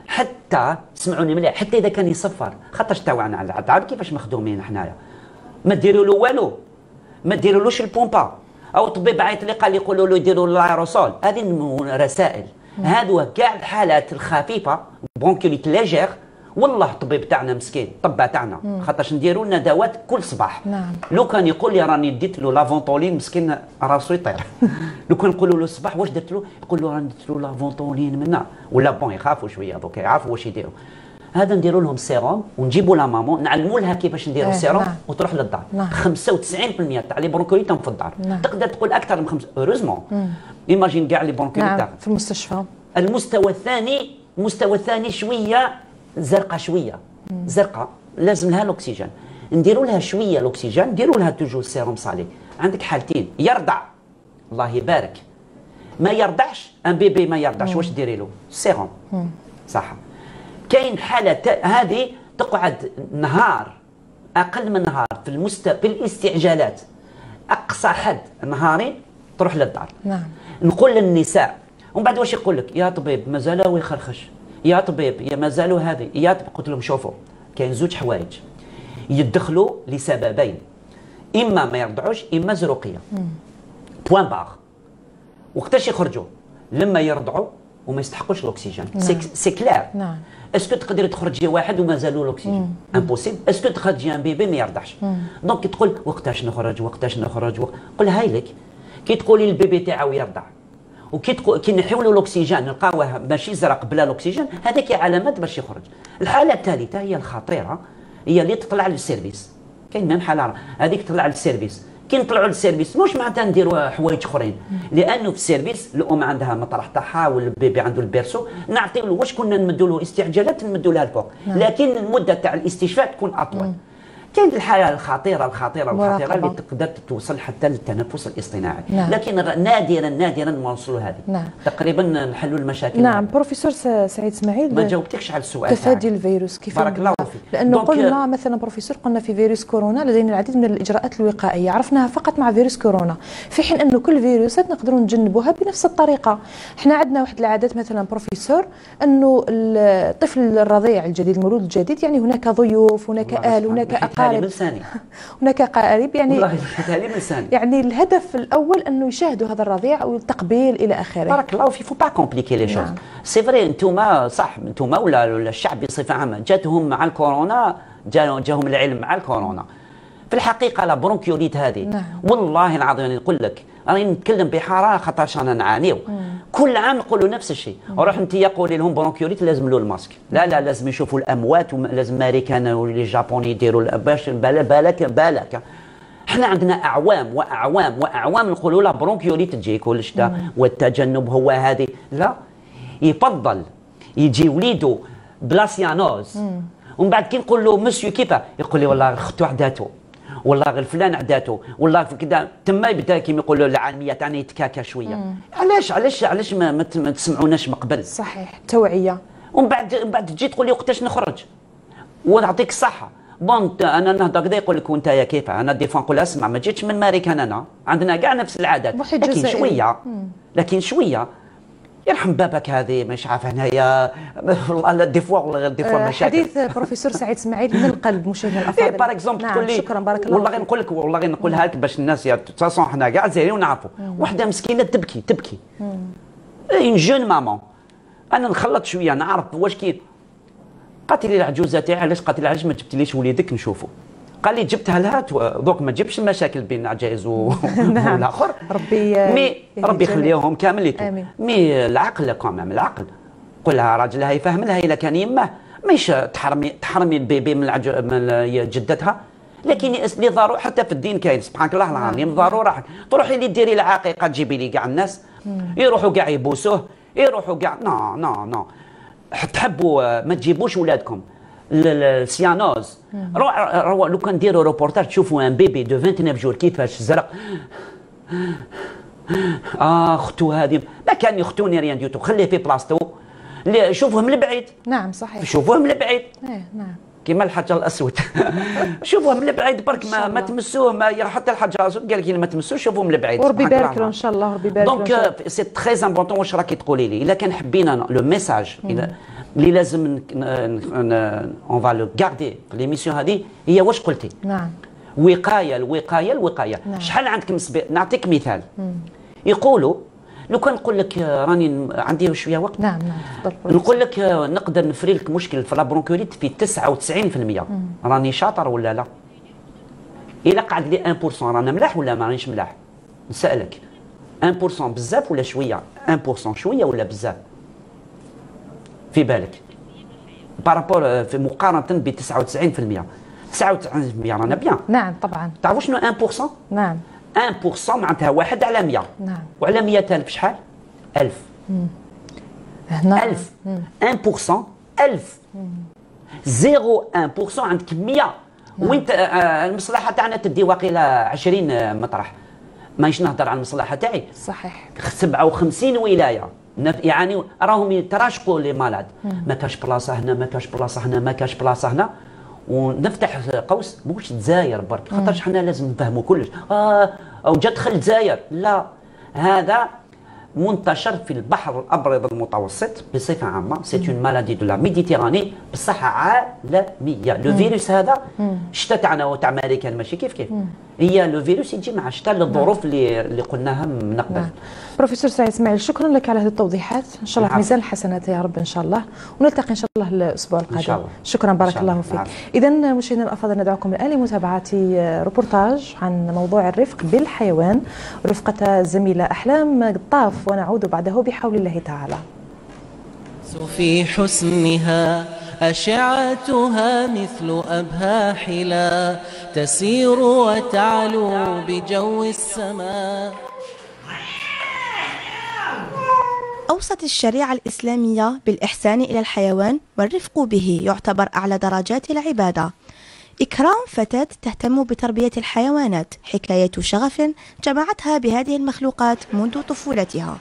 حتى سمعوني مليح، حتى اذا كان يصفر، خاطرش تاوعنا على العذاب كيفاش مخدومين حنايا. ما ديروا له والو، ما ديرولوش البومبا، او الطبيب عيط لي قال لي يقولوا له ديروا الايروسول. هذه رسائل. هذو كاع الحالات الخفيفه برونكوليت ليجير، والله الطبيب تاعنا مسكين، الطبع تاعنا خاطرش نديروا لنا دوات كل صباح. نعم. لو كان يقول لي راني ديت له لافونتولين مسكين راسو يطير. لو كان نقولوا له الصباح واش درت له، يقول له راني ديت له لافونتولين منا، ولا بون يخافوا شويه دوك يعرفوا واش يديروا. هذا نديروا لهم سيروم ونجيبوا لا مامون نعلموا لها كيفاش نديروا السيروم. نعم. وتروح للدار. نعم. خمسة وتسعين بالمئة تاع لي برونكوليت في الدار. نعم. تقدر تقول اكثر من خمسة اوروزمون. ايماجين كاع لي برونكوليت. نعم. في المستشفى. المستوى الثاني، المستوى الثاني شويه زرقاء، شويه زرقاء لازم لها الاكسجين، نديروا لها شويه الاكسجين، نديروا لها توجو السيروم صالي. عندك حالتين، يرضع الله يبارك، ما يرضعش ان بيبي ما يرضعش، واش ديري له؟ السيروم. صح. كاين حاله هذه تقعد نهار، اقل من نهار في المست في الاستعجالات، اقصى حد نهارين تروح للدار. نعم. نقول للنساء، ومن بعد واش يقول لك؟ يا طبيب مازال هو يخرخش، يا طبيب يا مازالوا هذه، يا طبيب. قلت لهم شوفوا كاين زوج حوايج يدخلوا لسببين، اما ما يرضعوش اما زروقيه. بوان باغ. وقتاش يخرجوا؟ لما يرضعوا وما يستحقوش الاكسجين. نعم. سي كلير. نعم. اسكو تقدري تخرجي واحد ومازالوا الاكسجين؟ امبوسيبل. اسكو تخرجي ان بيبي ما يرضعش؟ دونك تقول وقتاش نخرج وقتاش نخرج وق... قول هاي لك كي تقولي البيبي تاعو يرضع وكي تقول كي نحيو له الاكسجين نلقاوه ماشي زرق بلا الاكسجين، هذيك علامات باش يخرج. الحاله الثالثه هي الخطيره، هي اللي تطلع للسيرفيس. كاين ميم حاله هذيك تطلع للسيرفيس. كي نطلعوا للسيرفيس مش معناتها نديروا حوايج اخرين، لانه في السيرفيس الام عندها مطرح تاعها والبيبي عنده البيرسو، نعطيو له واش كنا نمدوا له استعجالات نمدوا لها الفوق، لكن المده تاع الاستشفاء تكون اطول. كاين الحاله الخطيره الخطيره الخطيره اللي تقدر توصل حتى للتنفس الاصطناعي. نعم. لكن نادرا نادرا ما نوصلوا هذه. نعم. تقريبا نحلوا المشاكل. نعم هذه. بروفيسور سعيد اسماعيل، ما جاوبتكش على السؤال تفادي الفيروس كيف؟ بارك الله فيك. لانه قلنا مثلا بروفيسور، قلنا في فيروس كورونا لدينا العديد من الاجراءات الوقائيه عرفناها فقط مع فيروس كورونا، في حين انه كل فيروسات نقدروا نجنبوها بنفس الطريقه. احنا عندنا واحد العادات مثلا بروفيسور، انه الطفل الرضيع الجديد المولود الجديد، يعني هناك ضيوف، هناك اهل، هناك اقارب، هناك قارب، يعني والله يعني الهدف الاول انه يشاهدوا هذا الرضيع والتقبيل الى اخره. بارك الله فيك. فو با كومبليكي لي شوز. سي فري انتوما صح، انتوما ولا الشعب بصفه عامه جاتهم مع الكورونا، جاهم العلم مع الكورونا. في الحقيقه لا برونكيوليت هذه. نعم. والله العظيم يعني نقول لك راني نتكلم بحراره خاطرش انا نعانيو. كل عام نقولوا نفس الشيء. روح انت قولي لهم برونكيوليت لازم له الماسك. لا لا لازم يشوفوا الاموات، ولازم الامريكان واللي الجابوني يديروا باش بالك بالك. احنا عندنا اعوام واعوام واعوام نقولوا له برونكيوليت تجي كل شتاء، والتجنب هو هذه. لا، يفضل يجي وليده بلاسيانوز، ومن بعد كي نقول له مسيو كيفاه يقول لي والله اختو عداتو، والله غير فلان عداتو، والله كذا. تما يبدا كيما يقولوا العالميه تاعنا يتكاكا شويه. مم. علاش علاش علاش ما, ما تسمعوناش من قبل؟ صحيح، توعيه. ومن بعد من بعد تجي تقول لي وقتاش نخرج ونعطيك الصحه. بون انا نهضر كذا يقول لك وانت يا كيف؟ انا دي فوا نقول اسمع ما جيتش من ماريكان، انا عندنا كاع نفس العادات، لكن شويه مم. لكن شويه يرحم بابك. هذه مش عارف هنايا والله دي فوا والله غير دي فوا مشاكل. حديث بروفيسور سعيد اسماعيل من القلب مشاهدينا الافاضل. إيه باغ اكزومبل تقول لي شكرا بارك الله والله غير نقول لك والله غير نقولها لك باش الناس تتصون حنا كاع زايرين ونعرفوا. وحده مسكينه تبكي تبكي اون جون مامون، انا نخلط شويه نعرف واش كي. قالت لي العجوزه تاعي علاش؟ قالت لي علاش ما جبتليش وليدك نشوفه؟ قال لي جبتها لها دوك ما تجيبش المشاكل بين العجائز والاخر. ربي مي ربي يخليهم كامل. مي العقل كمان العقل قول لها راجلها يفهم لها الا كان يمه مش تحرمي تحرمي البيبي من, العج... من جدتها. لكن اللي ضروري حتى في الدين كاين سبحانك الله العظيم ضروره تروحي لي ديري العقيقه تجيبي لي كاع الناس يروحوا كاع يبوسوه يروحوا كاع نو نو نو تحبوا ما تجيبوش ولادكم السيانوز. لو كان نديروا روبورتاج تشوفوا ان بيبي دو تسعة وعشرين جور كيفاش زرق اه اختو هذه ما كان يختوني ريان ديوتو خليه في بلاصتو شوفوه من البعيد. نعم صحيح شوفوه من البعيد. ايه نعم كيما الحجر الاسود شوفوه من البعيد برك ما, ما تمسوه ما حتى الحجر الاسود قال لك ما تمسوش شوفوه من البعيد. وربي يبارك له ان شاء الله وربي يبارك له. دونك سي تري امبورطون. واش راكي تقولي لي الا كان حبينا لو ميساج اللي لازم اون فا لو غاردي في ليميسيون هذه هي واش قلتي. نعم وقايه الوقايه الوقايه. نعم. شحال عندك مسبي... نعطيك مثال. مم. يقولوا لو كان نقول لك راني عندي شويه وقت. نعم نعم تفضل. نقول لك نقدر نفري لك مشكل في لابرونكوليت في تسعة وتسعين بالمئة. مم. راني شاطر ولا لا؟ الا قعد لي واحد بالمئة رانا ملاح ولا ما رانيش ملاح؟ نسالك واحد بالمئة بزاف ولا شويه؟ واحد بالمئة شويه ولا بزاف؟ في بالك بارابور في مقارنه ب تسعة وتسعين بالمئة. تسعة وتسعين بالمئة رانا بيان. نعم طبعا. تعرفوا شنو واحد بالمئة؟ نعم واحد بالمئة معناتها واحد على مئة. نعم. وعلى مئة ألف شحال؟ ألف. مم. هنا ألف. واحد بالمئة ألف. صفر واحد بالمئة عندك مئة. نعم. وانت آه المصلحه تاعنا تدي واقيلا عشرين مطرح. مانيش نهضر على المصلحه تاعي. صحيح. سبعة وخمسين ولايه يعني راهم يتراشقوا لي مالاد. ما كاش بلاصه هنا ما كاش بلاصه هنا ما كاش بلاصه هنا. ونفتح قوس موش الجزائر برك خاطرش حنا لازم نفهموا كلش. اه او جا دخل الجزائر لا هذا منتشر في البحر الابيض المتوسط بصفه عامه. سي اون مالادي دو لا ميديتيراني بصحه عالميه. لو فيروس هذا الشتاء تاعنا وتاع امريكان ماشي كيف كيف. هي لو فيروس يجي مع الشتاء للظروف اللي اللي قلناها من قبل. بروفيسور سعيد اسماعيل شكرا لك على هذه التوضيحات ان شاء الله في ميزان الحسنات يا رب ان شاء الله ونلتقي ان شاء الله الاسبوع القادم. إن شاء الله. شكرا بارك الله, الله فيك. اذا مشاهدينا الافاضل ندعوكم الان لمتابعه روبورتاج عن موضوع الرفق بالحيوان رفقه الزميله احلام قطاف ونعود بعده بحول الله تعالى. في حسنها أشعتها مثل أبهى حلا تسير وتعلو بجو السماء. أوصت الشريعة الإسلامية بالإحسان إلى الحيوان والرفق به يعتبر أعلى درجات العبادة. إكرام فتاة تهتم بتربية الحيوانات حكاية شغف جمعتها بهذه المخلوقات منذ طفولتها.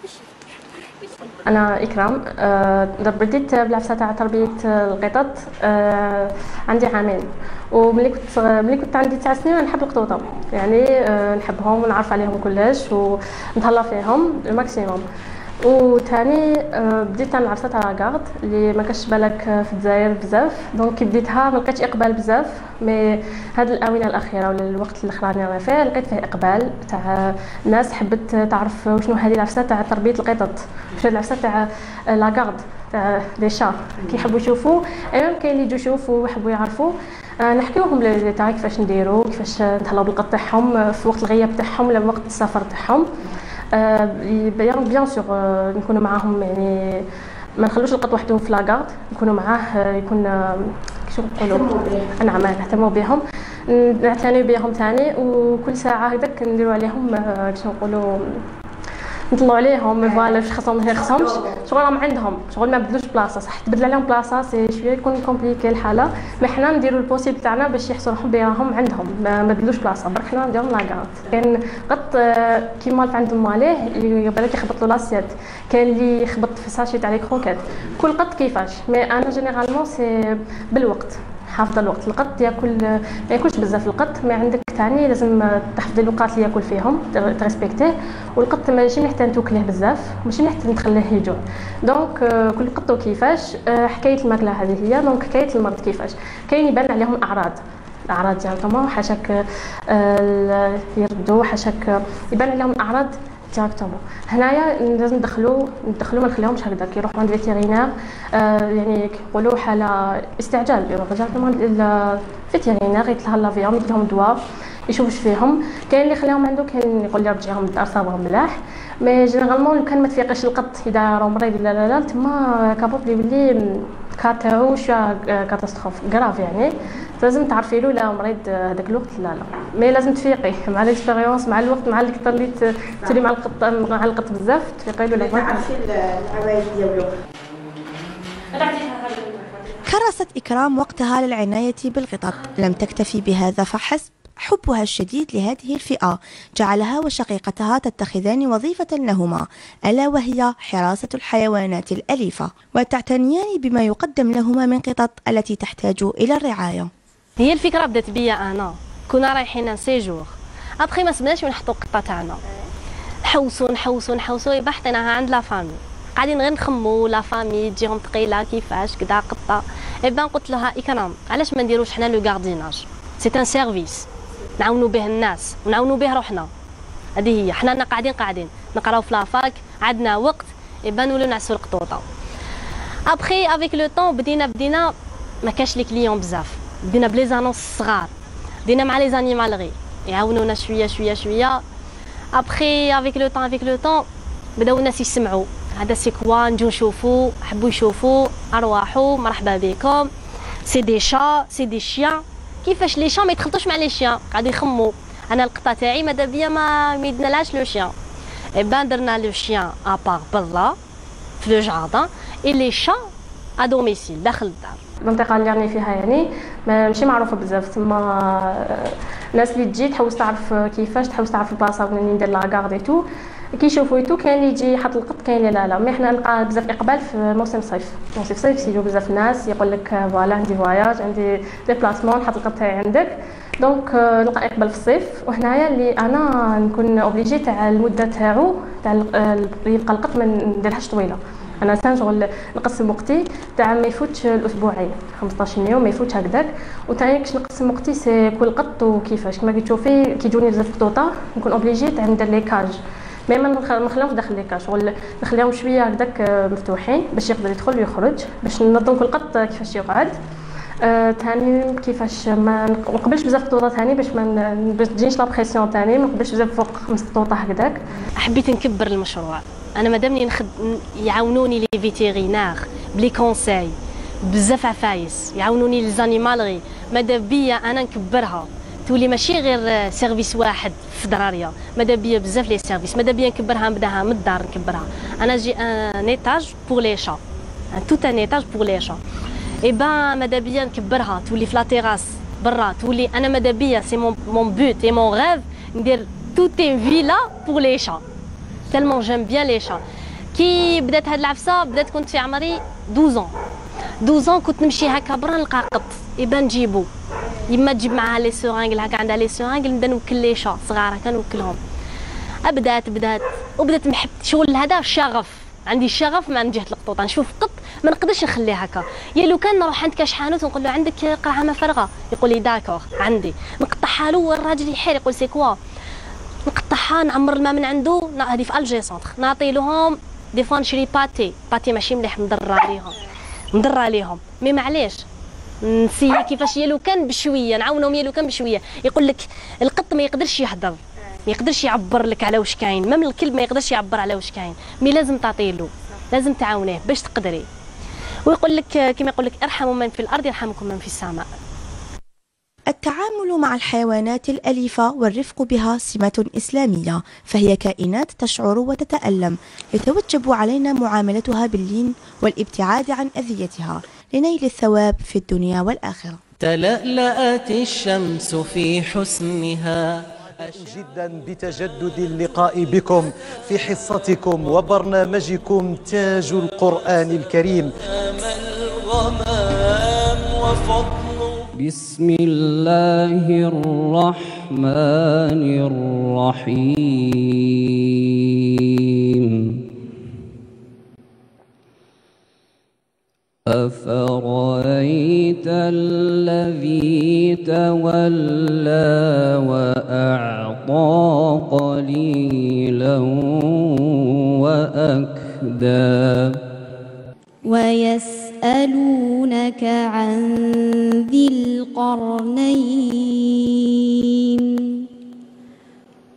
أنا إكرام أه بديت بالعفسة تاع تربية القطط أه عندي عامين وملي كنت ملي كنت عندي تسع سنين نحب القطوطة يعني أه نحبهم ونعرف عليهم كلش ونتهلا فيهم الماكسيموم. وثاني أه بديت انا العفسه تاع لاكارد اللي ما كاش بالك في الجزائر بزاف دونك كي بديتها ما لقيتش اقبال بزاف مي هاد الاونه الاخيره ولا الوقت الاخراني انا فيه لقيت فيه اقبال تاع الناس حبت تعرف شنو هذه العفسه تاع تربيه القطط واش هاد العفسه تاع لاكارد تاع لي شا كيحبوا يشوفوا ايوا كاين اللي يجوا يشوفوا ويحبوا يعرفوا أه نحكيوهم لي تاع كيفاش نديروا كيفاش نتهلاو بالقط تاعهم في وقت الغياب تاعهم ولا وقت السفر تاعهم. أه بيان سور أه نكونوا معاهم يعني ما نخلوش القط وحده في لاكارد نكونوا معاه يكون كيفاش نقولوا نعم نهتموا بهم نعتنيو بهم ثاني وكل ساعه هكذاك نديروا عليهم كيفاش نقولوا نطلعوا عليهم فوالا واش خاصهم ما خاصهمش شغل راهم عندهم شغل ما بدلوش بلاصه صح تبدل عليهم بلاصه سي شويه يكون كومبليكي الحاله مي حنا نديروا البوسيبل تاعنا باش يحسوا روحهم بهم عندهم ما بدلوش بلاصه برك حنا نديروا لاكارد. كاين قط كيما اللي عندهم ماليه بالك يخبط له لاسيات كاين اللي يخبط في ساشي تاع لي كروكيت كل قط كيفاش مي انا جينيرالمون سي بالوقت حافظه الوقت. القط ياكل ما ياكلش بزاف القط ما عندك ثاني لازم تحفظي الوقات اللي ياكل فيهم تريسبكتيه والقط ماشي محتاج توكليه بزاف ماشي محتاج تخليه يجوع دونك كل قط كيفاش. حكايه الماكله هذه هي دونك حكايه المرض كيفاش كاين يبان عليهم الاعراض الاعراض ديالهم حاشاك يردوا حاشاك يبان عليهم الاعراض ديريكتومون. هنايا لازم ندخلو ندخلو ما نخليهمش هكذا كيروحوا عند فيتيرينير آه يعني كيقولوا حاله استعجال يروحوا ديريكتومون للفيتيرينير يتهلا فيهم يدير لهم دواء يشوفش فيهم. كاين اللي خليهم عنده، كاين اللي يقول لي رجعيهم للدار صابهم ملاح. مي جينيرالمون لو كان ما تفيقش القط اذا راه مريض لا لا لا تما كابوب لي بلي كا تاعو شويه كاتاستروف كراف، يعني لازم تعرفي له لا مريض هذاك الوقت لا لا. مي لازم تفيقي مع ليكسبيريونس مع الوقت، مع القط اللي تولي مع القط مع القط بزاف تفيقي له. لا تعرفي العوايد ديالو. كرست إكرام وقتها للعناية بالقطط. لم تكتفي بهذا فحسب، حبها الشديد لهذه الفئة جعلها وشقيقتها تتخذان وظيفة لهما، ألا وهي حراسة الحيوانات الأليفة، وتعتنيان بما يقدم لهما من قطط التي تحتاج إلى الرعاية. هي الفكرة بدات بيا أنا، كنا رايحين سيجور أبخي ما سبناش ونحطو القطة تاعنا، نحوسو نحوسو نحوسو يبا حطيناها عند لا فامي، قاعدين غير نخمو لا فامي تجيهم ثقيله كيفاش كدا قطه. ايبان قلت لها إكرام علاش ما نديروش حنا لو غارديناج، سي ان سيرفيس نعاونوا به الناس ونعاونوا به روحنا. هذه هي، حنا قاعدين قاعدين نقراو في لافاك، عندنا وقت ايبان نولو نعسو القطوطه. ابخي افيك لو طون بدينا بدينا ما كاش لي كليون بزاف، بدينا بلي زانونس صغار، بدينا مع لي زانيمالغي يعاونونا شويه شويه شويه. ابخي افيك لو طون افيك لو طون بداو الناس يسمعوا هذا سي كوا، نجو نشوفوا، حبوا يشوفوا، ارواحوا مرحبا بكم، سي دي شا سي دي شيان. كيفاش لي شا ما يتخلطوش مع لي شيان، قاعدين يخموا انا القطه تاعي ماذا بيا ما ميدنالهاش لو شيان. اي بان درنا لو شيان ابار برا في لو جاردان، اي لي شا ا دوميسيل داخل الدار. المنطقه اللي راني فيها يعني ماشي معروفه بزاف، تما الناس اللي تجي تحوس تعرف كيفاش، تحوس تعرف البلاصه وين ندير لاكارد ايتو، كيشوفوا ايتو. كاين اللي يجي يحط القط، كاين اللي لا لا. مي حنا نلقى بزاف اقبال في موسم الصيف، موسم الصيف يجيو بزاف ناس يقول لك فوالا عندي فواياج عندي ديبلاسمون نحط القط تاعي عندك، دونك نلقى اقبال في الصيف. وهنايا اللي انا نكون اوبليجي تاع المده تاعو تاع يبقى القط ما نديرهاش طويله. انا سان شغل نقسم وقتي تاع ما يفوتش الاسبوعين خمسطاش يوم ما يفوتش هكذاك. وثاني كاش نقسم وقتي سي كل قط وكيفاش، كما كتشوفي كيجوني بزاف قطوطه نكون اوبليجي تاع ندير لي كاج، مي ما نخليهمش داخل لي كاج، شغل نخليهم شويه هكذاك مفتوحين باش يقدر يدخل ويخرج، باش ننظم كل قط كيفاش يقعد. ثاني آه كيفاش ما نقبلش بزاف قطوطه ثاني باش ما باش تجينيش لا بريسيون ثاني، ما نقبلش بزاف فوق خمس قطوطه هكذاك. حبيت نكبر المشروع، انا مادامني نخد يعاونوني لي فيتيرينار بلي كونساي بزاف عفايس، يعاونوني لي زانيمالغي، ماذا بيا انا نكبرها تولي ماشي غير سيرفيس واحد في دراريه، ماذا بيا بزاف لي سيرفيس، ماذا بيا نكبرها نبداها من الدار نكبرها. انا جي ان ايتاج بور لي شا، ان توت ان ايتاج بور لي شا. اي با ماذا بيا نكبرها تولي في لا تيراس برا، تولي انا ماذا بيا سي مون مون بوت اي مون ريف ندير توت ان فيلا بور لي شا، تالمون جيم بيان لي شا. كي بدات هاد العفسه بدات كنت في عمري اثنا عشر اثنا عشر، كنت نمشي هكا برا نلقى قط يبان نجيبو، يما تجيب معاها لي سورانغل هكا عندها لي سورانغل نبدا نوكل لي شا صغار هكا نوكلهم. بدات بدات وبدات محب شغل هذا شغف، عندي شغف مع جهه القطوطه، نشوف قط ما نقدرش نخليه هكا. يا لو كان نروح عند كاش حانوت ونقول له عندك قرعه فارغه يقول لي داكور عندي، نقطعها له والراجل يحير يقول سي كوا، نقطعها نعمر الماء من عنده. هذه في الجي سونتر نعطي لهم دي فوا نشري باتي باتي ماشي مليح مضر عليهم مضر عليهم، مي معليش نسي كيفاش. يا لو كان بشويه نعاونهم، يا لو كان بشويه. يقول لك القط ما يقدرش يهضر، ما يقدرش يعبر لك على واش كاين، مام الكلب ما يقدرش يعبر على واش كاين، مي لازم تعطيله، لازم تعاونيه باش تقدري. ويقول لك كما يقول لك ارحموا من في الارض يرحمكم من في السماء. التعامل مع الحيوانات الأليفة والرفق بها سمة إسلامية، فهي كائنات تشعر وتتألم، يتوجب علينا معاملتها باللين والابتعاد عن أذيتها لنيل الثواب في الدنيا والآخرة. تلألأت الشمس في حسنها. جدا بتجدد اللقاء بكم في حصتكم وبرنامجكم تاج القرآن الكريم. بسم الله الرحمن الرحيم. أفرأيت الذي تولى وأعطى قليلا وأكدى. ويسألونك عن ذي القرنين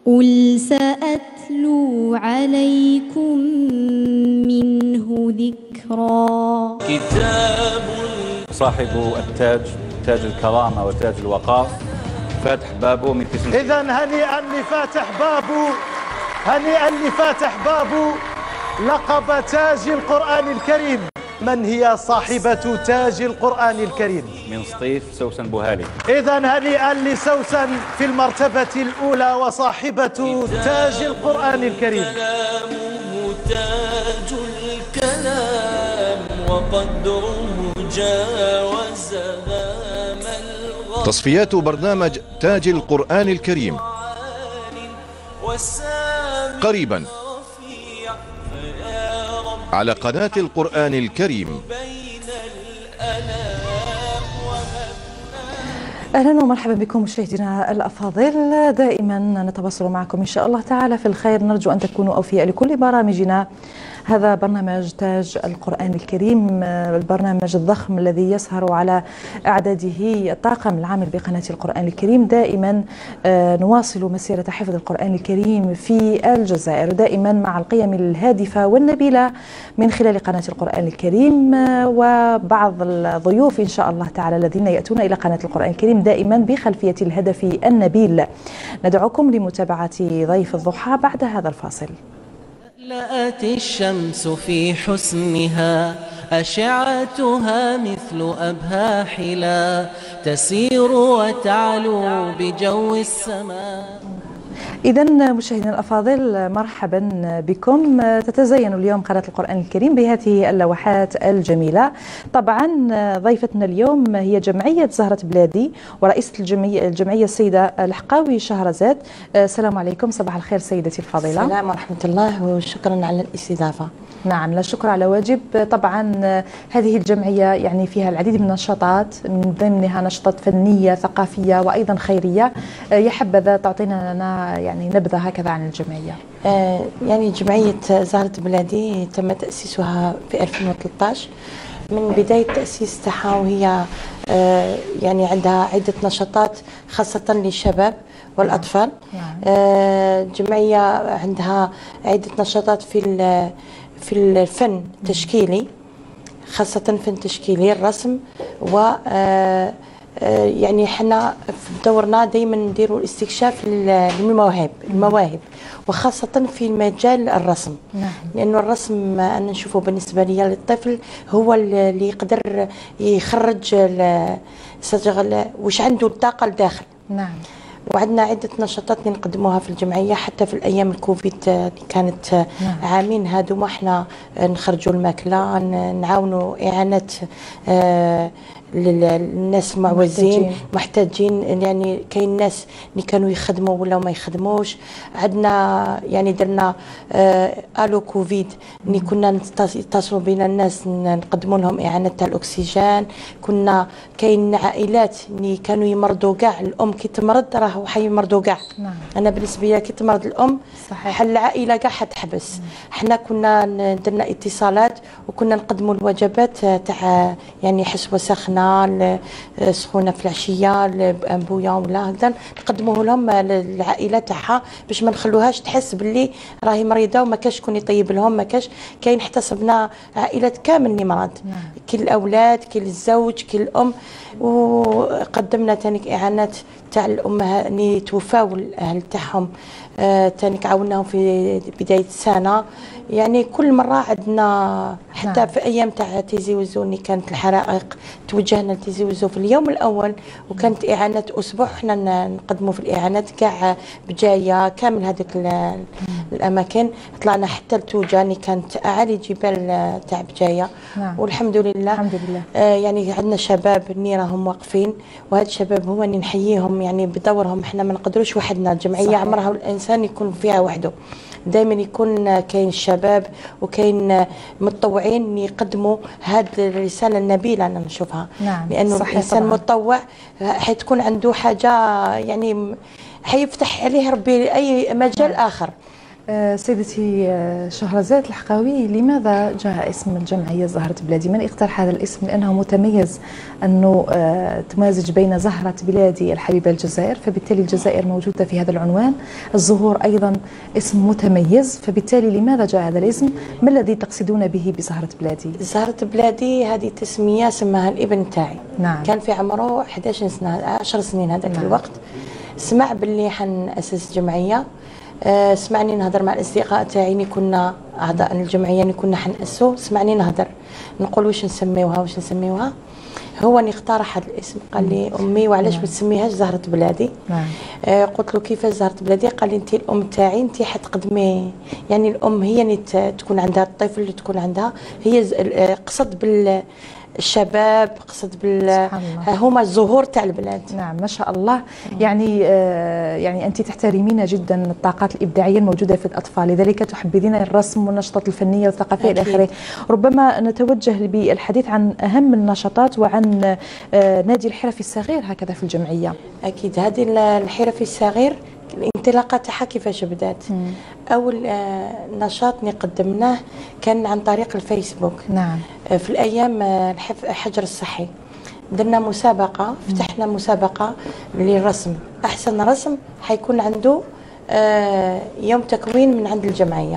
قل سأتلو عليكم منه ذكرا. كتاب صاحب التاج، تاج الكرامة وتاج الوقار، فاتح بابه من قسم. إذا هنيئا لفاتح بابه، هنيئا لفاتح بابه لقب تاج القرآن الكريم. من هي صاحبة تاج القرآن الكريم؟ من سطيف سوسن بوهالي. إذا هنيئا لسوسن في المرتبة الأولى وصاحبة تاج القرآن الكريم. كلامه تاج الكلام وقدره جاوز هام الغرب. تصفيات برنامج تاج القرآن الكريم قريبا على قناة القرآن الكريم. أهلا ومرحبا بكم مشاهدينا الأفاضل، دائما نتواصل معكم إن شاء الله تعالى في الخير، نرجو أن تكونوا أوفياء لكل برامجنا. هذا برنامج تاج القرآن الكريم، البرنامج الضخم الذي يسهر على إعداده الطاقم العامل بقناة القرآن الكريم. دائما نواصل مسيرة حفظ القرآن الكريم في الجزائر، دائما مع القيم الهادفة والنبيلة من خلال قناة القرآن الكريم، وبعض الضيوف إن شاء الله تعالى الذين يأتون إلى قناة القرآن الكريم دائما بخلفية الهدف النبيل. ندعوكم لمتابعة ضيف الضحى بعد هذا الفاصل. لأت الشمس في حسنها أشعتها مثل أبهى حلا تسير وتعلو بجو السماء. إذا مشاهدينا الأفاضل مرحبا بكم. تتزين اليوم قناة القرآن الكريم بهذه اللوحات الجميلة. طبعا ضيفتنا اليوم هي جمعية زهرة بلادي ورئيسة الجمعية, الجمعية السيدة الحقاوي شهرزاد. السلام عليكم، صباح الخير سيدتي الفاضلة. السلام ورحمة الله وشكرا على الاستضافة. نعم، لا شكر على واجب. طبعا هذه الجمعية يعني فيها العديد من النشاطات، من ضمنها نشاطات فنية ثقافية وأيضا خيرية. يا حبذا تعطينا لنا يعني نبذة هكذا عن الجمعية. آه يعني جمعية زهرة بلادي تم تأسيسها في ألفين وثلاثة عشر. من بداية تأسيس تاعها وهي آه يعني عندها عدة نشاطات خاصة للشباب والأطفال. آه الجمعية عندها عدة نشاطات في في الفن التشكيلي، خاصة فن تشكيلي الرسم، و يعني حنا في دورنا دائما نديروا الاستكشاف للمواهب المواهب وخاصة في مجال الرسم. نعم. لأنه الرسم أنا نشوفه بالنسبة لي للطفل هو اللي يقدر يخرج وش عنده الطاقة الداخل. نعم. وعندنا عدة نشاطات اللي نقدموها في الجمعية حتى في الأيام الكوفيد اللي كانت نعم. عامين هادو احنا نخرجوا الماكلة، نعاونوا إعانة آه للناس معوزين محتاجين. يعني كاين ناس اللي كانوا يخدموا ولا ما يخدموش. عندنا يعني درنا آه الو كوفيد اللي كنا نتصلوا بين الناس نقدموا لهم اعانه تاع الاكسجين. كنا كاين عائلات اللي كانوا يمرضوا كاع، الام كي تمرض راه حيمرضوا كاع. نعم. انا بالنسبه لي كي تمرض الام صحيح العائله كاع حتحبس. حنا كنا درنا اتصالات وكنا نقدموا الوجبات تاع يعني حسوه سخنه سخونه في العشيه بانبويا ولا هكذا نقدموه لهم للعائله تاعها باش ما نخلوهاش تحس باللي راهي مريضه وما كاش شكون يطيب لهم. ما كاش كاين احتسبنا عائلات كامل اللي مرض. نعم. كل الاولاد كل الزوج كل الام. وقدمنا ثاني اعانات تاع الامهات اللي توفاو الاهل تاعهم. ثاني آه عاوناهم في بدايه السنه. يعني كل مره عندنا حتى نعم. في ايام تاع تيزي وزو اللي كانت الحرائق توجهنا لتيزي وزو في اليوم الاول وكانت اعانات اسبوع حنا نقدموا في الاعانات كاع بجايه كامل هذيك الاماكن. طلعنا حتى لتوجاني كانت اعالي جبال تاع بجايه. نعم. والحمد لله الحمد لله. آه يعني عندنا شباب اللي راهم واقفين، وهاد الشباب هو اللي نحييهم يعني بدورهم. احنا ما نقدروش وحدنا، الجمعيه عمرها الانسان يكون فيها وحده، دائما يكون كاين الشباب وكاين متطوعين يقدموا هذه الرساله النبيله انا نشوفها. نعم. لانه الانسان طبعا. متطوع حتكون عنده حاجه يعني حيفتح عليه ربي اي مجال نعم. اخر. آه سيدتي آه شهرزاد الحقاوي، لماذا جاء اسم الجمعية زهرة بلادي؟ من اقترح هذا الاسم؟ لأنه متميز أنه آه تمازج بين زهرة بلادي الحبيبة الجزائر، فبالتالي الجزائر موجودة في هذا العنوان، الزهور أيضا اسم متميز، فبالتالي لماذا جاء هذا الاسم؟ ما الذي تقصدون به بزهرة بلادي؟ زهرة بلادي هذه تسمية سماها الابن تاعي. نعم. كان في عمره إحدى عشرة سنة، عشر سنين هذاك نعم. الوقت سمع باللي حنأسس جمعية. أه سمعني نهضر مع الاصدقاء تاعي كنا اعضاء الجمعيه اللي كنا حنأسو، سمعني نهضر نقول واش نسميوها واش نسميوها. هو اللي اقترح هذا الاسم، قال لي امي وعلاش ما تسميهاش زهرة بلادي؟ نعم. أه قلت له كيفاش زهرة بلادي؟ قال لي انت الام تاعي، انت حتقدمي، يعني الام هي اللي تكون عندها الطفل اللي تكون عندها، هي قصد بال الشباب، قصد بال هما الزهور تاع البلاد. نعم ما شاء الله. يعني آه يعني انت تحترمين جدا الطاقات الابداعيه الموجوده في الاطفال، لذلك تحبذين الرسم والنشاطات الفنيه والثقافيه الى اخره. ربما نتوجه بالحديث عن اهم النشاطات وعن آه نادي الحرفي الصغير هكذا في الجمعيه. اكيد هذه الحرفي الصغير الانطلاقه تاعها كيفاش بدات؟ مم. اول آه نشاط قدمناه كان عن طريق الفيسبوك. نعم. آه في الايام آه الحجر الصحي درنا مسابقه، فتحنا مسابقه للرسم، احسن رسم حيكون عنده آه يوم تكوين من عند الجمعيه.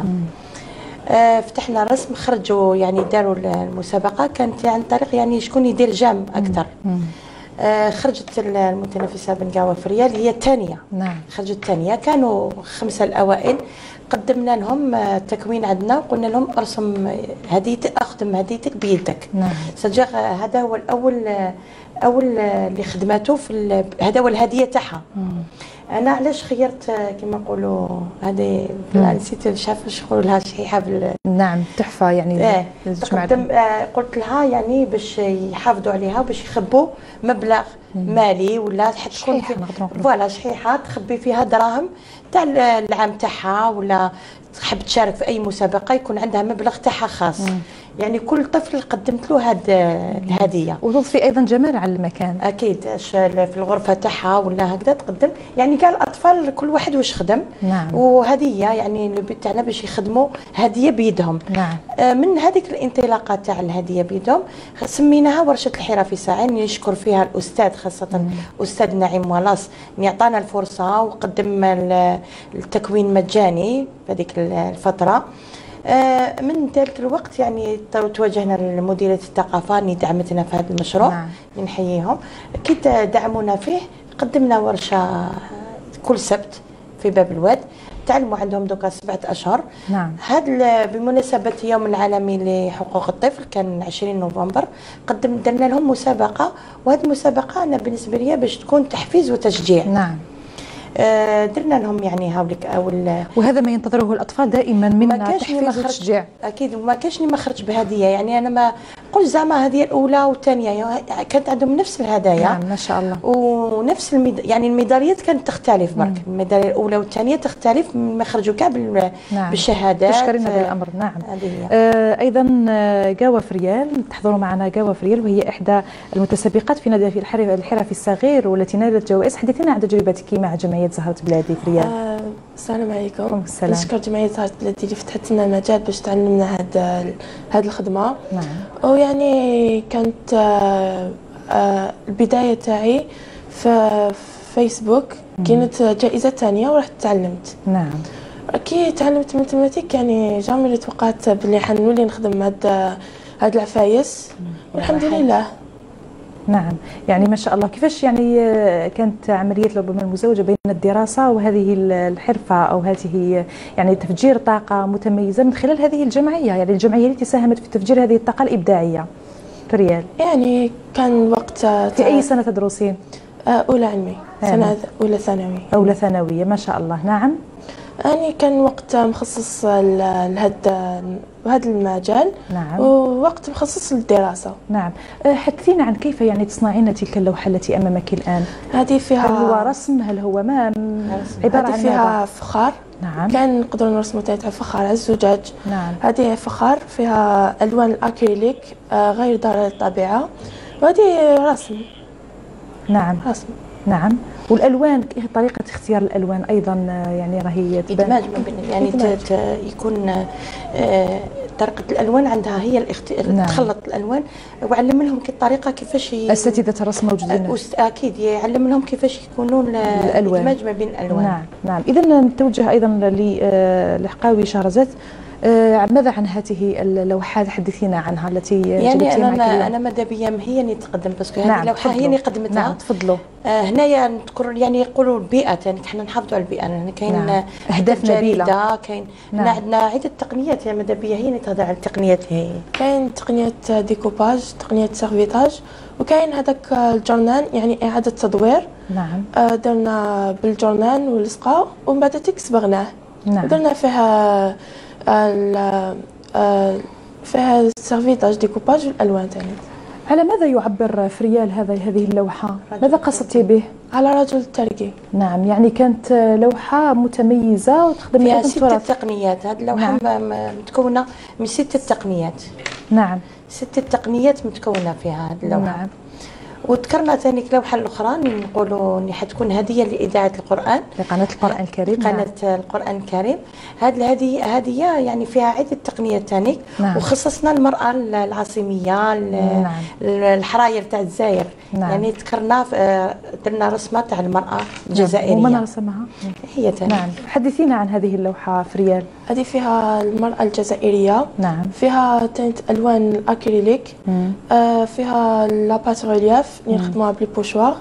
آه فتحنا رسم، خرجوا يعني داروا المسابقه كانت عن طريق يعني شكون يدير جام اكثر. مم. آه خرجت المتنافسه بنقاوه في ريال هي الثانيه. نعم. خرجت الثانيه، كانوا خمسه الاوائل، قدمنا لهم التكوين عندنا وقلنا لهم ارسم هديتك، اخدم هديتك بيدك. نعم. سجل هذا هو الاول اول اللي خدمته في هذا هو الهديه تاعها. انا علاش خيرت كما نقولوا هذه نسيت شاف واش يقولوا لها شحيحه بال نعم تحفه يعني. آه تقدم آه قلت لها يعني باش يحافظوا عليها وباش يخبوا مبلغ مم. مالي ولا حتى تكون فوالا شحيحه تخبي فيها دراهم تاع العام تاعها، ولا تحب تشارك في اي مسابقه يكون عندها مبلغ تاعها خاص. مم. يعني كل طفل قدمت له هذه الهديه، وتضفي ايضا جمال على المكان. اكيد في الغرفه تاعها ولا هكذا تقدم، يعني كاع الاطفال كل واحد واش خدم. نعم. وهديه يعني البيت تاعنا باش يخدموا هديه بيدهم. نعم. آه من هذيك الانطلاقه تاع الهديه بيدهم سميناها ورشه الحرفي ساعين، نشكر فيها الاستاذ خاصه مم. استاذ نعيم ولاص اللي عطانا الفرصه وقدم التكوين مجاني في هذيك الفتره. آه من ذلك الوقت يعني توجهنا لمديريه الثقافه اللي دعمتنا في هذا المشروع. نعم. نحييهم كي دعمونا فيه. قدمنا ورشه كل سبت في باب الواد، تعلموا عندهم دوكا سبعه اشهر. نعم. هذا بمناسبه يوم العالمي لحقوق الطفل كان عشرين نوفمبر، قدم درنا لهم مسابقه، وهذه المسابقه انا بالنسبه لي باش تكون تحفيز وتشجيع. نعم. درنا لهم يعني هاوليك اول، وهذا ما ينتظره الاطفال دائما منا، تحفيز وتشجيع. اكيد وما كاش ما خرج بهديه، يعني انا ما قلت زعما هذه الاولى والثانيه كانت عندهم نفس الهدايا. نعم ما شاء الله. ونفس الميد... يعني الميداليات كانت تختلف برك، الميداليه الاولى والثانيه تختلف، ما خرجوا كاع بال... نعم. بالشهادات. تشكرين هذا الامر. نعم. آه ايضا قاوه فريال، تحضروا معنا قاوه فريال وهي احدى المتسابقات في نادي الحرفي الصغير والتي نالت جوائز. حدثينا عن تجربتك مع جمعيه زهرة بلادي في ريال. آه السلام عليكم. السلام. نشكر جمعية زهرة بلادي اللي فتحت لنا المجال باش تعلمنا هذا هذه الخدمة. نعم. ويعني كانت آه آه البداية تاعي في فيسبوك كانت جائزة ثانية ورحت تعلمت. نعم. كي تعلمت ماتيماتيك يعني جامي توقعت بلي حنولي نخدم هاد هاد العفايس والحمد لله. نعم يعني ما شاء الله. كيفاش يعني كانت عملية ربما المزاوجة بين الدراسة وهذه الحرفة أو هذه يعني تفجير طاقة متميزة من خلال هذه الجمعية، يعني الجمعية التي ساهمت في تفجير هذه الطاقة الإبداعية في ريال؟ يعني كان وقت في أي سنة تدرسين؟ أولى علمي، سنة أولى ثانوي. أولى ثانوية ما شاء الله. نعم. يعني كان وقت مخصص لهذا وهذا المجال. نعم. ووقت مخصص للدراسة. نعم. حدثينا عن كيف يعني تصنعين تلك اللوحة التي أمامك الآن. هذه فيها، هل هو رسم، هل هو ما عبارة عن فيها فخار. نعم. كان نقدروا نرسموا تاع فخار على الزجاج. نعم. هذه فخار فيها ألوان الأكريليك غير ضارة للطبيعة، وهذه رسم. نعم. رسم. نعم. والالوان طريقه اختيار الالوان ايضا يعني راهي ادماج ما بين يعني يكون آه طريقه الالوان عندها هي الاخت... نعم. تخلط الالوان وعلم لهم كي الطريقه كيفاش ي... اساتذه الرسم موجودين اكيد يعلم لهم كيفاش يكونون الالوان الادماج ما بين الالوان. نعم نعم. اذا نتوجه ايضا للحقاوي شهرزاد، ماذا عن هذه اللوحات؟ حدثينا عنها التي يعني انا انا ماذا بيا هي اللي تقدم باسكو هذه اللوحه هي اللي قدمتها. نعم تفضلوا. آه هنايا نذكر يعني يقولوا البيئه يعني حنا نحافظوا على البيئه، يعني كاين نعم. اهداف نبيله، كاين نعم. عندنا عده تقنيات. يا ماذا بيا هي اللي تهضر على التقنيات. هي كاين تقنيه ديكوباج، تقنيه سيرفيتاج، وكاين هذاك الجورنان يعني اعاده تدوير. نعم آه درنا بالجورنان ولصقه ومن بعد تيك صبغناه. نعم درنا فيها فيها السيرفيتاج ديكوباج والالوان ثاني. على ماذا يعبر فريال هذا هذه اللوحه؟ ماذا قصدتي به؟ على رجل التركي. نعم يعني كانت لوحه متميزه وتخدم فيها ستة تقنيات. هذه اللوحه نعم. متكونه من ستة تقنيات. نعم ستة تقنيات متكونه فيها هذه اللوحه. نعم. وذكرنا ثاني اللوحه الاخرى نقولوا ان حتكون هديه لاذاعه القران لقناه القران الكريم. قناه نعم. القران الكريم. هذه الهديه هديه يعني فيها عده تقنيات ثاني. نعم. وخصصنا المراه العاصميه نعم. الحراير تاع الجزائر. نعم. يعني ذكرنا درنا رسمه تاع المراه الجزائريه. نعم. ومن رسمها؟ هي ثاني. نعم حدثينا عن هذه اللوحه فريال. هذه فيها المراه الجزائريه. نعم. فيها تنت الوان الاكريليك. آه فيها لاباط ريلياف اللي نخدموها بلي بوشوار.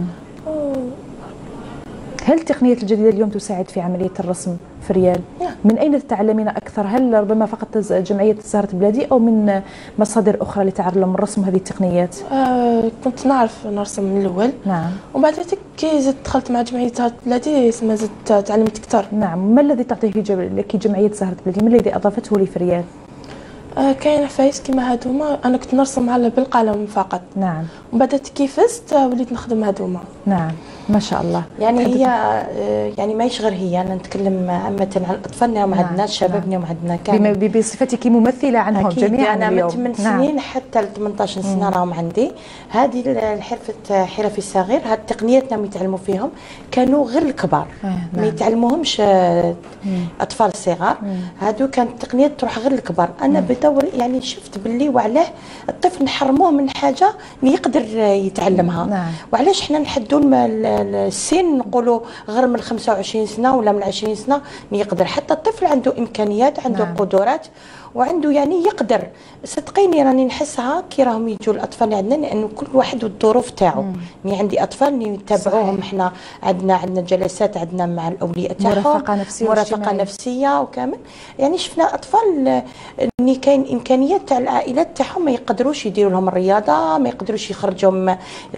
هل التقنيات الجديده اليوم تساعد في عمليه الرسم فريال؟ من اين تتعلمين اكثر؟ هل ربما فقط جمعيه زهرة بلادي او من مصادر اخرى لتعلم الرسم هذه التقنيات؟ آه كنت نعرف نرسم من الاول. نعم. ومن بعد كي زدت دخلت مع جمعيه زهرة بلادي ما زدت تعلمت اكثر. نعم. ما الذي تعطيه لك جمعيه زهرة بلادي؟ ما الذي اضافته لفريال؟ آه كاين عفايس كيما هادوما انا كنت نرسم على بالقلم فقط. نعم. ومن بعد كي فزت وليت نخدم هادوما. نعم ما شاء الله. يعني هي يعني ماهيش غير هي، انا نتكلم عامه عن اطفالنا وعندنا شبابنا وعندنا كامل بصفتك ممثله عنهم جميعا انا اليوم. من ثمان سنين حتى ل ثمنطاش سنه راهم عندي. هذه الحرفه حرفي الصغير هاد تقنياتنا ما يتعلموا فيهم كانوا غير الكبار. نعم. ما يتعلموهمش اطفال صغار. هادو كانت تقنيات تروح غير الكبار. انا بدور يعني شفت باللي وعلاه الطفل نحرموه من حاجه يقدر يتعلمها. نعم. وعلاش حنا نحدوا السن نقولوا غير من خمسة وعشرين سنه ولا من عشرين سنه يقدر. حتى الطفل عنده امكانيات، عنده نعم. قدرات وعنده يعني يقدر. صدقيني راني نحسها كي راهم يجوا الاطفال اللي عندنا لانه كل واحد والظروف تاعو. يعني عندي اطفال نتابعوهم احنا عندنا عندنا جلسات عندنا مع الاولياء تاعهم مرافقه نفسيه مرافقه نفسيه وكامل. يعني شفنا اطفال اللي كاين امكانيات تاع العائلات تاعهم ما يقدروش يديروا لهم الرياضه، ما يقدروش يخرجوا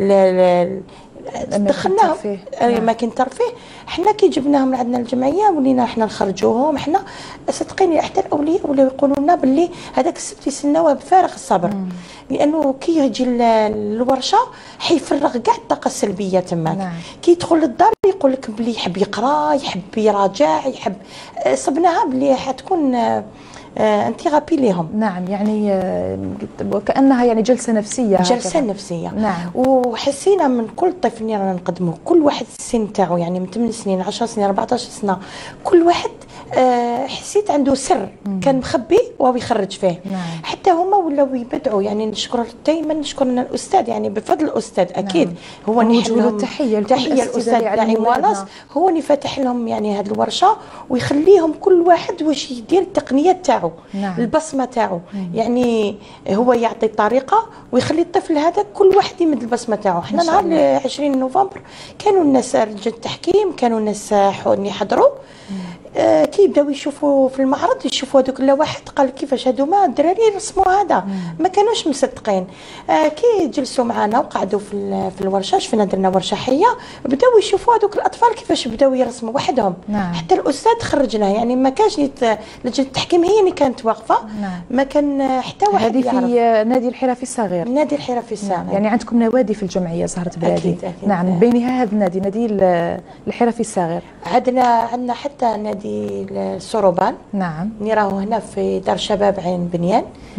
دخلناهم اماكن ترفيه. احنا كي جبناهم لعندنا الجمعيه ولينا احنا نخرجوهم. احنا صدقيني حتى الاولياء ولاو يقولوا لنا باللي هذاك السبت يسناوه بفارغ الصبر. مم. لانه كي يجي الورشه حيفرغ كاع الطاقه السلبيه تماك. نعم. كي يدخل للدار يقول لك باللي يحب يقرا، يحب يراجع، يحب صبناها باللي حتكون آه انت غابي ليهم. نعم يعني آه كانها يعني جلسه نفسيه. جلسه هكذا. نفسيه. نعم. وحسينا من كل طفل اللي رانا نقدمه كل واحد السن تاعو يعني من ثمان سنين عشر سنين أربعطاش سنه كل واحد آه حسيت عنده سر. مم. كان مخبي وهو يخرج فيه. نعم. حتى هما ولاو يبدعوا. يعني نشكر دائما نشكرنا الاستاذ يعني بفضل الاستاذ اكيد. نعم. هو نوجه له التحيه. تحيه الاستاذ نعيم والاص هو اللي فاتح لهم يعني هذه الورشه ويخليهم كل واحد واش يدير التقنيات تاعو. نعم. البصمه تاعو. يعني هو يعطي الطريقه ويخلي الطفل هذا كل واحد يمد البصمه تاعو. احنا نهار عشرين نوفمبر كانوا الناس رجال التحكيم كانوا الناس اللي يحضروا آه كي يبداو يشوفوا في المعرض يشوفوا هذوك اللوحات قال كيفاش هذوما الدراري يرسموا هذا. مم. ما كانوش مصدقين. آه كي جلسوا معنا وقعدوا في في الورشه شفنا درنا ورشه حيه بداو يشوفوا هذوك الاطفال كيفاش بداو يرسموا وحدهم. نعم. حتى الاستاذ خرجنا يعني ما كانش لجنه التحكيم هي اللي كانت واقفه. نعم. ما كان حتى واحد هذه في نادي الحرفي الصغير. نادي الحرفي الصغير. نعم. يعني عندكم نوادي في الجمعيه زهرة بلادي. أكيد أكيد. نعم من بينها هذا النادي نادي الحرفي الصغير. عندنا عندنا حتى نادي السروبان. نعم. ني راهو هنا في دار شباب عين بنيان.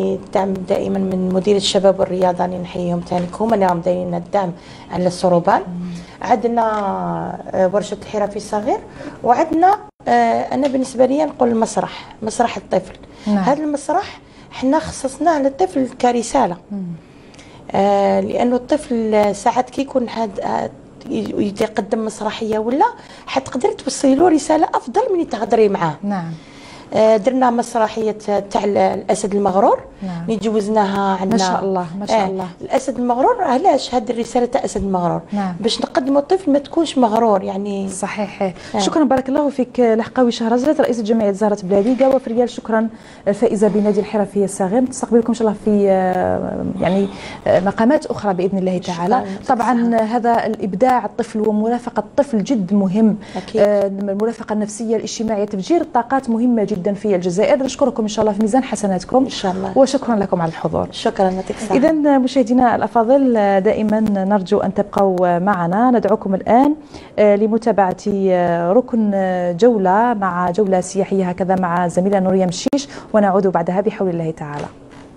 يعني الدعم دائما من مدير الشباب والرياضة، اللي نحييهم ثاني هما اللي راهم دايرين الدعم على الصروبان. عندنا ورشة الحرفي الصغير، وعندنا أنا بالنسبة لي نقول المسرح، مسرح الطفل. نعم. هذا المسرح احنا خصصناه للطفل كرسالة. آه لأنه الطفل ساعات كي يكون هاد يقدم مسرحية ولا حتقدر توصلي له رسالة أفضل من تهضري معاه. نعم. درنا مسرحيه تاع الاسد المغرور. نعم. اللي جوزناها عندنا ما شاء الله ما شاء الله. آه الاسد المغرور، علاش هذه الرساله تاع الاسد المغرور؟ نعم. باش نقدموا الطفل ما تكونش مغرور يعني. صحيح. آه. شكرا بارك الله فيك الحقاوي شهرزاد رئيسه جمعيه زهره بلادي. قهوه في ريال شكرا الفائزه بنادي الحرفي الصغير. نستقبلكم ان شاء الله في يعني مقامات اخرى باذن الله تعالى. طبعا هذا الابداع الطفل ومرافقه الطفل جد مهم. أكيد. آه المرافقه النفسيه الاجتماعيه تفجير الطاقات مهمه جدا في الجزائر. نشكركم ان شاء الله في ميزان حسناتكم ان شاء الله، وشكرا لكم على الحضور. شكرا يعطيك الصحه. اذا مشاهدينا الافاضل دائما نرجو ان تبقوا معنا. ندعوكم الان لمتابعه ركن جوله مع جوله سياحيه هكذا مع زميله نوريه مشيش، ونعود بعدها بحول الله تعالى.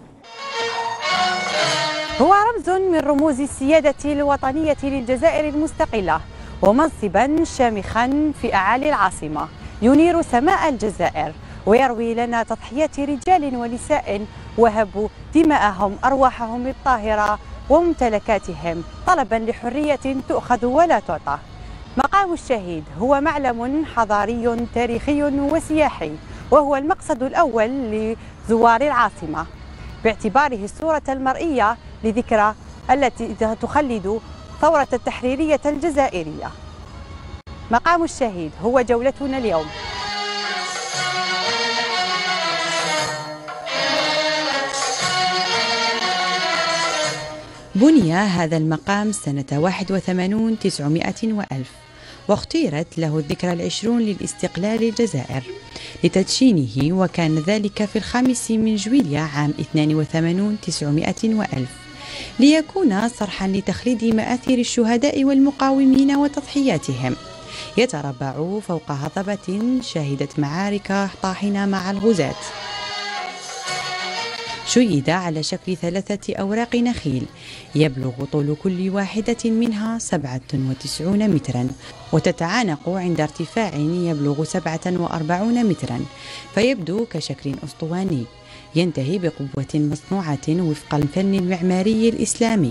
هو رمز من رموز السياده الوطنيه للجزائر المستقله، ومنصبا شامخا في اعالي العاصمه ينير سماء الجزائر، ويروي لنا تضحيات رجال ونساء وهبوا دماءهم أرواحهم الطاهرة وممتلكاتهم طلبا لحرية تؤخذ ولا تعطى. مقام الشهيد هو معلم حضاري تاريخي وسياحي، وهو المقصد الأول لزوار العاصمة باعتباره الصورة المرئية لذكرى التي تخلد ثورة التحريرية الجزائرية. مقام الشهيد هو جولتنا اليوم. بني هذا المقام سنة واحد وثمانين تسعمائة وألف، واختيرت له الذكرى العشرون للاستقلال الجزائر لتدشينه، وكان ذلك في الخامس من جويلية عام اثنين وثمانين تسعمائة وألف، ليكون صرحا لتخليد مآثر الشهداء والمقاومين وتضحياتهم، يتربع فوق هضبة شهدت معارك طاحنة مع الغزاة. شيد على شكل ثلاثة أوراق نخيل يبلغ طول كل واحدة منها سبعة وتسعين مترا، وتتعانق عند ارتفاع يبلغ سبعة وأربعين مترا، فيبدو كشكل أسطواني ينتهي بقوة مصنوعة وفق الفن المعماري الإسلامي.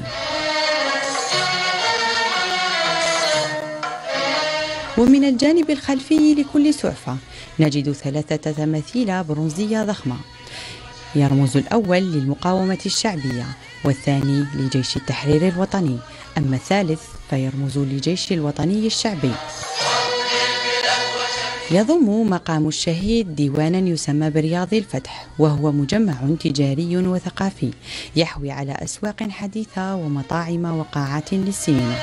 ومن الجانب الخلفي لكل سعفة نجد ثلاثة تماثيل برونزية ضخمة، يرمز الأول للمقاومة الشعبية، والثاني لجيش التحرير الوطني، أما الثالث فيرمز للجيش الوطني الشعبي. يضم مقام الشهيد ديوانا يسمى برياض الفتح، وهو مجمع تجاري وثقافي يحوي على أسواق حديثة ومطاعم وقاعات للسينما.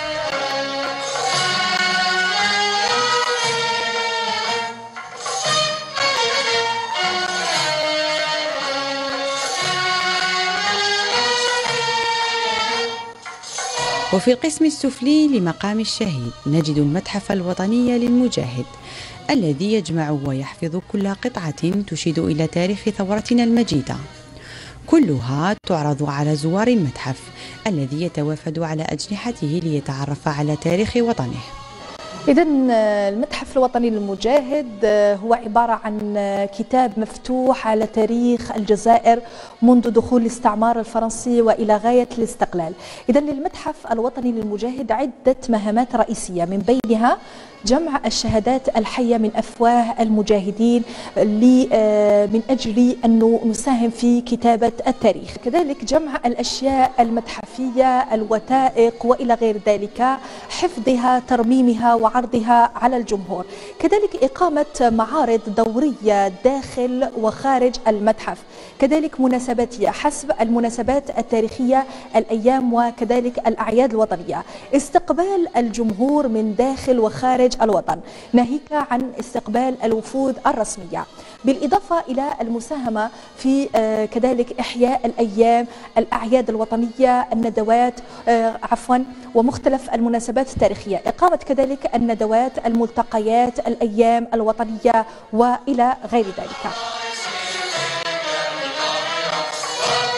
وفي القسم السفلي لمقام الشهيد نجد المتحف الوطني للمجاهد، الذي يجمع ويحفظ كل قطعة تشير إلى تاريخ ثورتنا المجيدة، كلها تعرض على زوار المتحف الذي يتوافد على أجنحته ليتعرف على تاريخ وطنه. إذا المتحف الوطني للمجاهد هو عبارة عن كتاب مفتوح على تاريخ الجزائر منذ دخول الاستعمار الفرنسي وإلى غاية الاستقلال. إذا للمتحف الوطني للمجاهد عدة مهامات رئيسية، من بينها جمع الشهادات الحية من أفواه المجاهدين من أجل أن نساهم في كتابة التاريخ، كذلك جمع الأشياء المتحفية الوثائق وإلى غير ذلك، حفظها ترميمها وعرضها على الجمهور، كذلك إقامة معارض دورية داخل وخارج المتحف، كذلك مناسباتية حسب المناسبات التاريخية الأيام وكذلك الأعياد الوطنية، استقبال الجمهور من داخل وخارج الوطن، ناهيك عن استقبال الوفود الرسمية، بالإضافة إلى المساهمة في كذلك إحياء الأيام الأعياد الوطنية، الندوات عفوا ومختلف المناسبات التاريخية، إقامة كذلك الندوات، الملتقيات، الأيام الوطنية وإلى غير ذلك.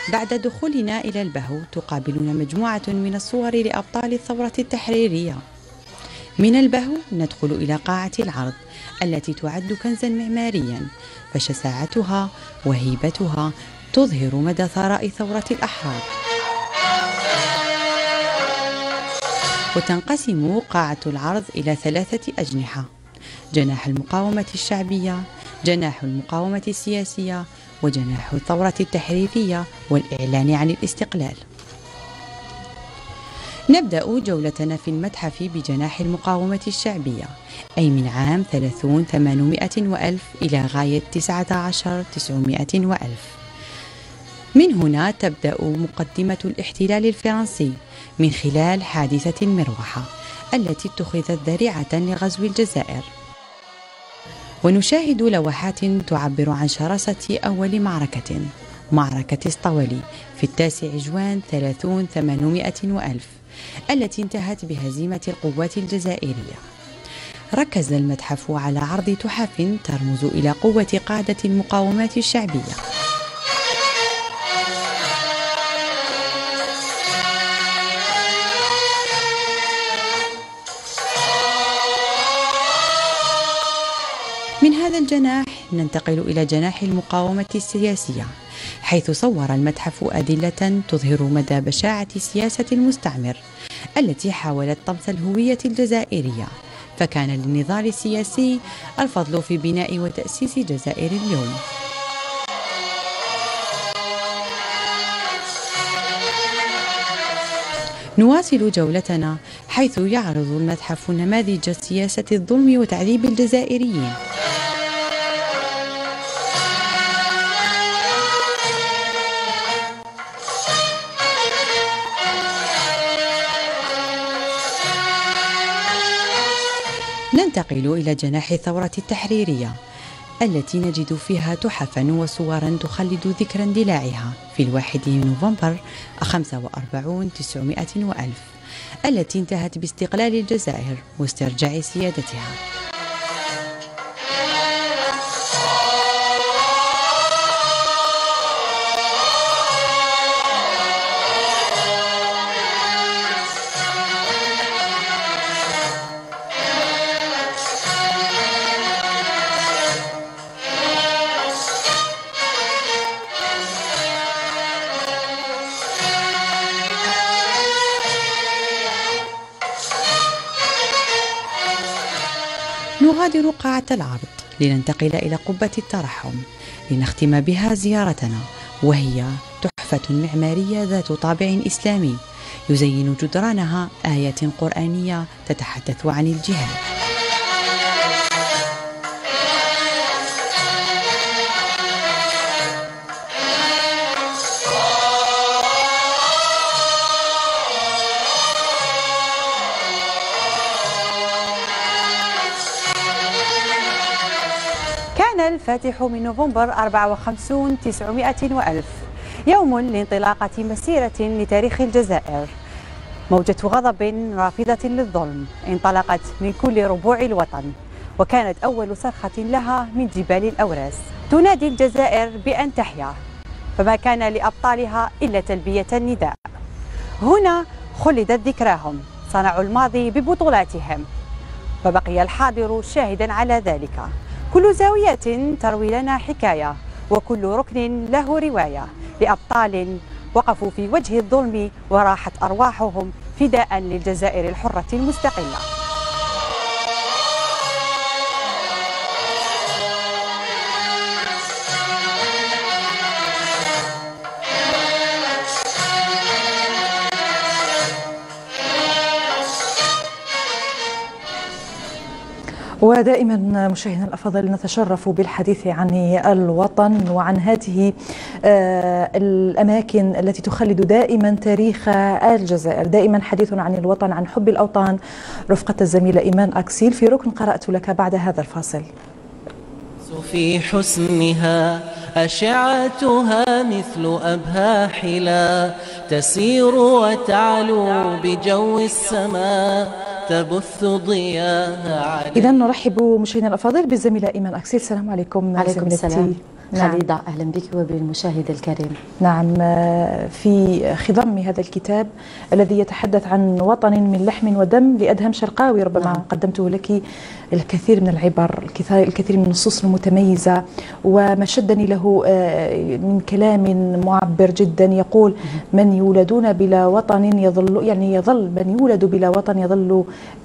بعد دخولنا إلى البهو تقابلنا مجموعة من الصور لأبطال الثورة التحريرية. من البهو ندخل إلى قاعة العرض التي تعد كنزا معماريا، فشساعتها وهيبتها تظهر مدى ثراء ثورة الأحرار. وتنقسم قاعة العرض إلى ثلاثة أجنحة: جناح المقاومة الشعبية، جناح المقاومة السياسية، وجناح الثورة التحريرية والإعلان عن الاستقلال. نبدأ جولتنا في المتحف بجناح المقاومة الشعبية، أي من عام ثلاثون ثمانمائة وألف إلى غاية تسعة عشر تسعمائة وألف. من هنا تبدأ مقدمة الاحتلال الفرنسي من خلال حادثة المروحة التي اتخذت ذريعة لغزو الجزائر. ونشاهد لوحات تعبر عن شراسة أول معركة، معركة اسطولي في التاسع جوان ثلاثون ثمانمائة وألف، التي انتهت بهزيمة القوات الجزائرية. ركز المتحف على عرض تحف ترمز إلى قوة قادة المقاومات الشعبية. من هذا الجناح ننتقل إلى جناح المقاومة السياسية، حيث صور المتحف أدلة تظهر مدى بشاعة سياسة المستعمر التي حاولت طمس الهوية الجزائرية، فكان للنضال السياسي الفضل في بناء وتأسيس جزائر اليوم. نواصل جولتنا حيث يعرض المتحف نماذج سياسة الظلم وتعذيب الجزائريين. ننتقل إلى جناح الثورة التحريرية التي نجد فيها تحفا وصورا تخلد ذكرى اندلاعها في الواحد من نوفمبر خمسة وأربعين تسعمائة وألف، التي انتهت باستقلال الجزائر واسترجاع سيادتها. نغادر قاعة العرض لننتقل إلى قبة الترحم لنختم بها زيارتنا، وهي تحفة معمارية ذات طابع إسلامي يزين جدرانها آيات قرآنية تتحدث عن الجهاد. الفاتح من نوفمبر أربعة وخمسين تسعمائة وألف، يوم لانطلاقة مسيرة لتاريخ الجزائر. موجة غضب رافضة للظلم انطلقت من كل ربوع الوطن، وكانت أول صرخة لها من جبال الأوراس تنادي الجزائر بأن تحيا، فما كان لأبطالها إلا تلبية النداء. هنا خلدت ذكراهم، صنعوا الماضي ببطولاتهم، فبقي الحاضر شاهدا على ذلك. كل زاوية تروي لنا حكاية، وكل ركن له رواية لأبطال وقفوا في وجه الظلم وراحت أرواحهم فداء للجزائر الحرة المستقلة. ودائما مشاهدينا الأفاضل نتشرف بالحديث عن الوطن وعن هذه الأماكن التي تخلد دائما تاريخ الجزائر. دائما حديث عن الوطن، عن حب الأوطان، رفقة الزميلة إيمان أكسيل في ركن قرأت لك بعد هذا الفاصل. في حسنها أشعتها مثل أبهى حلا، تسير وتعلو بجو السماء تبث ضياها. إذا نرحب مشاهدينا الأفاضل بالزميلة إيمان أكسيل. السلام عليكم. عليكم السلام. نعم. خالدة أهلا بك وبالمشاهد الكريم. نعم، في خضم هذا الكتاب الذي يتحدث عن وطن من لحم ودم لأدهم شرقاوي، ربما نعم. قدمته لك الكثير من العبر، الكثير من النصوص المتميزة، وما شدني له من كلام معبر جدا يقول: من يولدون بلا وطن يظل، يعني يظل من يولد بلا وطن يظل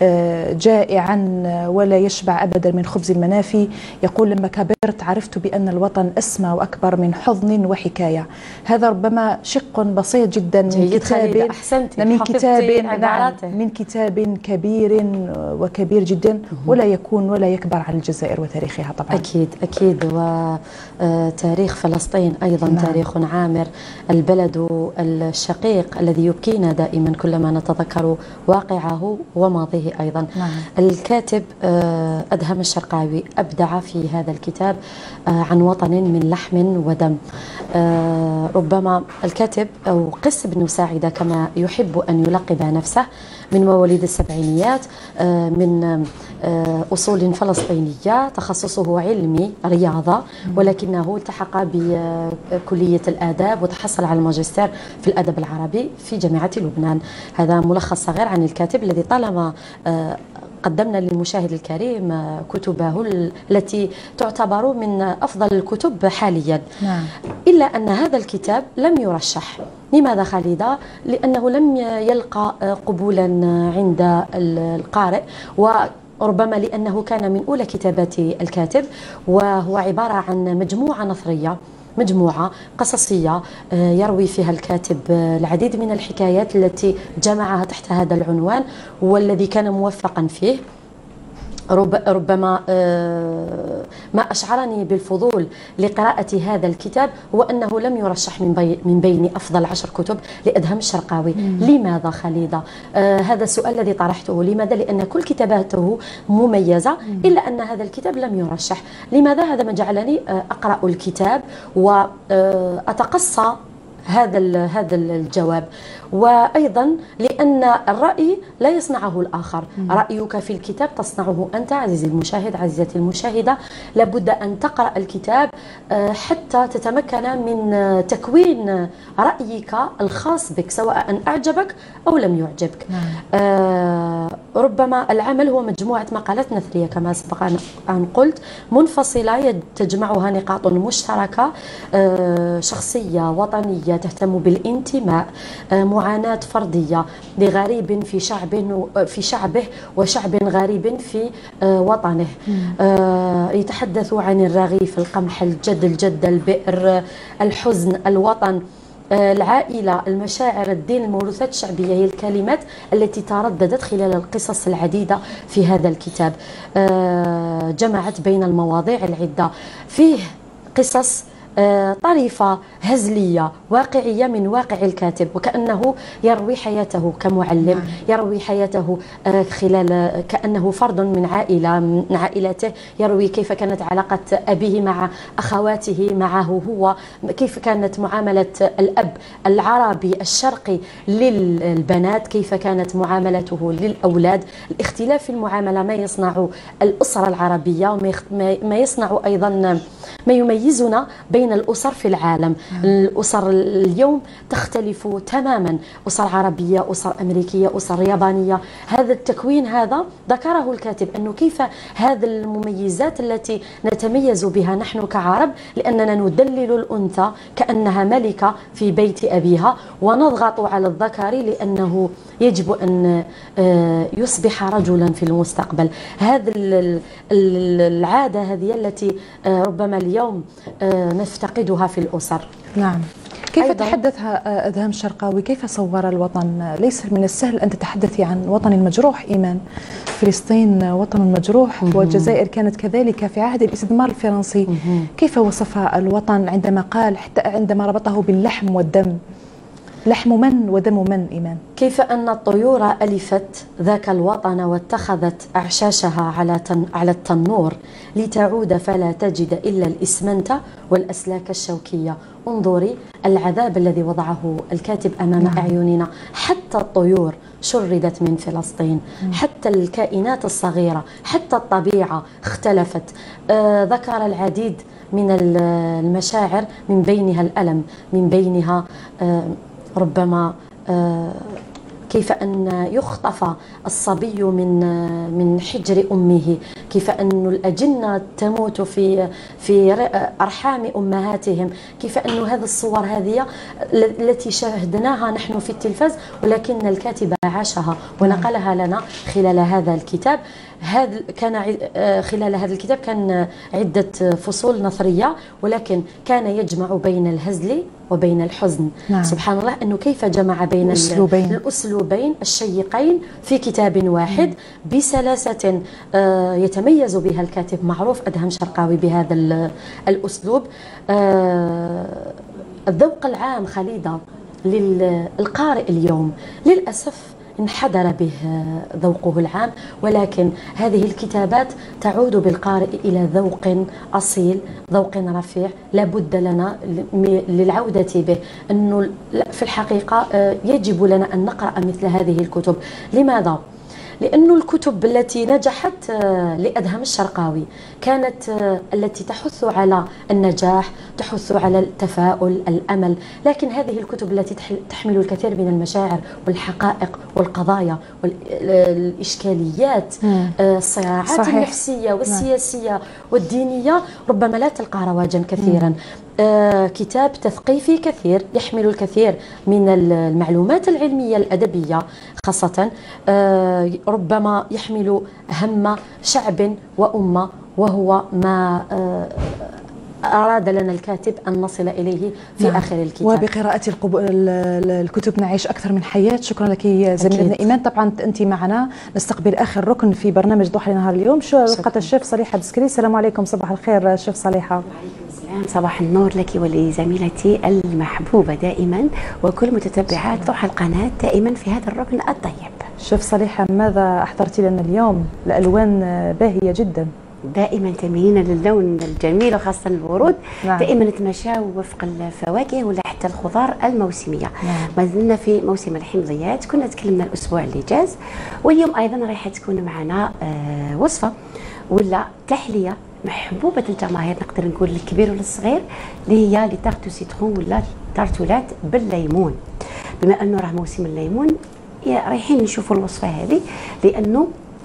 جائعا ولا يشبع أبدا من خبز المنافي. يقول: لما كبرت عرفت بأن الوطن أسمى وأكبر من حضن وحكاية. هذا ربما شق بسيط جدا من كتاب من كتاب نعم من كتاب كبير وكبير جدا، ولا يكون ولا يكبر عن الجزائر وتاريخها طبعا. أكيد أكيد. وتاريخ فلسطين أيضا نعم. تاريخ عامر، البلد الشقيق الذي يبكينا دائما كلما نتذكر واقعه وماضيه أيضا. نعم. الكاتب أدهم الشرقاوي أبدع في هذا الكتاب عن وطن من لحم ودم. ربما الكاتب أو قس بن ساعدة كما يحب أن يلقب نفسه، من مواليد السبعينيات، من أصول فلسطينية، تخصصه علمي رياضة، ولكنه التحق بكلية الآداب وتحصل على الماجستير في الأدب العربي في جامعة لبنان. هذا ملخص صغير عن الكاتب الذي طالما قدمنا للمشاهد الكريم كتبه التي تعتبر من أفضل الكتب حاليا. نعم. إلا أن هذا الكتاب لم يرشح. لماذا خالدة؟ لأنه لم يلقى قبولا عند القارئ، وربما لأنه كان من أولى كتابات الكاتب، وهو عبارة عن مجموعة نثرية، مجموعة قصصية يروي فيها الكاتب العديد من الحكايات التي جمعها تحت هذا العنوان، والذي كان موفقا فيه. ربما ما أشعرني بالفضول لقراءة هذا الكتاب هو أنه لم يرشح من بين أفضل عشر كتب لأدهم الشرقاوي. لماذا خالدة؟ هذا السؤال الذي طرحته. لماذا؟ لأن كل كتاباته مميزة، إلا أن هذا الكتاب لم يرشح. لماذا؟ هذا ما جعلني أقرأ الكتاب وأتقصى هذا هذا الجواب. وأيضا لأن الرأي لا يصنعه الآخر، رأيك في الكتاب تصنعه أنت عزيزي المشاهد، عزيزتي المشاهدة. لابد أن تقرأ الكتاب حتى تتمكن من تكوين رأيك الخاص بك، سواء أن أعجبك أو لم يعجبك. آه ربما العمل هو مجموعة مقالات نثرية كما سبق أن قلت، منفصلة تجمعها نقاط مشتركة، آه شخصية وطنية تهتم بالانتماء، آه معاناة فردية لغريب في شعب في شعبه وشعب غريب في وطنه. يتحدث عن الرغيف، القمح، الجد، الجدة، البئر، الحزن، الوطن، العائلة، المشاعر، الدين، الموروثات الشعبية. هي الكلمات التي ترددت خلال القصص العديدة في هذا الكتاب. جمعت بين المواضيع العدة، فيه قصص طريفة هزلية واقعية من واقع الكاتب، وكأنه يروي حياته كمعلم، يروي حياته خلال كأنه فرد من عائلة من عائلته، يروي كيف كانت علاقة أبيه مع أخواته معه هو، كيف كانت معاملة الأب العربي الشرقي للبنات، كيف كانت معاملته للأولاد، الاختلاف في المعاملة ما يصنع الأسرة العربية وما يصنع أيضا ما يميزنا بين الأسر في العالم. الأسر اليوم تختلف تماما، أسر عربية، أسر أمريكية، أسر يابانية. هذا التكوين هذا ذكره الكاتب، أنه كيف هذه المميزات التي نتميز بها نحن كعرب، لأننا ندلل الأنثى كأنها ملكة في بيت أبيها، ونضغط على الذكر لأنه يجب أن يصبح رجلا في المستقبل. هذه العادة هذه التي ربما اليوم نفتقدها في الأسر. نعم. كيف تحدث أدهم الشرقاوي؟ كيف صور الوطن؟ ليس من السهل أن تتحدثي عن وطن المجروح. إيمان، فلسطين وطن مجروح، والجزائر كانت كذلك في عهد الاستعمار الفرنسي. كيف وصف الوطن عندما قال، حتى عندما ربطه باللحم والدم؟ لحم من ودم من إيمان؟ كيف أن الطيور ألفت ذاك الوطن واتخذت أعشاشها على تن على التنور لتعود فلا تجد إلا الإسمنت والأسلاك الشوكية. انظري العذاب الذي وضعه الكاتب أمام نعم. أعيننا. حتى الطيور شردت من فلسطين. مم. حتى الكائنات الصغيرة، حتى الطبيعة اختلفت. آه ذكر العديد من المشاعر، من بينها الألم، من بينها آه ربما آه كيف أن يخطف الصبي من من حجر أمه، كيف أن الأجنة تموت في في أرحام أمهاتهم، كيف أن هذه الصور هذه التي شاهدناها نحن في التلفاز ولكن الكاتب عاشها ونقلها لنا خلال هذا الكتاب. هذا كان خلال هذا الكتاب كان عدة فصول نثرية، ولكن كان يجمع بين الهزل وبين الحزن. نعم. سبحان الله أنه كيف جمع بين الأسلوبين, الأسلوبين الشيقين في كتاب واحد. مم. بسلاسة يتميز بها الكاتب معروف أدهم شرقاوي بهذا الأسلوب. الذوق العام خليدة للقارئ اليوم للأسف انحدر به ذوقه العام، ولكن هذه الكتابات تعود بالقارئ إلى ذوق أصيل، ذوق رفيع لابد لنا للعودة به. أنه في الحقيقة يجب لنا أن نقرأ مثل هذه الكتب. لماذا؟ لأن الكتب التي نجحت لأدهم الشرقاوي كانت التي تحث على النجاح، تحث على التفاؤل، الأمل، لكن هذه الكتب التي تحمل الكثير من المشاعر والحقائق والقضايا والإشكاليات، الصراعات صحيح. النفسية والسياسية والدينية ربما لا تلقى رواجا كثيرا. آه كتاب تثقيفي كثير يحمل الكثير من المعلومات العلمية الأدبية خاصة، آه ربما يحمل هم شعب وأمة، وهو ما آه أراد لنا الكاتب أن نصل إليه في نعم. آخر الكتاب. وبقراءة القب... الكتب نعيش أكثر من حياة. شكرا لك زميلتنا إيمان. طبعا أنت معنا نستقبل آخر ركن في برنامج ضحى نهار اليوم، شو لقت الشيف صليحة بسكري. السلام عليكم، صباح الخير شيف صليحة. وعليكم السلام، صباح النور لك ولزميلتي المحبوبة دائما وكل متتبعات ضحى القناة دائما في هذا الركن الطيب. شيف صليحة، ماذا أحضرتي لنا اليوم؟ الألوان باهية جدا. دائما تميلين للون الجميل وخاصة الورود. نعم. دائما نتماشاو وفق الفواكه ولا حتى الخضار الموسمية. نعم. ما زلنا في موسم الحمضيات، كنا تكلمنا الأسبوع اللي جاز، واليوم أيضا راح تكون معنا آه وصفة ولا تحلية محبوبة الجماهير، نقدر نقول للكبير وللصغير، اللي هي لتارتو سيترون ولا تارتولات بالليمون. بما أنه راه موسم الليمون رايحين نشوفوا الوصفة هذه، لأنه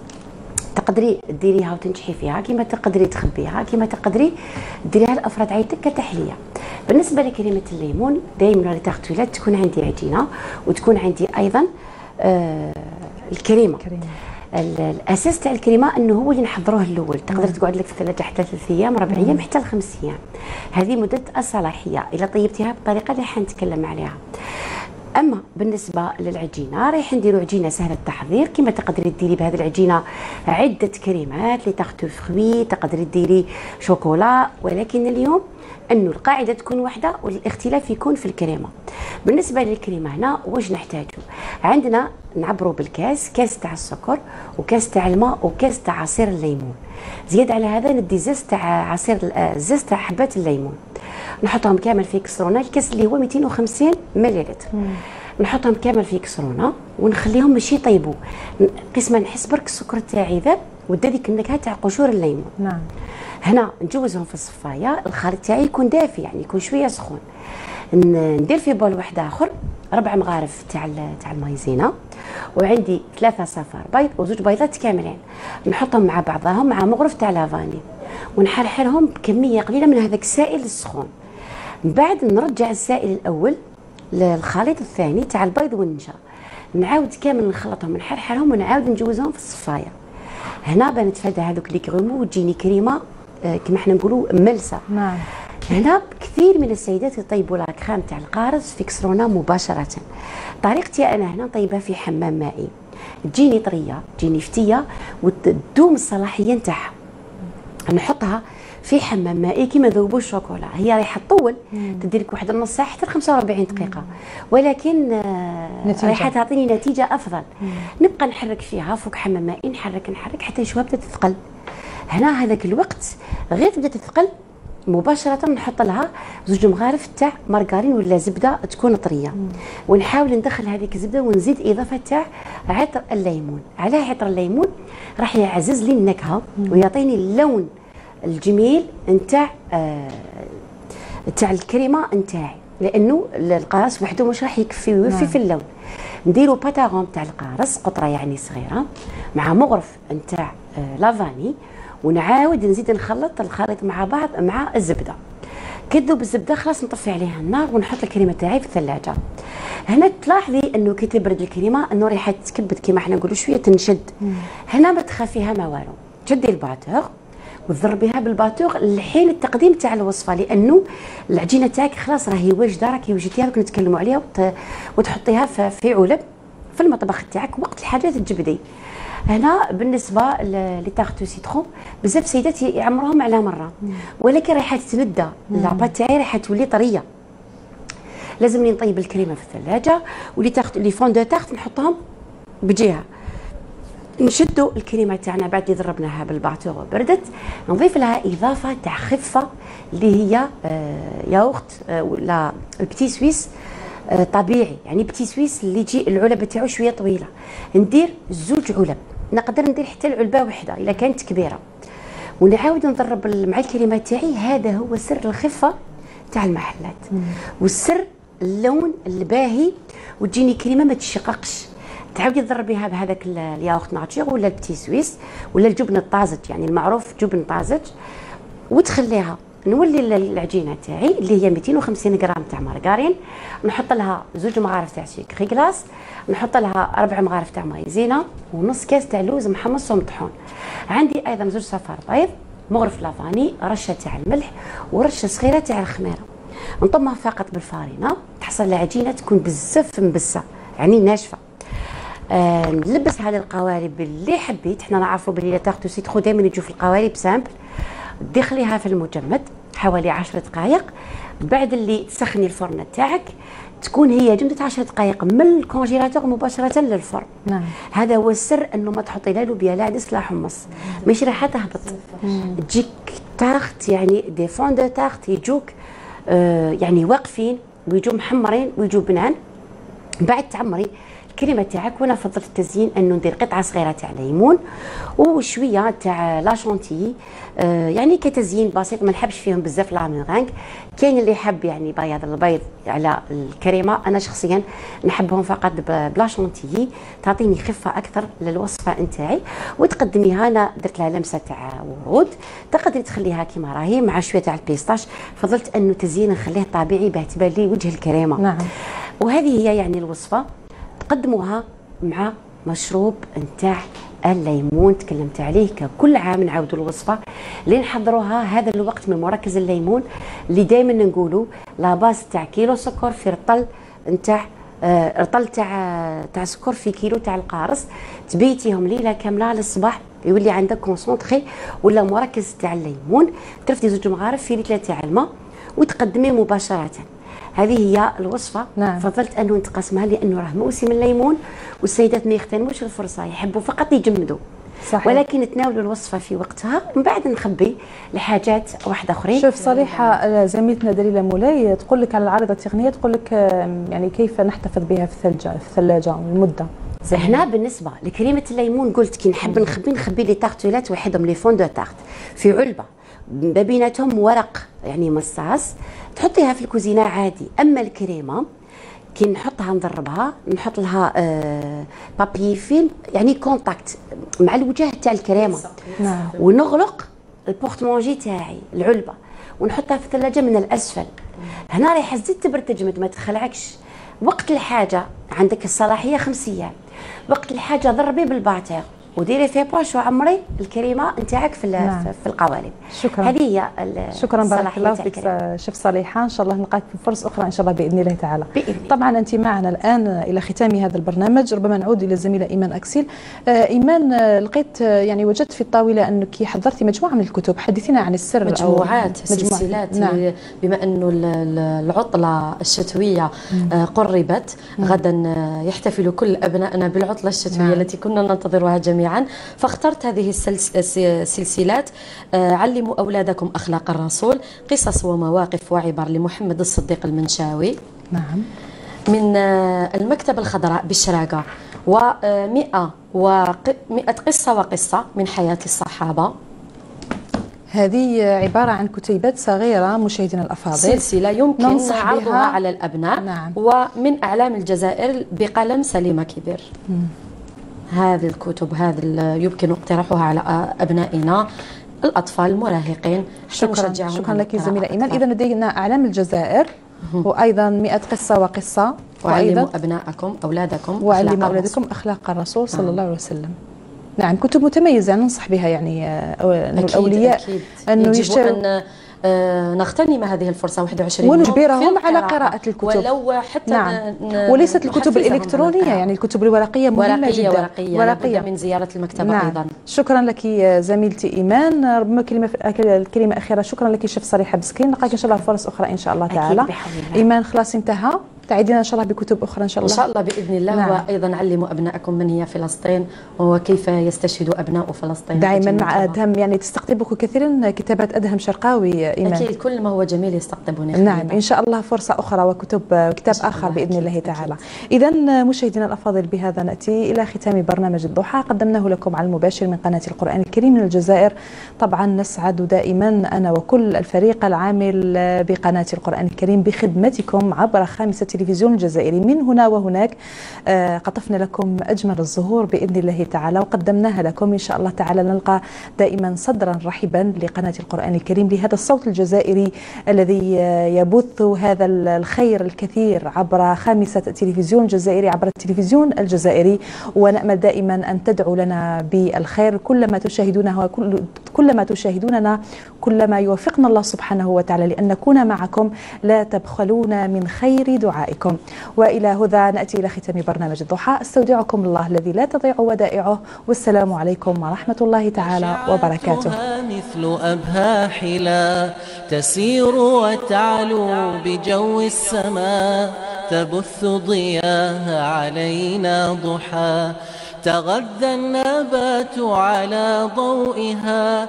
تقدري ديريها وتنجحي فيها، كما تقدري تخبيها، كما تقدري ديريها لافراد عائلتك كتحليه. بالنسبه لكريمه الليمون دائما لي تارتولات تكون عندي عجينه وتكون عندي ايضا آه الكريمه. الاساس تاع الكريمه انه هو اللي نحضروه الاول، تقدر تقعد لك في الثلاجه حتى ثلاث ايام، ربع ايام، حتى لخمس ايام. هذه مده الصلاحيه الا طيبتيها بالطريقه اللي حنتكلم عليها. اما بالنسبه للعجينه رايح نديروا عجينه سهله التحضير، كما تقدري ديري بهذه العجينه عده كريمات، لي تارتو فروي، تقدري ديري شوكولا، ولكن اليوم انه القاعده تكون واحده والاختلاف يكون في الكريمه. بالنسبه للكريمه هنا واش نحتاجو؟ عندنا نعبروا بالكاس، كاس تاع السكر وكاس تاع الماء وكاس تاع عصير الليمون. زياده على هذا ندي زز تاع عصير زز تاع حبات الليمون، نحطهم كامل في كسرونه، الكاس اللي هو مئتين وخمسين مليلتر، نحطهم كامل في كسرونه ونخليهم ماشي يطيبوا، قسما نحس برك السكر تاعي ذاب ودا ديك النكهه تاع قشور الليمون. نعم. هنا نجوزهم في الصفايه، الخليط تاعي يكون دافي يعني يكون شويه سخون. ندير في بول واحد اخر ربع مغارف تاع تاع المايزينا، وعندي ثلاثه صفار بيض وزوج بيضات كاملين، نحطهم مع بعضهم مع مغرف تاع لافاني ونحرحرهم بكميه قليله من هذاك السائل السخون. من بعد نرجع السائل الاول للخليط الثاني تاع البيض والنشا، نعاود كامل نخلطهم نحرحرهم ونعاود نجوزهم في الصفايه. هنا بنتفادى هذوك لي كريمو وتجيني كريمه آه كما حنا نقولوا ملسه. نعم. هنا كثير من السيدات يطيبوا لاكريم تاع القارص في كسرونه مباشره. طريقتي انا هنا نطيبها في حمام مائي، تجيني طريه تجيني فتيه وتدوم الصلاحيه نتاعها. نحطها في حمام مائي كيما ذوبوا الشوكولا، هي رايحه تطول تدير لك واحد النص ساعه حتى خمسة وأربعين دقيقه، ولكن رايحه تعطيني نتيجه افضل. مم. نبقى نحرك فيها فوق حمام مائي، نحرك نحرك حتى شويه بدات تثقل. هنا هذاك الوقت غير تبدا تثقل مباشره نحط لها زوج مغارف تاع مارغرين ولا زبده تكون طريه، ونحاول ندخل هذيك الزبده ونزيد اضافه تاع عطر الليمون. على عطر الليمون راح يعزز لي النكهه ويعطيني اللون الجميل نتاع آه تاع الكريمه نتاعي، لانه القارص وحده مش راح يكفي ويوفي نعم. في اللون. نديرو باتاغون تاع القارص قطره يعني صغيره مع مغرف نتاع آه لافاني، ونعاود نزيد نخلط الخليط مع بعض مع الزبده. كي تذوب الزبده خلاص نطفي عليها النار ونحط الكريمه تاعي في الثلاجه. هنا تلاحظي انه كي تبرد الكريمه انه ريحه تكبد كيما احنا نقولوا شويه تنشد. مم. هنا ما تخافيها ما والو، تشدي الباتور وتضربيها بالباتور لحين التقديم تاع الوصفه، لانه العجينه تاعك خلاص راهي واجده راكي وجدتيها كنا نتكلموا عليها وتحطيها في علب في المطبخ تاعك وقت الحاجه تجبدي. هنا بالنسبه لطاغتو سيترون بزاف سيدات يعمروهم على مره، ولكن راح تتندى لاباط تاعي راح تولي طريه. لازمني نطيب الكريمه في الثلاجه ولي تاخت لي فون دو تارت نحطهم بجهه. نشدوا الكريمه تاعنا بعد اللي ضربناها بالباتور وبردت، نضيف لها اضافه تاع خفه اللي هي آه ياغورت آه ولا البتي سويس آه طبيعي، يعني بتي سويس اللي يجي العلبه تاعو شويه طويله. ندير زوج علب، نقدر ندير حتى العلبه وحده الا كانت كبيره، ونعاود نضرب مع الكريمه تاعي. هذا هو سر الخفه تاع المحلات مم. والسر اللون الباهي، وتجيني كريمه ما تشققش. تعاودي تضربيها بهذاك الياغورت ناتشور ولا البتي سويس ولا الجبن الطازج، يعني المعروف جبن طازج، وتخليها. نولي العجينه تاعي اللي هي مئتين وخمسين غرام تاع مارغرين، نحط لها زوج مغارف تاع سكري كلاس، نحط لها اربع مغارف تاع مايزينا، ونص كاس تاع لوز محمص ومطحون. عندي ايضا زوج صفار بيض، مغرف لافاني، رشه تاع الملح، ورشه صغيره تاع الخميره. نطمها فقط بالفارينه تحصل العجينه تكون بزاف مبسه يعني ناشفه. آه نلبس هذه القوالب اللي حبيت. احنا نعرفوا بلي لا تاخذوا سيترو دائما يجوا في القوالب سامبل. تدخليها في المجمد حوالي عشر دقائق، بعد اللي تسخني الفرن تاعك تكون هي جمدة عشر دقائق من الكونجيلاتور مباشرة للفرن. نعم. هذا هو السر، انه ما تحطي لا لوبيا لا عدس لا حمص، مش راح تهبط. تجيك تارت يعني دي فون دو تارت يجوك آه يعني واقفين ويجوا محمرين ويجوا بنان. بعد تعمري الكريمه تاعك، وانا فضلت التزيين انه ندير قطعه صغيره تاع ليمون وشويه تاع لا شونتيي آه يعني كتزيين بسيط، ما نحبش فيهم بزاف لا ميرانغ. كاين اللي يحب يعني بياض البيض على الكريمه، انا شخصيا نحبهم فقط بلا شونتيي، تعطيني خفه اكثر للوصفه نتاعي. وتقدميها، انا درت لها لمسه تاع ورود، تقدري تخليها كيما راهي مع شويه تاع البيستاش. فضلت انه تزيين نخليه طبيعي باه تبان لي وجه الكريمه. نعم. وهذه هي يعني الوصفه، تقدموها مع مشروب نتاع الليمون تكلمت عليه. كل عام نعاودوا الوصفه اللي نحضروها هذا الوقت من مركز الليمون اللي دائما نقولوا لا باز تاع كيلو سكر في رطل نتاع آه رطل تاع تاع سكر في كيلو تاع القارص، تبيتيهم ليله كامله للصباح يولي عندك كونسونطري ولا مركز تاع الليمون. ترفدي زوج مغارف في لتر تاع الماء وتقدميه مباشره. هذه هي الوصفه. نعم. فضلت انه نتقاسمها لانه راه موسم الليمون والسيدات ما يغتنموش الفرصه، يحبوا فقط يجمدوا. صحيح. ولكن تناولوا الوصفه في وقتها، من بعد نخبي لحاجات واحده اخرين. شوف صريحه زميلتنا دليله مولاي تقول لك على العارضه التقنيه، تقول لك يعني كيف نحتفظ بها في الثلجه في الثلاجه المده. هنا بالنسبه لكريمه الليمون قلت كي نحب نخبي نخبي لي طارتولات وحدهم لي فون دو تارت في علبه ما بيناتهم ورق يعني مصاص، تحطيها في الكوزينه عادي. اما الكريمه كي نحطها نضربها نحط لها آه بابي فيلم يعني كونتاكت مع الوجه تاع الكريمه. نعم. ونغلق البورتمونجي تاعي العلبه ونحطها في الثلاجه من الاسفل. هنا رايحه تزيد تبرد تجمد ما تخلعكش. وقت الحاجه عندك الصلاحيه خمس ايام، وقت الحاجه ضربي بالباتير وديري فيه باش وعمري الكريمه نتاعك في نعم. في القوالب. شكرا. هذه هي شكرا بارك الله فيك شيف صالحه، ان شاء الله نلقاك في فرص اخرى ان شاء الله باذن الله تعالى. بإذن. طبعا انت معنا الان الى ختام هذا البرنامج، ربما نعود الى الزميله ايمان اكسيل. آه ايمان آه لقيت آه يعني وجدت في الطاوله انك حضرتي مجموعه من الكتب، حدثينا عن السر. مجموعات أو سلسلات. نعم. بما انه العطله الشتويه آه قربت، غدا يحتفل كل ابنائنا بالعطله الشتويه التي كنا ننتظرها جميعا متنوعا، فاخترت هذه السلسلات. علموا أولادكم أخلاق الرسول، قصص ومواقف وعبر لمحمد الصديق المنشاوي. نعم. من المكتبة الخضراء بالشراقة، ومئة ومئة قصة وقصة من حياة الصحابة. هذه عبارة عن كتيبات صغيرة مشاهدينا الأفاضل، سلسلة يمكن عرضها على الأبناء. نعم. ومن أعلام الجزائر بقلم سليمة كبير. مم. هذه الكتب هذه يمكن اقتراحها على أبنائنا الأطفال المراهقين. شكرا شكرا لك زميلة إيمان. إذا لدينا أعلام الجزائر وأيضا مئة قصة وقصة، وعلموا أبنائكم أولادكم وعلموا أولادكم أخلاق الرسول صلى الله عليه وسلم. نعم، كتب متميزة ننصح بها يعني أن الأولياء أنه يشتروا، آه نغتنم هذه الفرصة واحد وعشرين ونجبرهم على قراءة الكتب، ولو حتى نعم. وليست الكتب الإلكترونية، يعني الكتب الورقية مهمة ورقية جدا. ورقية ورقية من زيارة المكتبة. نعم. أيضا شكرا لك زميلتي إيمان. ربما كلمة الكلمة أخيرة. شكرا لك شيف صريحة بسكين. نلقاك إن شاء الله فرص أخرى إن شاء الله تعالى. إيمان خلاص انتهى، تعيدنا إن شاء الله بكتب أخرى إن شاء الله. إن شاء الله بإذن الله. نعم. وأيضا علموا أبنائكم من هي فلسطين وكيف يستشهد أبناء فلسطين. دائما مع أدهم، يعني تستقطبك كثيرا كتابات أدهم شرقاوي إيمان. أكيد كل ما هو جميل يستقطبني. نعم إن شاء الله فرصة أخرى وكتب كتاب آخر بإذن الله تعالى. إذا مشاهدينا الأفاضل بهذا نأتي إلى ختام برنامج الضحى، قدمناه لكم على المباشر من قناة القرآن الكريم من الجزائر. طبعا نسعد دائما أنا وكل الفريق العامل بقناة القرآن الكريم بخدمتكم عبر خامسة التلفزيون الجزائري. من هنا وهناك قطفنا لكم أجمل الزهور بإذن الله تعالى وقدمناها لكم. إن شاء الله تعالى نلقى دائما صدرا رحبا لقناة القرآن الكريم، لهذا الصوت الجزائري الذي يبث هذا الخير الكثير عبر خامسة التلفزيون الجزائري، عبر التلفزيون الجزائري. ونأمل دائما أن تدعو لنا بالخير كلما تشاهدونها، كلما تشاهدوننا، كلما يوفقنا الله سبحانه وتعالى لأن نكون معكم، لا تبخلون من خير دعائكم. وإلى هذا نأتي إلى ختام برنامج الضحى. استودعكم الله الذي لا تضيع ودائعه، والسلام عليكم ورحمة الله تعالى وبركاته. مثل أبها حلا تسير وتعلو بجو السماء، تبث ضياها علينا ضحى، تغذى النبات على ضوئها،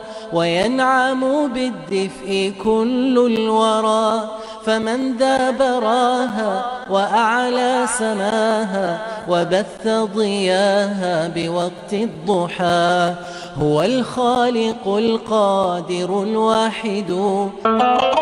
وينعم بالدفء كل الورى. فمن ذا براها وأعلى سماها، وبث ضياها بوقت الضحى، هو الخالق القادر الواحد.